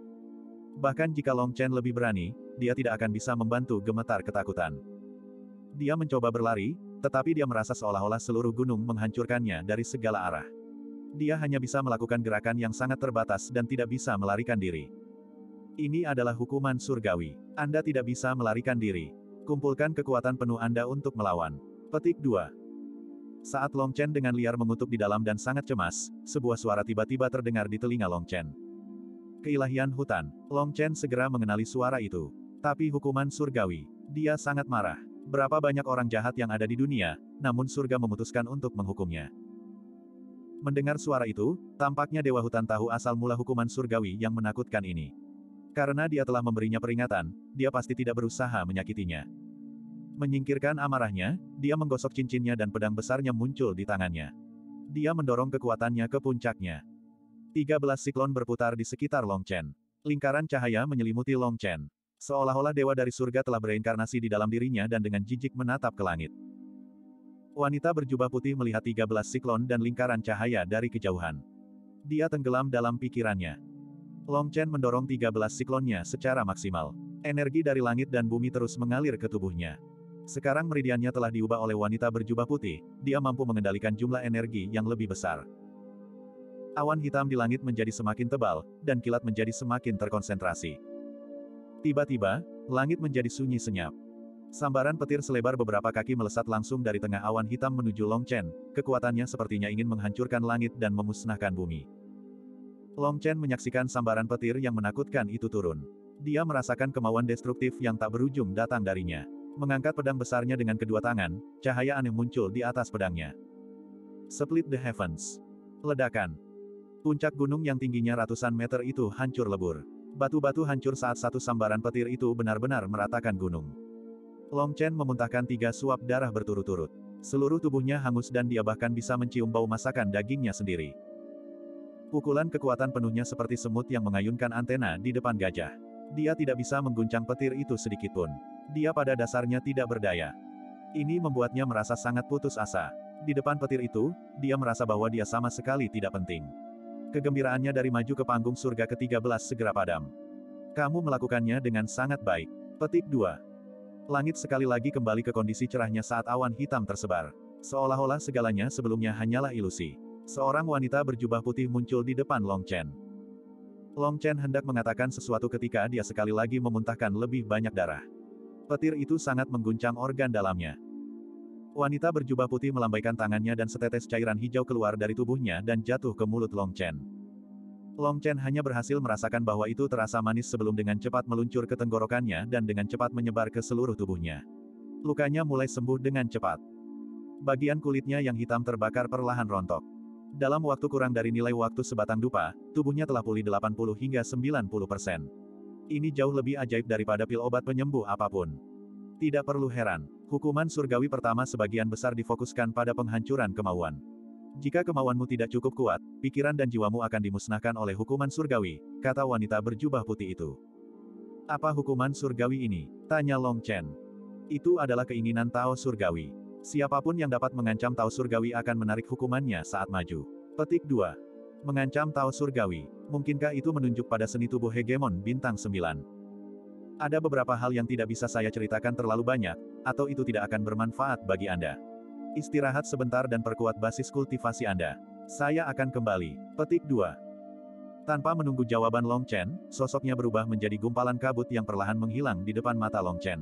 Bahkan jika Long Chen lebih berani, dia tidak akan bisa membantu gemetar ketakutan. Dia mencoba berlari, tetapi dia merasa seolah-olah seluruh gunung menghancurkannya dari segala arah. Dia hanya bisa melakukan gerakan yang sangat terbatas dan tidak bisa melarikan diri. Ini adalah hukuman surgawi. Anda tidak bisa melarikan diri. Kumpulkan kekuatan penuh Anda untuk melawan. Petik dua. Saat Long Chen dengan liar mengutuk di dalam dan sangat cemas, sebuah suara tiba-tiba terdengar di telinga Long Chen. Keilahian hutan. Long Chen segera mengenali suara itu. Tapi hukuman surgawi. Dia sangat marah. Berapa banyak orang jahat yang ada di dunia, namun surga memutuskan untuk menghukumnya. Mendengar suara itu, tampaknya Dewa Hutan tahu asal mula hukuman surgawi yang menakutkan ini. Karena dia telah memberinya peringatan, dia pasti tidak berusaha menyakitinya. Menyingkirkan amarahnya, dia menggosok cincinnya dan pedang besarnya muncul di tangannya. Dia mendorong kekuatannya ke puncaknya. tiga belas siklon berputar di sekitar Long Chen. Lingkaran cahaya menyelimuti Long Chen. Seolah-olah dewa dari surga telah bereinkarnasi di dalam dirinya dan dengan jijik menatap ke langit. Wanita berjubah putih melihat tiga belas siklon dan lingkaran cahaya dari kejauhan. Dia tenggelam dalam pikirannya. Long Chen mendorong tiga belas siklonnya secara maksimal. Energi dari langit dan bumi terus mengalir ke tubuhnya. Sekarang meridiannya telah diubah oleh wanita berjubah putih, dia mampu mengendalikan jumlah energi yang lebih besar. Awan hitam di langit menjadi semakin tebal, dan kilat menjadi semakin terkonsentrasi. Tiba-tiba, langit menjadi sunyi senyap. Sambaran petir selebar beberapa kaki melesat langsung dari tengah awan hitam menuju Long Chen, kekuatannya sepertinya ingin menghancurkan langit dan memusnahkan bumi. Long Chen menyaksikan sambaran petir yang menakutkan itu turun. Dia merasakan kemauan destruktif yang tak berujung datang darinya. Mengangkat pedang besarnya dengan kedua tangan, cahaya aneh muncul di atas pedangnya. Split the Heavens. Ledakan. Puncak gunung yang tingginya ratusan meter itu hancur lebur. Batu-batu hancur saat satu sambaran petir itu benar-benar meratakan gunung. Long Chen memuntahkan tiga suap darah berturut-turut. Seluruh tubuhnya hangus dan dia bahkan bisa mencium bau masakan dagingnya sendiri. Pukulan kekuatan penuhnya seperti semut yang mengayunkan antena di depan gajah. Dia tidak bisa mengguncang petir itu sedikitpun. Dia pada dasarnya tidak berdaya. Ini membuatnya merasa sangat putus asa. Di depan petir itu, dia merasa bahwa dia sama sekali tidak penting. Kegembiraannya dari maju ke panggung surga ke tiga belas segera padam. Kamu melakukannya dengan sangat baik. Petik dua. Langit sekali lagi kembali ke kondisi cerahnya saat awan hitam tersebar. Seolah-olah segalanya sebelumnya hanyalah ilusi. Seorang wanita berjubah putih muncul di depan Long Chen. Long Chen hendak mengatakan sesuatu ketika dia sekali lagi memuntahkan lebih banyak darah. Petir itu sangat mengguncang organ dalamnya. Wanita berjubah putih melambaikan tangannya dan setetes cairan hijau keluar dari tubuhnya dan jatuh ke mulut Long Chen. Long Chen hanya berhasil merasakan bahwa itu terasa manis sebelum dengan cepat meluncur ke tenggorokannya dan dengan cepat menyebar ke seluruh tubuhnya. Lukanya mulai sembuh dengan cepat. Bagian kulitnya yang hitam terbakar perlahan rontok. Dalam waktu kurang dari nilai waktu sebatang dupa, tubuhnya telah pulih delapan puluh hingga sembilan puluh persen. Ini jauh lebih ajaib daripada pil obat penyembuh apapun. Tidak perlu heran, hukuman surgawi pertama sebagian besar difokuskan pada penghancuran kemauan. Jika kemauanmu tidak cukup kuat, pikiran dan jiwamu akan dimusnahkan oleh hukuman surgawi, kata wanita berjubah putih itu. Apa hukuman surgawi ini? Tanya Long Chen. Itu adalah keinginan Tao surgawi. Siapapun yang dapat mengancam Tao surgawi akan menarik hukumannya saat maju. Petik dua. Mengancam Tao surgawi. Mungkinkah itu menunjuk pada seni tubuh hegemon bintang sembilan? Ada beberapa hal yang tidak bisa saya ceritakan terlalu banyak, atau itu tidak akan bermanfaat bagi Anda. Istirahat sebentar dan perkuat basis kultivasi Anda. Saya akan kembali. Petik dua. Tanpa menunggu jawaban Long Chen, sosoknya berubah menjadi gumpalan kabut yang perlahan menghilang di depan mata Long Chen.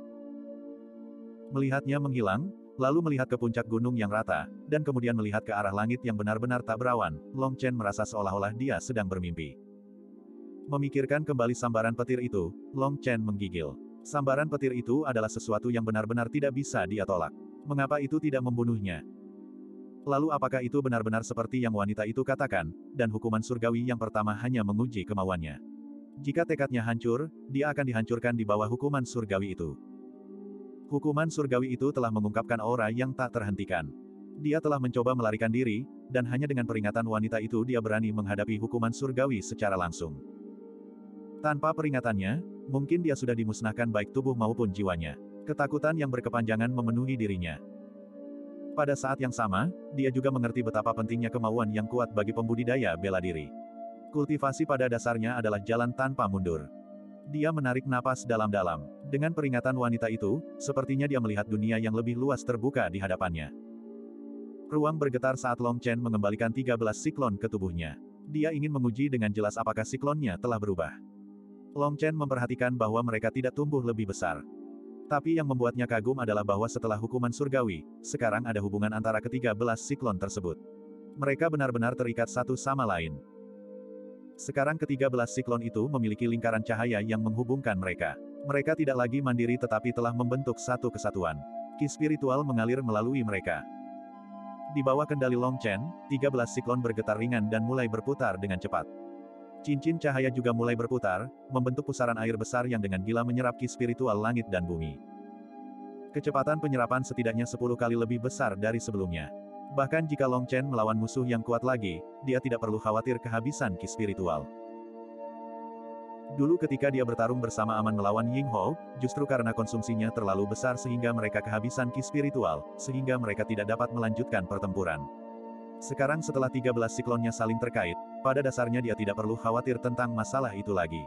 Melihatnya menghilang, lalu melihat ke puncak gunung yang rata, dan kemudian melihat ke arah langit yang benar-benar tak berawan, Long Chen merasa seolah-olah dia sedang bermimpi. Memikirkan kembali sambaran petir itu, Long Chen menggigil. Sambaran petir itu adalah sesuatu yang benar-benar tidak bisa dia tolak. Mengapa itu tidak membunuhnya? Lalu apakah itu benar-benar seperti yang wanita itu katakan, dan hukuman surgawi yang pertama hanya menguji kemauannya? Jika tekadnya hancur, dia akan dihancurkan di bawah hukuman surgawi itu. Hukuman surgawi itu telah mengungkapkan aura yang tak terhentikan. Dia telah mencoba melarikan diri, dan hanya dengan peringatan wanita itu dia berani menghadapi hukuman surgawi secara langsung. Tanpa peringatannya, mungkin dia sudah dimusnahkan baik tubuh maupun jiwanya. Ketakutan yang berkepanjangan memenuhi dirinya. Pada saat yang sama, dia juga mengerti betapa pentingnya kemauan yang kuat bagi pembudidaya bela diri. Kultivasi pada dasarnya adalah jalan tanpa mundur. Dia menarik napas dalam-dalam. Dengan peringatan wanita itu, sepertinya dia melihat dunia yang lebih luas terbuka di hadapannya. Ruang bergetar saat Long Chen mengembalikan tiga belas siklon ke tubuhnya. Dia ingin menguji dengan jelas apakah siklonnya telah berubah. Long Chen memperhatikan bahwa mereka tidak tumbuh lebih besar. Tapi yang membuatnya kagum adalah bahwa setelah hukuman surgawi, sekarang ada hubungan antara ketiga belas siklon tersebut. Mereka benar-benar terikat satu sama lain. Sekarang ketiga belas siklon itu memiliki lingkaran cahaya yang menghubungkan mereka. Mereka tidak lagi mandiri tetapi telah membentuk satu kesatuan. Ki spiritual mengalir melalui mereka. Di bawah kendali Long Chen, tiga belas siklon bergetar ringan dan mulai berputar dengan cepat. Cincin cahaya juga mulai berputar, membentuk pusaran air besar yang dengan gila menyerap ki spiritual langit dan bumi. Kecepatan penyerapan setidaknya sepuluh kali lebih besar dari sebelumnya. Bahkan jika Long Chen melawan musuh yang kuat lagi, dia tidak perlu khawatir kehabisan ki spiritual. Dulu ketika dia bertarung bersama Aman melawan Ying Hou, justru karena konsumsinya terlalu besar sehingga mereka kehabisan ki spiritual, sehingga mereka tidak dapat melanjutkan pertempuran. Sekarang setelah tiga belas siklonnya saling terkait, pada dasarnya dia tidak perlu khawatir tentang masalah itu lagi.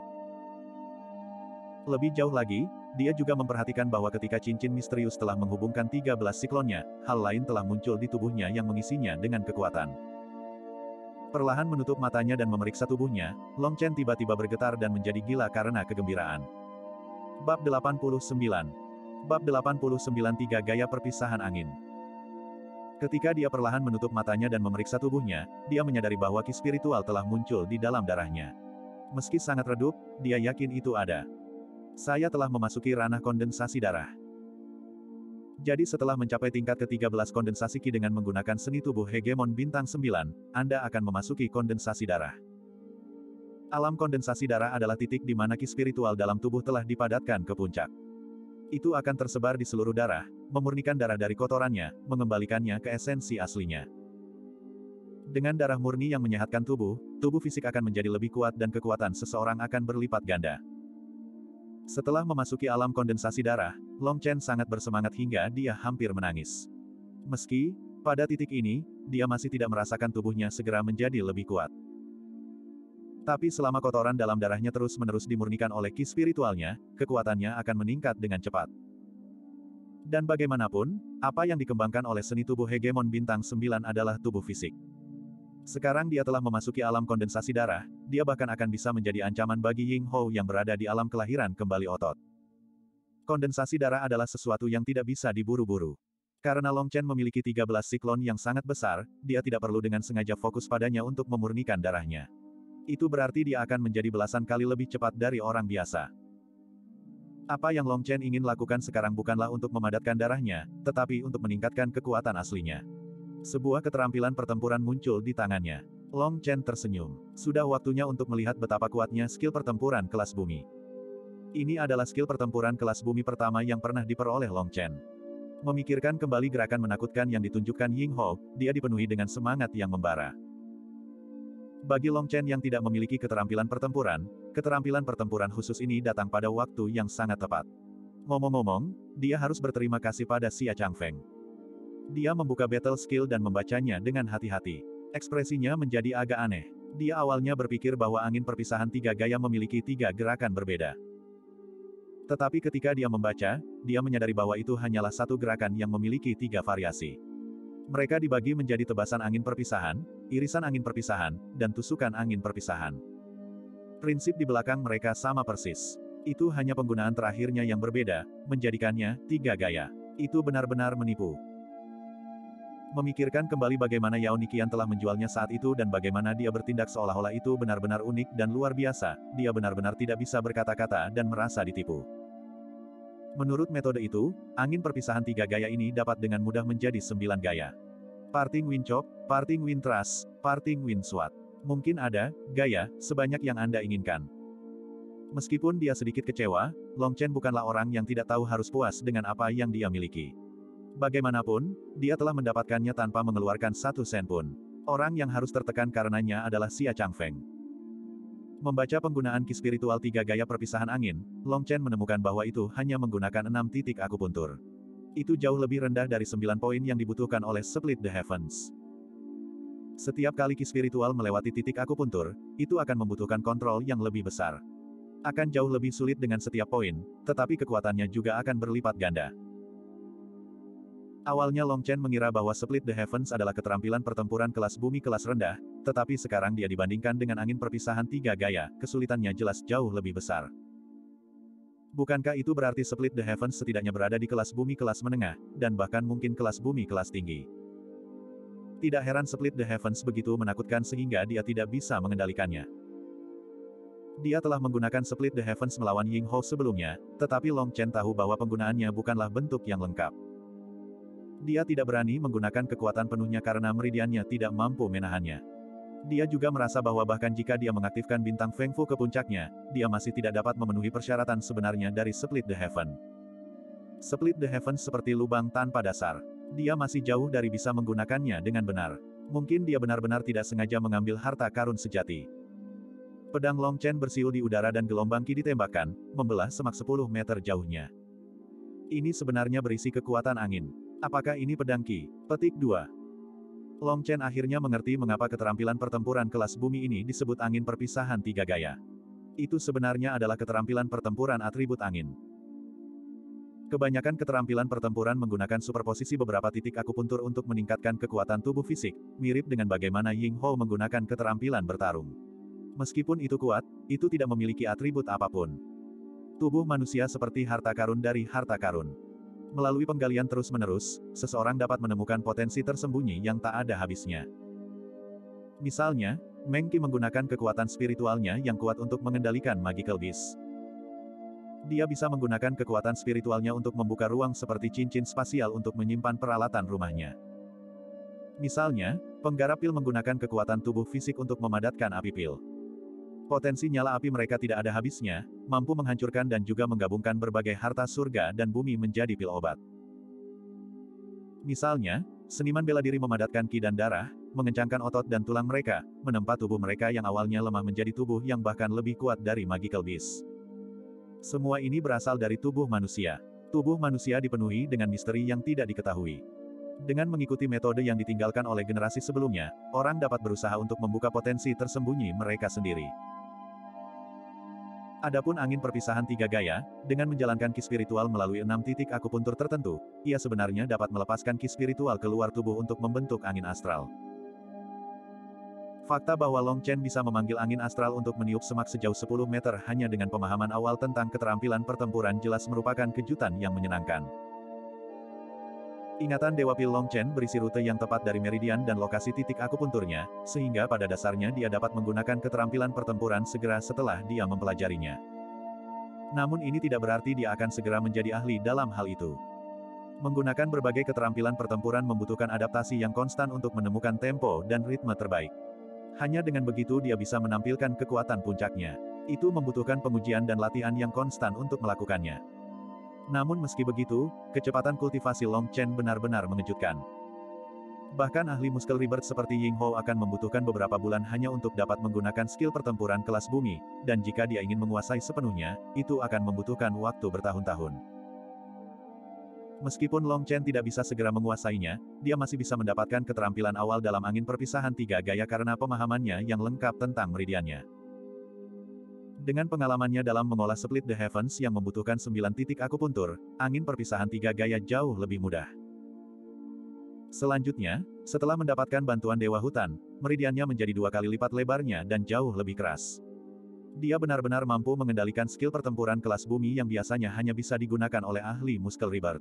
Lebih jauh lagi, dia juga memperhatikan bahwa ketika cincin misterius telah menghubungkan tiga belas siklonnya, hal lain telah muncul di tubuhnya yang mengisinya dengan kekuatan. Perlahan menutup matanya dan memeriksa tubuhnya, Long Chen tiba-tiba bergetar dan menjadi gila karena kegembiraan. Bab delapan puluh sembilan. Bab delapan puluh sembilan tiga Gaya Perpisahan Angin. Ketika dia perlahan menutup matanya dan memeriksa tubuhnya, dia menyadari bahwa ki spiritual telah muncul di dalam darahnya. Meski sangat redup, dia yakin itu ada. Saya telah memasuki ranah kondensasi darah. Jadi setelah mencapai tingkat ke tiga belas kondensasi Ki dengan menggunakan seni tubuh hegemon bintang sembilan, Anda akan memasuki kondensasi darah. Alam kondensasi darah adalah titik di mana Ki spiritual dalam tubuh telah dipadatkan ke puncak. Itu akan tersebar di seluruh darah, memurnikan darah dari kotorannya, mengembalikannya ke esensi aslinya. Dengan darah murni yang menyehatkan tubuh, tubuh fisik akan menjadi lebih kuat dan kekuatan seseorang akan berlipat ganda. Setelah memasuki alam kondensasi darah, Long Chen sangat bersemangat hingga dia hampir menangis. Meski, pada titik ini, dia masih tidak merasakan tubuhnya segera menjadi lebih kuat. Tapi selama kotoran dalam darahnya terus-menerus dimurnikan oleh ki spiritualnya, kekuatannya akan meningkat dengan cepat. Dan bagaimanapun, apa yang dikembangkan oleh seni tubuh hegemon bintang sembilan adalah tubuh fisik. Sekarang dia telah memasuki alam kondensasi darah, dia bahkan akan bisa menjadi ancaman bagi Ying Hou yang berada di alam kelahiran kembali otot. Kondensasi darah adalah sesuatu yang tidak bisa diburu-buru. Karena Long Chen memiliki tiga belas siklon yang sangat besar, dia tidak perlu dengan sengaja fokus padanya untuk memurnikan darahnya. Itu berarti dia akan menjadi belasan kali lebih cepat dari orang biasa. Apa yang Long Chen ingin lakukan sekarang bukanlah untuk memadatkan darahnya, tetapi untuk meningkatkan kekuatan aslinya. Sebuah keterampilan pertempuran muncul di tangannya. Long Chen tersenyum. Sudah waktunya untuk melihat betapa kuatnya skill pertempuran kelas bumi. Ini adalah skill pertempuran kelas bumi pertama yang pernah diperoleh Long Chen. Memikirkan kembali gerakan menakutkan yang ditunjukkan Ying Hou, dia dipenuhi dengan semangat yang membara. Bagi Long Chen yang tidak memiliki keterampilan pertempuran, keterampilan pertempuran khusus ini datang pada waktu yang sangat tepat. Ngomong-ngomong, dia harus berterima kasih pada Xia Changfeng. Dia membuka battle skill dan membacanya dengan hati-hati. Ekspresinya menjadi agak aneh. Dia awalnya berpikir bahwa angin perpisahan tiga gaya memiliki tiga gerakan berbeda. Tetapi ketika dia membaca, dia menyadari bahwa itu hanyalah satu gerakan yang memiliki tiga variasi. Mereka dibagi menjadi tebasan angin perpisahan, irisan angin perpisahan, dan tusukan angin perpisahan. Prinsip di belakang mereka sama persis. Itu hanya penggunaan terakhirnya yang berbeda, menjadikannya tiga gaya. Itu benar-benar menipu. Memikirkan kembali bagaimana Yao Niqian telah menjualnya saat itu dan bagaimana dia bertindak seolah-olah itu benar-benar unik dan luar biasa, dia benar-benar tidak bisa berkata-kata dan merasa ditipu. Menurut metode itu, angin perpisahan tiga gaya ini dapat dengan mudah menjadi sembilan gaya. Parting Wind Chop, Parting Wind Thrust, Parting Wind Swat. Mungkin ada gaya sebanyak yang Anda inginkan. Meskipun dia sedikit kecewa, Long Chen bukanlah orang yang tidak tahu harus puas dengan apa yang dia miliki. Bagaimanapun, dia telah mendapatkannya tanpa mengeluarkan satu sen pun. Orang yang harus tertekan karenanya adalah Xia Changfeng. Membaca penggunaan ki spiritual tiga gaya perpisahan angin, Long Chen menemukan bahwa itu hanya menggunakan enam titik akupuntur. Itu jauh lebih rendah dari sembilan poin yang dibutuhkan oleh Split the Heavens. Setiap kali ki spiritual melewati titik akupuntur, itu akan membutuhkan kontrol yang lebih besar. Akan jauh lebih sulit dengan setiap poin, tetapi kekuatannya juga akan berlipat ganda. Awalnya Long Chen mengira bahwa Split the Heavens adalah keterampilan pertempuran kelas bumi kelas rendah, tetapi sekarang dia dibandingkan dengan angin perpisahan tiga gaya, kesulitannya jelas jauh lebih besar. Bukankah itu berarti Split the Heavens setidaknya berada di kelas bumi kelas menengah, dan bahkan mungkin kelas bumi kelas tinggi? Tidak heran Split the Heavens begitu menakutkan sehingga dia tidak bisa mengendalikannya. Dia telah menggunakan Split the Heavens melawan Ying Hou sebelumnya, tetapi Long Chen tahu bahwa penggunaannya bukanlah bentuk yang lengkap. Dia tidak berani menggunakan kekuatan penuhnya karena meridiannya tidak mampu menahannya. Dia juga merasa bahwa bahkan jika dia mengaktifkan bintang Feng Fu ke puncaknya, dia masih tidak dapat memenuhi persyaratan sebenarnya dari Split the Heaven. Split the Heaven seperti lubang tanpa dasar. Dia masih jauh dari bisa menggunakannya dengan benar. Mungkin dia benar-benar tidak sengaja mengambil harta karun sejati. Pedang Long Chen bersiul di udara dan gelombang ki ditembakkan, membelah semak sepuluh meter jauhnya. Ini sebenarnya berisi kekuatan angin. Apakah ini pedang ki? Petik dua. Long Chen akhirnya mengerti mengapa keterampilan pertempuran kelas bumi ini disebut angin perpisahan tiga gaya. Itu sebenarnya adalah keterampilan pertempuran atribut angin. Kebanyakan keterampilan pertempuran menggunakan superposisi beberapa titik akupuntur untuk meningkatkan kekuatan tubuh fisik, mirip dengan bagaimana Ying Hou menggunakan keterampilan bertarung. Meskipun itu kuat, itu tidak memiliki atribut apapun. Tubuh manusia seperti harta karun dari harta karun. Melalui penggalian terus-menerus, seseorang dapat menemukan potensi tersembunyi yang tak ada habisnya. Misalnya, Meng Qi menggunakan kekuatan spiritualnya yang kuat untuk mengendalikan Magical Beast. Dia bisa menggunakan kekuatan spiritualnya untuk membuka ruang seperti cincin spasial untuk menyimpan peralatan rumahnya. Misalnya, penggarap pil menggunakan kekuatan tubuh fisik untuk memadatkan api pil. Potensi nyala api mereka tidak ada habisnya, mampu menghancurkan dan juga menggabungkan berbagai harta surga dan bumi menjadi pil obat. Misalnya, seniman bela diri memadatkan ki dan darah, mengencangkan otot dan tulang mereka, menempa tubuh mereka yang awalnya lemah menjadi tubuh yang bahkan lebih kuat dari Magical Beast. Semua ini berasal dari tubuh manusia. Tubuh manusia dipenuhi dengan misteri yang tidak diketahui. Dengan mengikuti metode yang ditinggalkan oleh generasi sebelumnya, orang dapat berusaha untuk membuka potensi tersembunyi mereka sendiri. Adapun angin perpisahan tiga gaya, dengan menjalankan ki spiritual melalui enam titik akupuntur tertentu, ia sebenarnya dapat melepaskan ki spiritual keluar tubuh untuk membentuk angin astral. Fakta bahwa Long Chen bisa memanggil angin astral untuk meniup semak sejauh sepuluh meter hanya dengan pemahaman awal tentang keterampilan pertempuran jelas merupakan kejutan yang menyenangkan. Ingatan Dewa Pil Long Chen berisi rute yang tepat dari meridian dan lokasi titik akupunturnya, sehingga pada dasarnya dia dapat menggunakan keterampilan pertempuran segera setelah dia mempelajarinya. Namun ini tidak berarti dia akan segera menjadi ahli dalam hal itu. Menggunakan berbagai keterampilan pertempuran membutuhkan adaptasi yang konstan untuk menemukan tempo dan ritme terbaik. Hanya dengan begitu dia bisa menampilkan kekuatan puncaknya. Itu membutuhkan pengujian dan latihan yang konstan untuk melakukannya. Namun meski begitu, kecepatan kultivasi Long Chen benar-benar mengejutkan. Bahkan ahli muscle rebirth seperti Ying Hou akan membutuhkan beberapa bulan hanya untuk dapat menggunakan skill pertempuran kelas bumi, dan jika dia ingin menguasai sepenuhnya, itu akan membutuhkan waktu bertahun-tahun. Meskipun Long Chen tidak bisa segera menguasainya, dia masih bisa mendapatkan keterampilan awal dalam angin perpisahan tiga gaya karena pemahamannya yang lengkap tentang meridiannya. Dengan pengalamannya dalam mengolah Split the Heavens yang membutuhkan sembilan titik akupuntur, angin perpisahan tiga gaya jauh lebih mudah. Selanjutnya, setelah mendapatkan bantuan Dewa Hutan, meridiannya menjadi dua kali lipat lebarnya dan jauh lebih keras. Dia benar-benar mampu mengendalikan skill pertempuran kelas bumi yang biasanya hanya bisa digunakan oleh ahli muscle rebirth.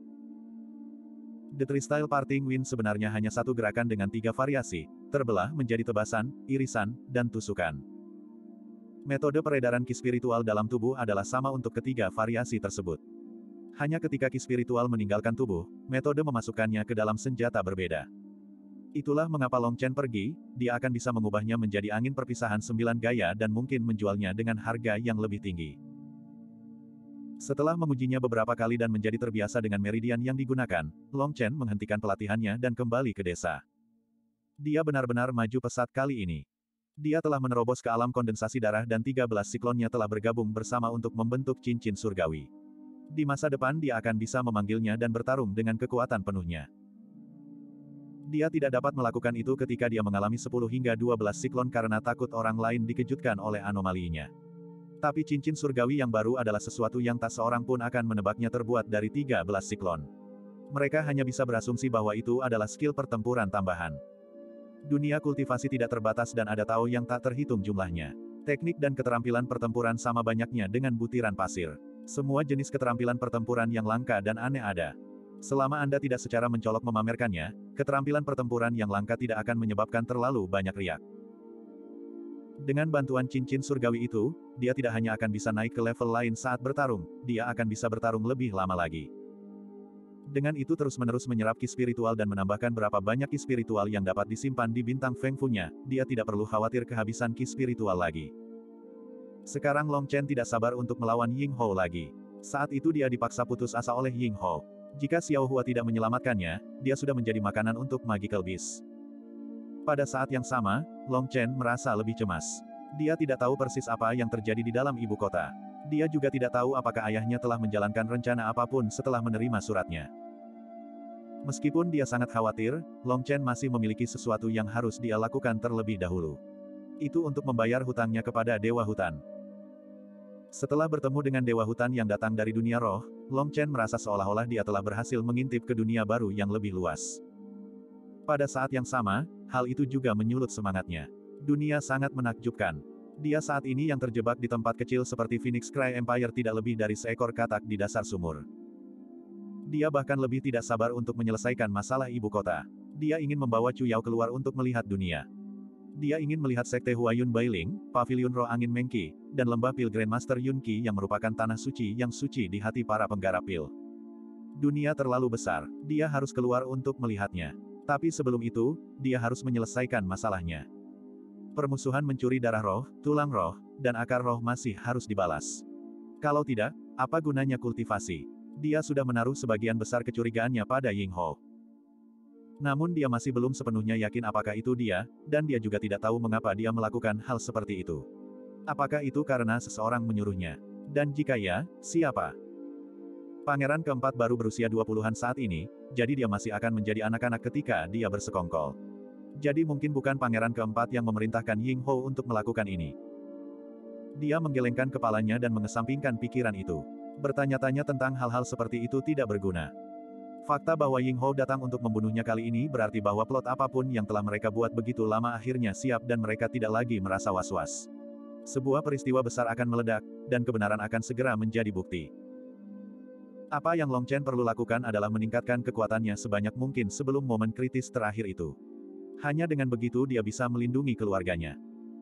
The Three-Style Parting Wind sebenarnya hanya satu gerakan dengan tiga variasi, terbelah menjadi tebasan, irisan, dan tusukan. Metode peredaran ki spiritual dalam tubuh adalah sama untuk ketiga variasi tersebut. Hanya ketika ki spiritual meninggalkan tubuh, metode memasukkannya ke dalam senjata berbeda. Itulah mengapa Long Chen pergi, dia akan bisa mengubahnya menjadi angin perpisahan sembilan gaya dan mungkin menjualnya dengan harga yang lebih tinggi. Setelah mengujinya beberapa kali dan menjadi terbiasa dengan meridian yang digunakan, Long Chen menghentikan pelatihannya dan kembali ke desa. Dia benar-benar maju pesat kali ini. Dia telah menerobos ke alam kondensasi darah dan tiga belas siklonnya telah bergabung bersama untuk membentuk cincin surgawi. Di masa depan dia akan bisa memanggilnya dan bertarung dengan kekuatan penuhnya. Dia tidak dapat melakukan itu ketika dia mengalami sepuluh hingga dua belas siklon karena takut orang lain dikejutkan oleh anomalinya. Tapi cincin surgawi yang baru adalah sesuatu yang tak seorang pun akan menebaknya terbuat dari tiga belas siklon. Mereka hanya bisa berasumsi bahwa itu adalah skill pertempuran tambahan. Dunia kultivasi tidak terbatas dan ada Tao yang tak terhitung jumlahnya. Teknik dan keterampilan pertempuran sama banyaknya dengan butiran pasir. Semua jenis keterampilan pertempuran yang langka dan aneh ada. Selama Anda tidak secara mencolok memamerkannya, keterampilan pertempuran yang langka tidak akan menyebabkan terlalu banyak riak. Dengan bantuan cincin surgawi itu, dia tidak hanya akan bisa naik ke level lain saat bertarung, dia akan bisa bertarung lebih lama lagi. Dengan itu terus-menerus menyerap ki spiritual dan menambahkan berapa banyak ki spiritual yang dapat disimpan di bintang Feng Fu-nya, dia tidak perlu khawatir kehabisan ki spiritual lagi. Sekarang Long Chen tidak sabar untuk melawan Ying Hou lagi. Saat itu dia dipaksa putus asa oleh Ying Hou. Jika Xiao Hua tidak menyelamatkannya, dia sudah menjadi makanan untuk Magical Beast. Pada saat yang sama, Long Chen merasa lebih cemas. Dia tidak tahu persis apa yang terjadi di dalam ibu kota. Dia juga tidak tahu apakah ayahnya telah menjalankan rencana apapun setelah menerima suratnya. Meskipun dia sangat khawatir, Long Chen masih memiliki sesuatu yang harus dia lakukan terlebih dahulu. Itu untuk membayar hutangnya kepada Dewa Hutan. Setelah bertemu dengan Dewa Hutan yang datang dari dunia roh, Long Chen merasa seolah-olah dia telah berhasil mengintip ke dunia baru yang lebih luas. Pada saat yang sama, hal itu juga menyulut semangatnya. Dunia sangat menakjubkan. Dia saat ini yang terjebak di tempat kecil seperti Phoenix Cry Empire tidak lebih dari seekor katak di dasar sumur. Dia bahkan lebih tidak sabar untuk menyelesaikan masalah ibu kota. Dia ingin membawa Chu Yao keluar untuk melihat dunia. Dia ingin melihat Sekte Huayun Bailing, Paviliun Roh Angin Mengki, dan Lembah Pil Grandmaster Yunqi yang merupakan tanah suci yang suci di hati para penggarap pil. Dunia terlalu besar, dia harus keluar untuk melihatnya. Tapi sebelum itu, dia harus menyelesaikan masalahnya. Permusuhan mencuri darah roh, tulang roh, dan akar roh masih harus dibalas. Kalau tidak, apa gunanya kultivasi? Dia sudah menaruh sebagian besar kecurigaannya pada Ying Hou. Namun dia masih belum sepenuhnya yakin apakah itu dia, dan dia juga tidak tahu mengapa dia melakukan hal seperti itu. Apakah itu karena seseorang menyuruhnya? Dan jika ya, siapa? Pangeran keempat baru berusia dua puluhan saat ini, jadi dia masih akan menjadi anak-anak ketika dia bersekongkol. Jadi mungkin bukan pangeran keempat yang memerintahkan Ying Hou untuk melakukan ini. Dia menggelengkan kepalanya dan mengesampingkan pikiran itu. Bertanya-tanya tentang hal-hal seperti itu tidak berguna. Fakta bahwa Ying Hou datang untuk membunuhnya kali ini berarti bahwa plot apapun yang telah mereka buat begitu lama akhirnya siap dan mereka tidak lagi merasa was-was. Sebuah peristiwa besar akan meledak, dan kebenaran akan segera menjadi bukti. Apa yang Long Chen perlu lakukan adalah meningkatkan kekuatannya sebanyak mungkin sebelum momen kritis terakhir itu. Hanya dengan begitu dia bisa melindungi keluarganya.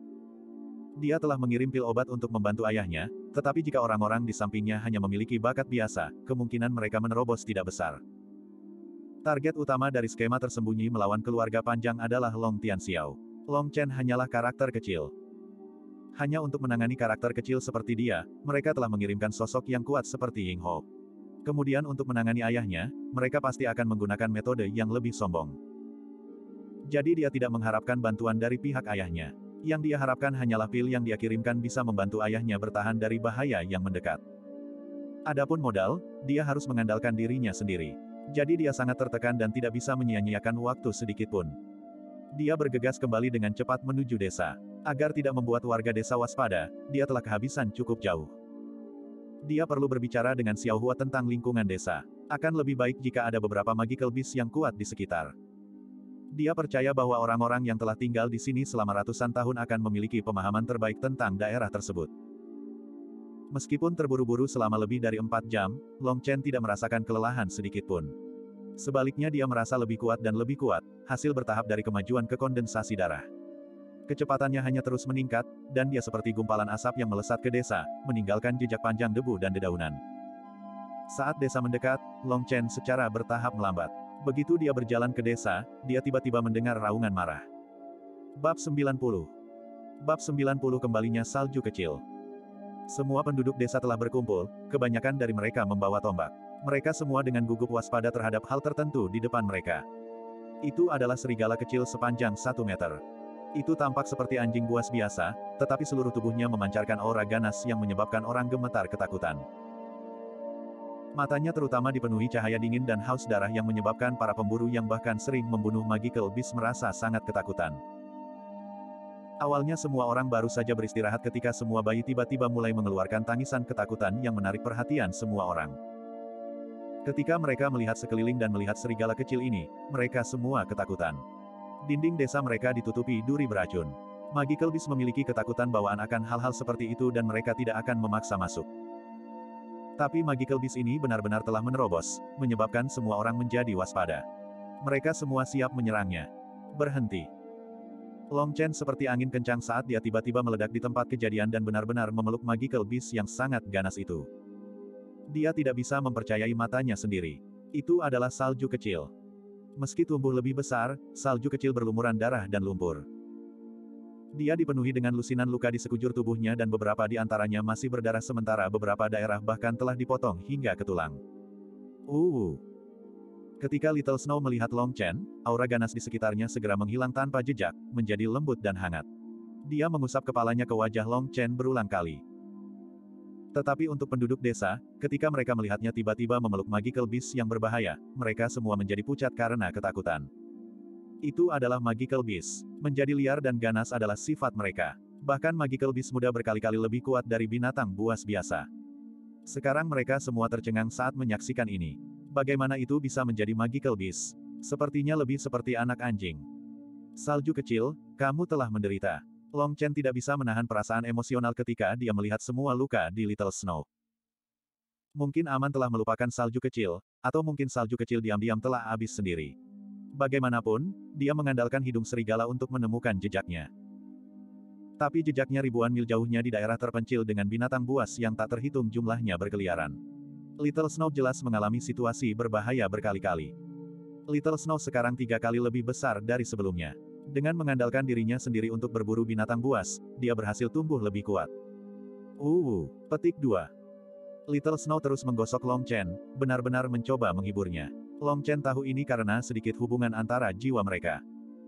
Dia telah mengirim pil obat untuk membantu ayahnya, tetapi jika orang-orang di sampingnya hanya memiliki bakat biasa, kemungkinan mereka menerobos tidak besar. Target utama dari skema tersembunyi melawan keluarga panjang adalah Long Tianxiao. Long Chen hanyalah karakter kecil. Hanya untuk menangani karakter kecil seperti dia, mereka telah mengirimkan sosok yang kuat seperti Ying Hou. Kemudian untuk menangani ayahnya, mereka pasti akan menggunakan metode yang lebih sombong. Jadi dia tidak mengharapkan bantuan dari pihak ayahnya. Yang dia harapkan hanyalah pil yang dia kirimkan bisa membantu ayahnya bertahan dari bahaya yang mendekat. Adapun modal, dia harus mengandalkan dirinya sendiri. Jadi dia sangat tertekan dan tidak bisa menyia-nyiakan waktu sedikit pun. Dia bergegas kembali dengan cepat menuju desa. Agar tidak membuat warga desa waspada, dia telah kehabisan cukup jauh. Dia perlu berbicara dengan Xiao Hua tentang lingkungan desa. Akan lebih baik jika ada beberapa magical beast yang kuat di sekitar. Dia percaya bahwa orang-orang yang telah tinggal di sini selama ratusan tahun akan memiliki pemahaman terbaik tentang daerah tersebut. Meskipun terburu-buru selama lebih dari empat jam, Long Chen tidak merasakan kelelahan sedikit pun. Sebaliknya dia merasa lebih kuat dan lebih kuat, hasil bertahap dari kemajuan ke kondensasi darah. Kecepatannya hanya terus meningkat, dan dia seperti gumpalan asap yang melesat ke desa, meninggalkan jejak panjang debu dan dedaunan. Saat desa mendekat, Long Chen secara bertahap melambat. Begitu dia berjalan ke desa, dia tiba-tiba mendengar raungan marah. Bab sembilan puluh. Bab sembilan puluh kembalinya salju kecil. Semua penduduk desa telah berkumpul, kebanyakan dari mereka membawa tombak. Mereka semua dengan gugup waspada terhadap hal tertentu di depan mereka. Itu adalah serigala kecil sepanjang satu meter. Itu tampak seperti anjing buas biasa, tetapi seluruh tubuhnya memancarkan aura ganas yang menyebabkan orang gemetar ketakutan. Matanya terutama dipenuhi cahaya dingin dan haus darah yang menyebabkan para pemburu yang bahkan sering membunuh magical beast merasa sangat ketakutan. Awalnya semua orang baru saja beristirahat ketika semua bayi tiba-tiba mulai mengeluarkan tangisan ketakutan yang menarik perhatian semua orang. Ketika mereka melihat sekeliling dan melihat serigala kecil ini, mereka semua ketakutan. Dinding desa mereka ditutupi duri beracun. Magical beast memiliki ketakutan bawaan akan hal-hal seperti itu dan mereka tidak akan memaksa masuk. Tapi magical beast ini benar-benar telah menerobos, menyebabkan semua orang menjadi waspada. Mereka semua siap menyerangnya. Berhenti. Long Chen seperti angin kencang saat dia tiba-tiba meledak di tempat kejadian dan benar-benar memeluk magical beast yang sangat ganas itu. Dia tidak bisa mempercayai matanya sendiri. Itu adalah salju kecil. Meski tumbuh lebih besar, salju kecil berlumuran darah dan lumpur. Dia dipenuhi dengan lusinan luka di sekujur tubuhnya dan beberapa di antaranya masih berdarah sementara beberapa daerah bahkan telah dipotong hingga ke tulang. Uh. Ketika Little Snow melihat Long Chen, aura ganas di sekitarnya segera menghilang tanpa jejak, menjadi lembut dan hangat. Dia mengusap kepalanya ke wajah Long Chen berulang kali. Tetapi untuk penduduk desa, ketika mereka melihatnya tiba-tiba memeluk magical beast yang berbahaya, mereka semua menjadi pucat karena ketakutan. Itu adalah magical beast. Menjadi liar dan ganas adalah sifat mereka. Bahkan magical beast muda berkali-kali lebih kuat dari binatang buas biasa. Sekarang mereka semua tercengang saat menyaksikan ini. Bagaimana itu bisa menjadi magical beast? Sepertinya lebih seperti anak anjing. Salju kecil, kamu telah menderita. Long Chen tidak bisa menahan perasaan emosional ketika dia melihat semua luka di Little Snow. Mungkin aman telah melupakan salju kecil, atau mungkin salju kecil diam-diam telah habis sendiri. Bagaimanapun, dia mengandalkan hidung serigala untuk menemukan jejaknya. Tapi jejaknya ribuan mil jauhnya di daerah terpencil dengan binatang buas yang tak terhitung jumlahnya berkeliaran. Little Snow jelas mengalami situasi berbahaya berkali-kali. Little Snow sekarang tiga kali lebih besar dari sebelumnya. Dengan mengandalkan dirinya sendiri untuk berburu binatang buas, dia berhasil tumbuh lebih kuat. Uh, petik dua. Little Snow terus menggosok Long Chen, benar-benar mencoba menghiburnya. Long Chen tahu ini karena sedikit hubungan antara jiwa mereka.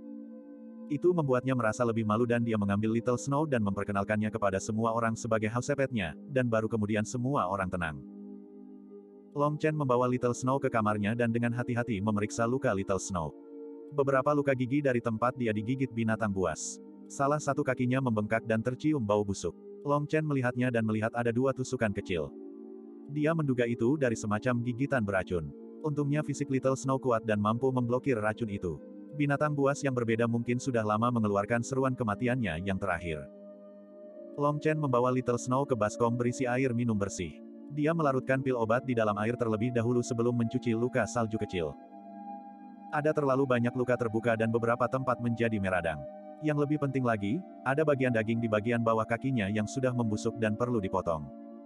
Itu membuatnya merasa lebih malu dan dia mengambil Little Snow dan memperkenalkannya kepada semua orang sebagai housepet-nya, dan baru kemudian semua orang tenang. Long Chen membawa Little Snow ke kamarnya dan dengan hati-hati memeriksa luka Little Snow. Beberapa luka gigi dari tempat dia digigit binatang buas. Salah satu kakinya membengkak dan tercium bau busuk. Long Chen melihatnya dan melihat ada dua tusukan kecil. Dia menduga itu dari semacam gigitan beracun. Untungnya fisik Little Snow kuat dan mampu memblokir racun itu. Binatang buas yang berbeda mungkin sudah lama mengeluarkan seruan kematiannya yang terakhir. Long Chen membawa Little Snow ke baskom berisi air minum bersih. Dia melarutkan pil obat di dalam air terlebih dahulu sebelum mencuci luka salju kecil. Ada terlalu banyak luka terbuka dan beberapa tempat menjadi meradang. Yang lebih penting lagi, ada bagian daging di bagian bawah kakinya yang sudah membusuk dan perlu dipotong.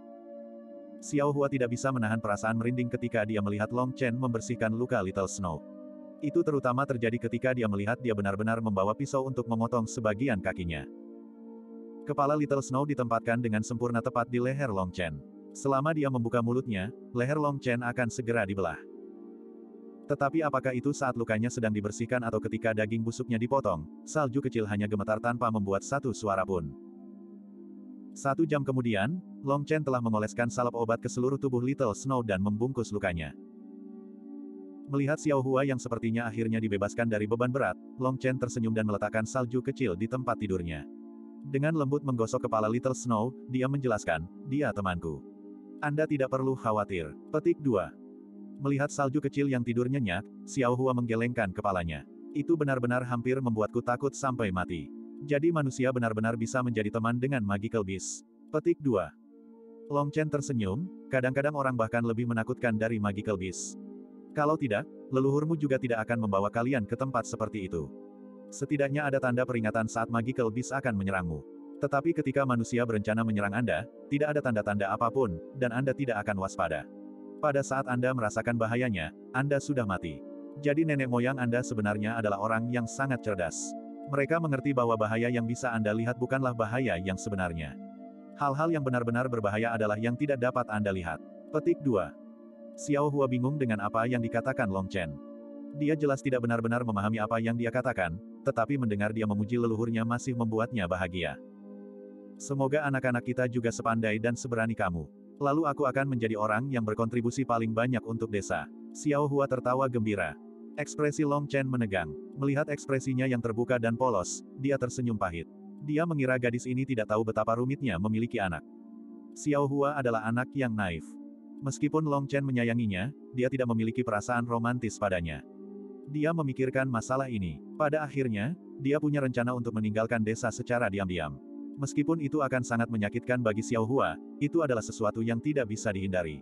Xiao Hua tidak bisa menahan perasaan merinding ketika dia melihat Long Chen membersihkan luka Little Snow. Itu terutama terjadi ketika dia melihat dia benar-benar membawa pisau untuk memotong sebagian kakinya. Kepala Little Snow ditempatkan dengan sempurna tepat di leher Long Chen. Selama dia membuka mulutnya, leher Long Chen akan segera dibelah. Tetapi apakah itu saat lukanya sedang dibersihkan atau ketika daging busuknya dipotong, salju kecil hanya gemetar tanpa membuat satu suara pun. Satu jam kemudian, Long Chen telah mengoleskan salep obat ke seluruh tubuh Little Snow dan membungkus lukanya. Melihat Xiao Hua yang sepertinya akhirnya dibebaskan dari beban berat, Long Chen tersenyum dan meletakkan salju kecil di tempat tidurnya. Dengan lembut menggosok kepala Little Snow, dia menjelaskan, "Dia temanku. Anda tidak perlu khawatir." Petik dua. Melihat salju kecil yang tidur nyenyak, Xiao Hua menggelengkan kepalanya. Itu benar-benar hampir membuatku takut sampai mati. Jadi manusia benar-benar bisa menjadi teman dengan Magical Beast. Petik dua. Long Chen tersenyum, kadang-kadang orang bahkan lebih menakutkan dari Magical Beast. Kalau tidak, leluhurmu juga tidak akan membawa kalian ke tempat seperti itu. Setidaknya ada tanda peringatan saat Magical Beast akan menyerangmu. Tetapi ketika manusia berencana menyerang Anda, tidak ada tanda-tanda apapun, dan Anda tidak akan waspada. Pada saat Anda merasakan bahayanya, Anda sudah mati. Jadi nenek moyang Anda sebenarnya adalah orang yang sangat cerdas. Mereka mengerti bahwa bahaya yang bisa Anda lihat bukanlah bahaya yang sebenarnya. Hal-hal yang benar-benar berbahaya adalah yang tidak dapat Anda lihat. Petik dua. Xiao Hua bingung dengan apa yang dikatakan Long Chen. Dia jelas tidak benar-benar memahami apa yang dia katakan, tetapi mendengar dia memuji leluhurnya masih membuatnya bahagia. Semoga anak-anak kita juga sepandai dan seberani kamu. Lalu aku akan menjadi orang yang berkontribusi paling banyak untuk desa. Xiao Hua tertawa gembira. Ekspresi Long Chen menegang. Melihat ekspresinya yang terbuka dan polos, dia tersenyum pahit. Dia mengira gadis ini tidak tahu betapa rumitnya memiliki anak. Xiao Hua adalah anak yang naif. Meskipun Long Chen menyayanginya, dia tidak memiliki perasaan romantis padanya. Dia memikirkan masalah ini. Pada akhirnya, dia punya rencana untuk meninggalkan desa secara diam-diam. Meskipun itu akan sangat menyakitkan bagi Xiao Hua, itu adalah sesuatu yang tidak bisa dihindari.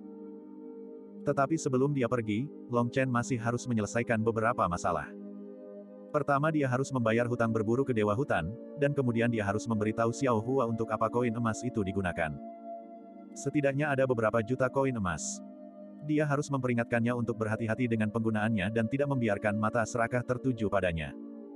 Tetapi sebelum dia pergi, Long Chen masih harus menyelesaikan beberapa masalah. Pertama dia harus membayar hutang berburu ke Dewa Hutan, dan kemudian dia harus memberitahu Xiao Hua untuk apa koin emas itu digunakan. Setidaknya ada beberapa juta koin emas. Dia harus memperingatkannya untuk berhati-hati dengan penggunaannya dan tidak membiarkan mata serakah tertuju padanya.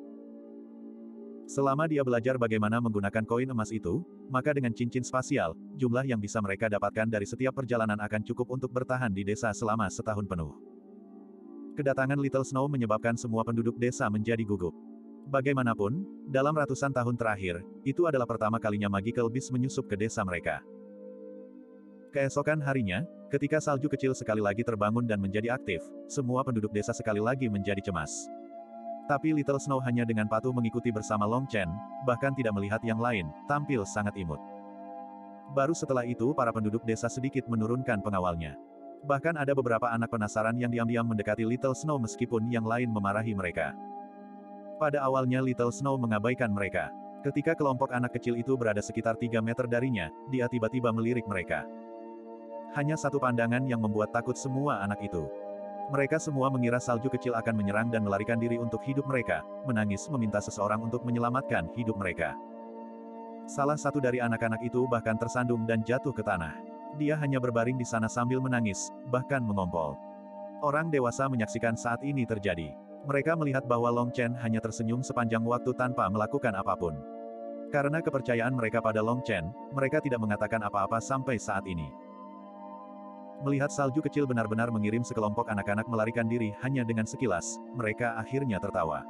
Selama dia belajar bagaimana menggunakan koin emas itu, maka dengan cincin spasial, jumlah yang bisa mereka dapatkan dari setiap perjalanan akan cukup untuk bertahan di desa selama setahun penuh. Kedatangan Little Snow menyebabkan semua penduduk desa menjadi gugup. Bagaimanapun, dalam ratusan tahun terakhir, itu adalah pertama kalinya Magical Beast menyusup ke desa mereka. Keesokan harinya, ketika salju kecil sekali lagi terbangun dan menjadi aktif, semua penduduk desa sekali lagi menjadi cemas. Tapi Little Snow hanya dengan patuh mengikuti bersama Long Chen, bahkan tidak melihat yang lain, tampil sangat imut. Baru setelah itu para penduduk desa sedikit menurunkan pengawalnya. Bahkan ada beberapa anak penasaran yang diam-diam mendekati Little Snow meskipun yang lain memarahi mereka. Pada awalnya Little Snow mengabaikan mereka. Ketika kelompok anak kecil itu berada sekitar tiga meter darinya, dia tiba-tiba melirik mereka. Hanya satu pandangan yang membuat takut semua anak itu. Mereka semua mengira salju kecil akan menyerang dan melarikan diri untuk hidup mereka, menangis meminta seseorang untuk menyelamatkan hidup mereka. Salah satu dari anak-anak itu bahkan tersandung dan jatuh ke tanah. Dia hanya berbaring di sana sambil menangis, bahkan mengompol. Orang dewasa menyaksikan saat ini terjadi. Mereka melihat bahwa Long Chen hanya tersenyum sepanjang waktu tanpa melakukan apapun. Karena kepercayaan mereka pada Long Chen, mereka tidak mengatakan apa-apa sampai saat ini. Melihat salju kecil benar-benar mengirim sekelompok anak-anak melarikan diri hanya dengan sekilas, mereka akhirnya tertawa.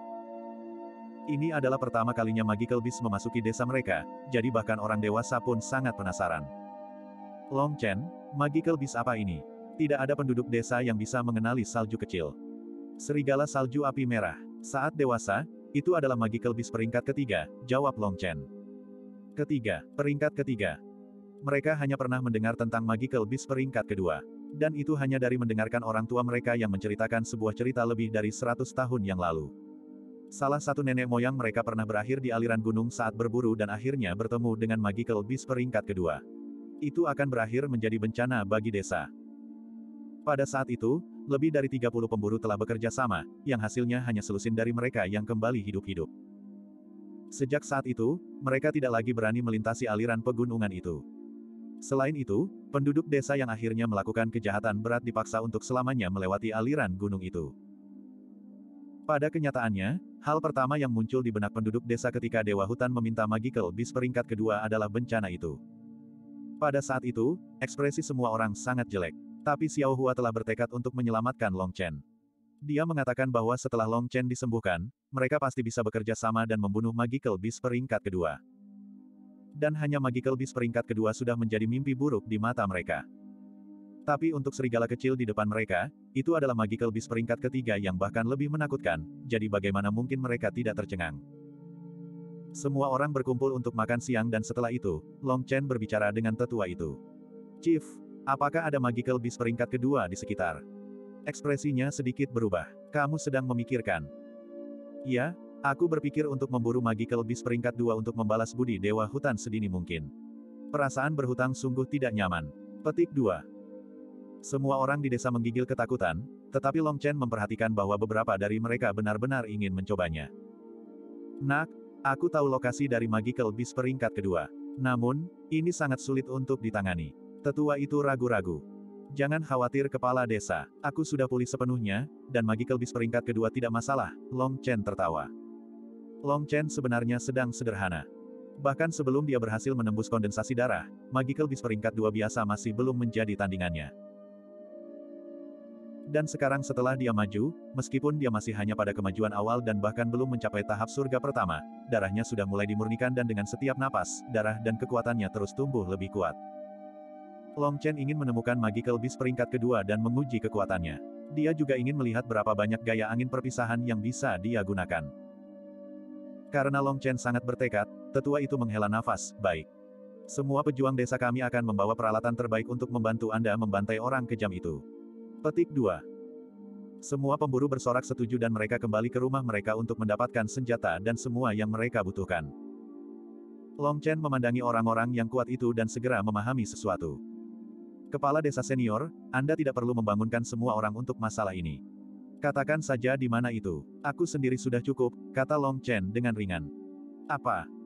Ini adalah pertama kalinya Magical Beast memasuki desa mereka, jadi bahkan orang dewasa pun sangat penasaran. Long Chen, Magical Beast apa ini? Tidak ada penduduk desa yang bisa mengenali salju kecil. Serigala salju api merah. Saat dewasa, itu adalah Magical Beast peringkat ketiga, jawab Long Chen. Ketiga, peringkat ketiga. Mereka hanya pernah mendengar tentang Magical Beast peringkat kedua. Dan itu hanya dari mendengarkan orang tua mereka yang menceritakan sebuah cerita lebih dari seratus tahun yang lalu. Salah satu nenek moyang mereka pernah berakhir di aliran gunung saat berburu dan akhirnya bertemu dengan Magical Beast peringkat kedua. Itu akan berakhir menjadi bencana bagi desa. Pada saat itu, lebih dari tiga puluh pemburu telah bekerja sama, yang hasilnya hanya selusin dari mereka yang kembali hidup-hidup. Sejak saat itu, mereka tidak lagi berani melintasi aliran pegunungan itu. Selain itu, penduduk desa yang akhirnya melakukan kejahatan berat dipaksa untuk selamanya melewati aliran gunung itu. Pada kenyataannya, hal pertama yang muncul di benak penduduk desa ketika Dewa Hutan meminta Magical Beast peringkat kedua adalah bencana itu. Pada saat itu, ekspresi semua orang sangat jelek. Tapi Xiao Hua telah bertekad untuk menyelamatkan Long Chen. Dia mengatakan bahwa setelah Long Chen disembuhkan, mereka pasti bisa bekerja sama dan membunuh Magical Beast peringkat kedua. Dan hanya Magical Beast peringkat kedua sudah menjadi mimpi buruk di mata mereka. Tapi untuk serigala kecil di depan mereka, itu adalah Magical Beast peringkat ketiga yang bahkan lebih menakutkan, jadi bagaimana mungkin mereka tidak tercengang. Semua orang berkumpul untuk makan siang dan setelah itu, Long Chen berbicara dengan tetua itu. Chief, apakah ada Magical Beast peringkat kedua di sekitar? Ekspresinya sedikit berubah. Kamu sedang memikirkan. Ya, aku berpikir untuk memburu Magical Beast peringkat dua untuk membalas budi Dewa Hutan sedini mungkin. Perasaan berhutang sungguh tidak nyaman. Petik dua. Semua orang di desa menggigil ketakutan, tetapi Long Chen memperhatikan bahwa beberapa dari mereka benar-benar ingin mencobanya. Nak, aku tahu lokasi dari Magical Beast peringkat kedua. Namun, ini sangat sulit untuk ditangani. Tetua itu ragu-ragu. Jangan khawatir kepala desa, aku sudah pulih sepenuhnya, dan Magical Beast peringkat kedua tidak masalah, Long Chen tertawa. Long Chen sebenarnya sedang sederhana. Bahkan sebelum dia berhasil menembus kondensasi darah, Magical Beast peringkat dua biasa masih belum menjadi tandingannya. Dan sekarang setelah dia maju, meskipun dia masih hanya pada kemajuan awal dan bahkan belum mencapai tahap surga pertama, darahnya sudah mulai dimurnikan dan dengan setiap napas, darah dan kekuatannya terus tumbuh lebih kuat. Long Chen ingin menemukan Magical Beast peringkat kedua dan menguji kekuatannya. Dia juga ingin melihat berapa banyak gaya angin perpisahan yang bisa dia gunakan. Karena Long Chen sangat bertekad, tetua itu menghela nafas, baik. Semua pejuang desa kami akan membawa peralatan terbaik untuk membantu Anda membantai orang kejam itu. Petik dua. Semua pemburu bersorak setuju dan mereka kembali ke rumah mereka untuk mendapatkan senjata dan semua yang mereka butuhkan. Long Chen memandangi orang-orang yang kuat itu dan segera memahami sesuatu. Kepala desa senior, Anda tidak perlu membangunkan semua orang untuk masalah ini. Katakan saja di mana itu. Aku sendiri sudah cukup, kata Long Chen dengan ringan. Apa?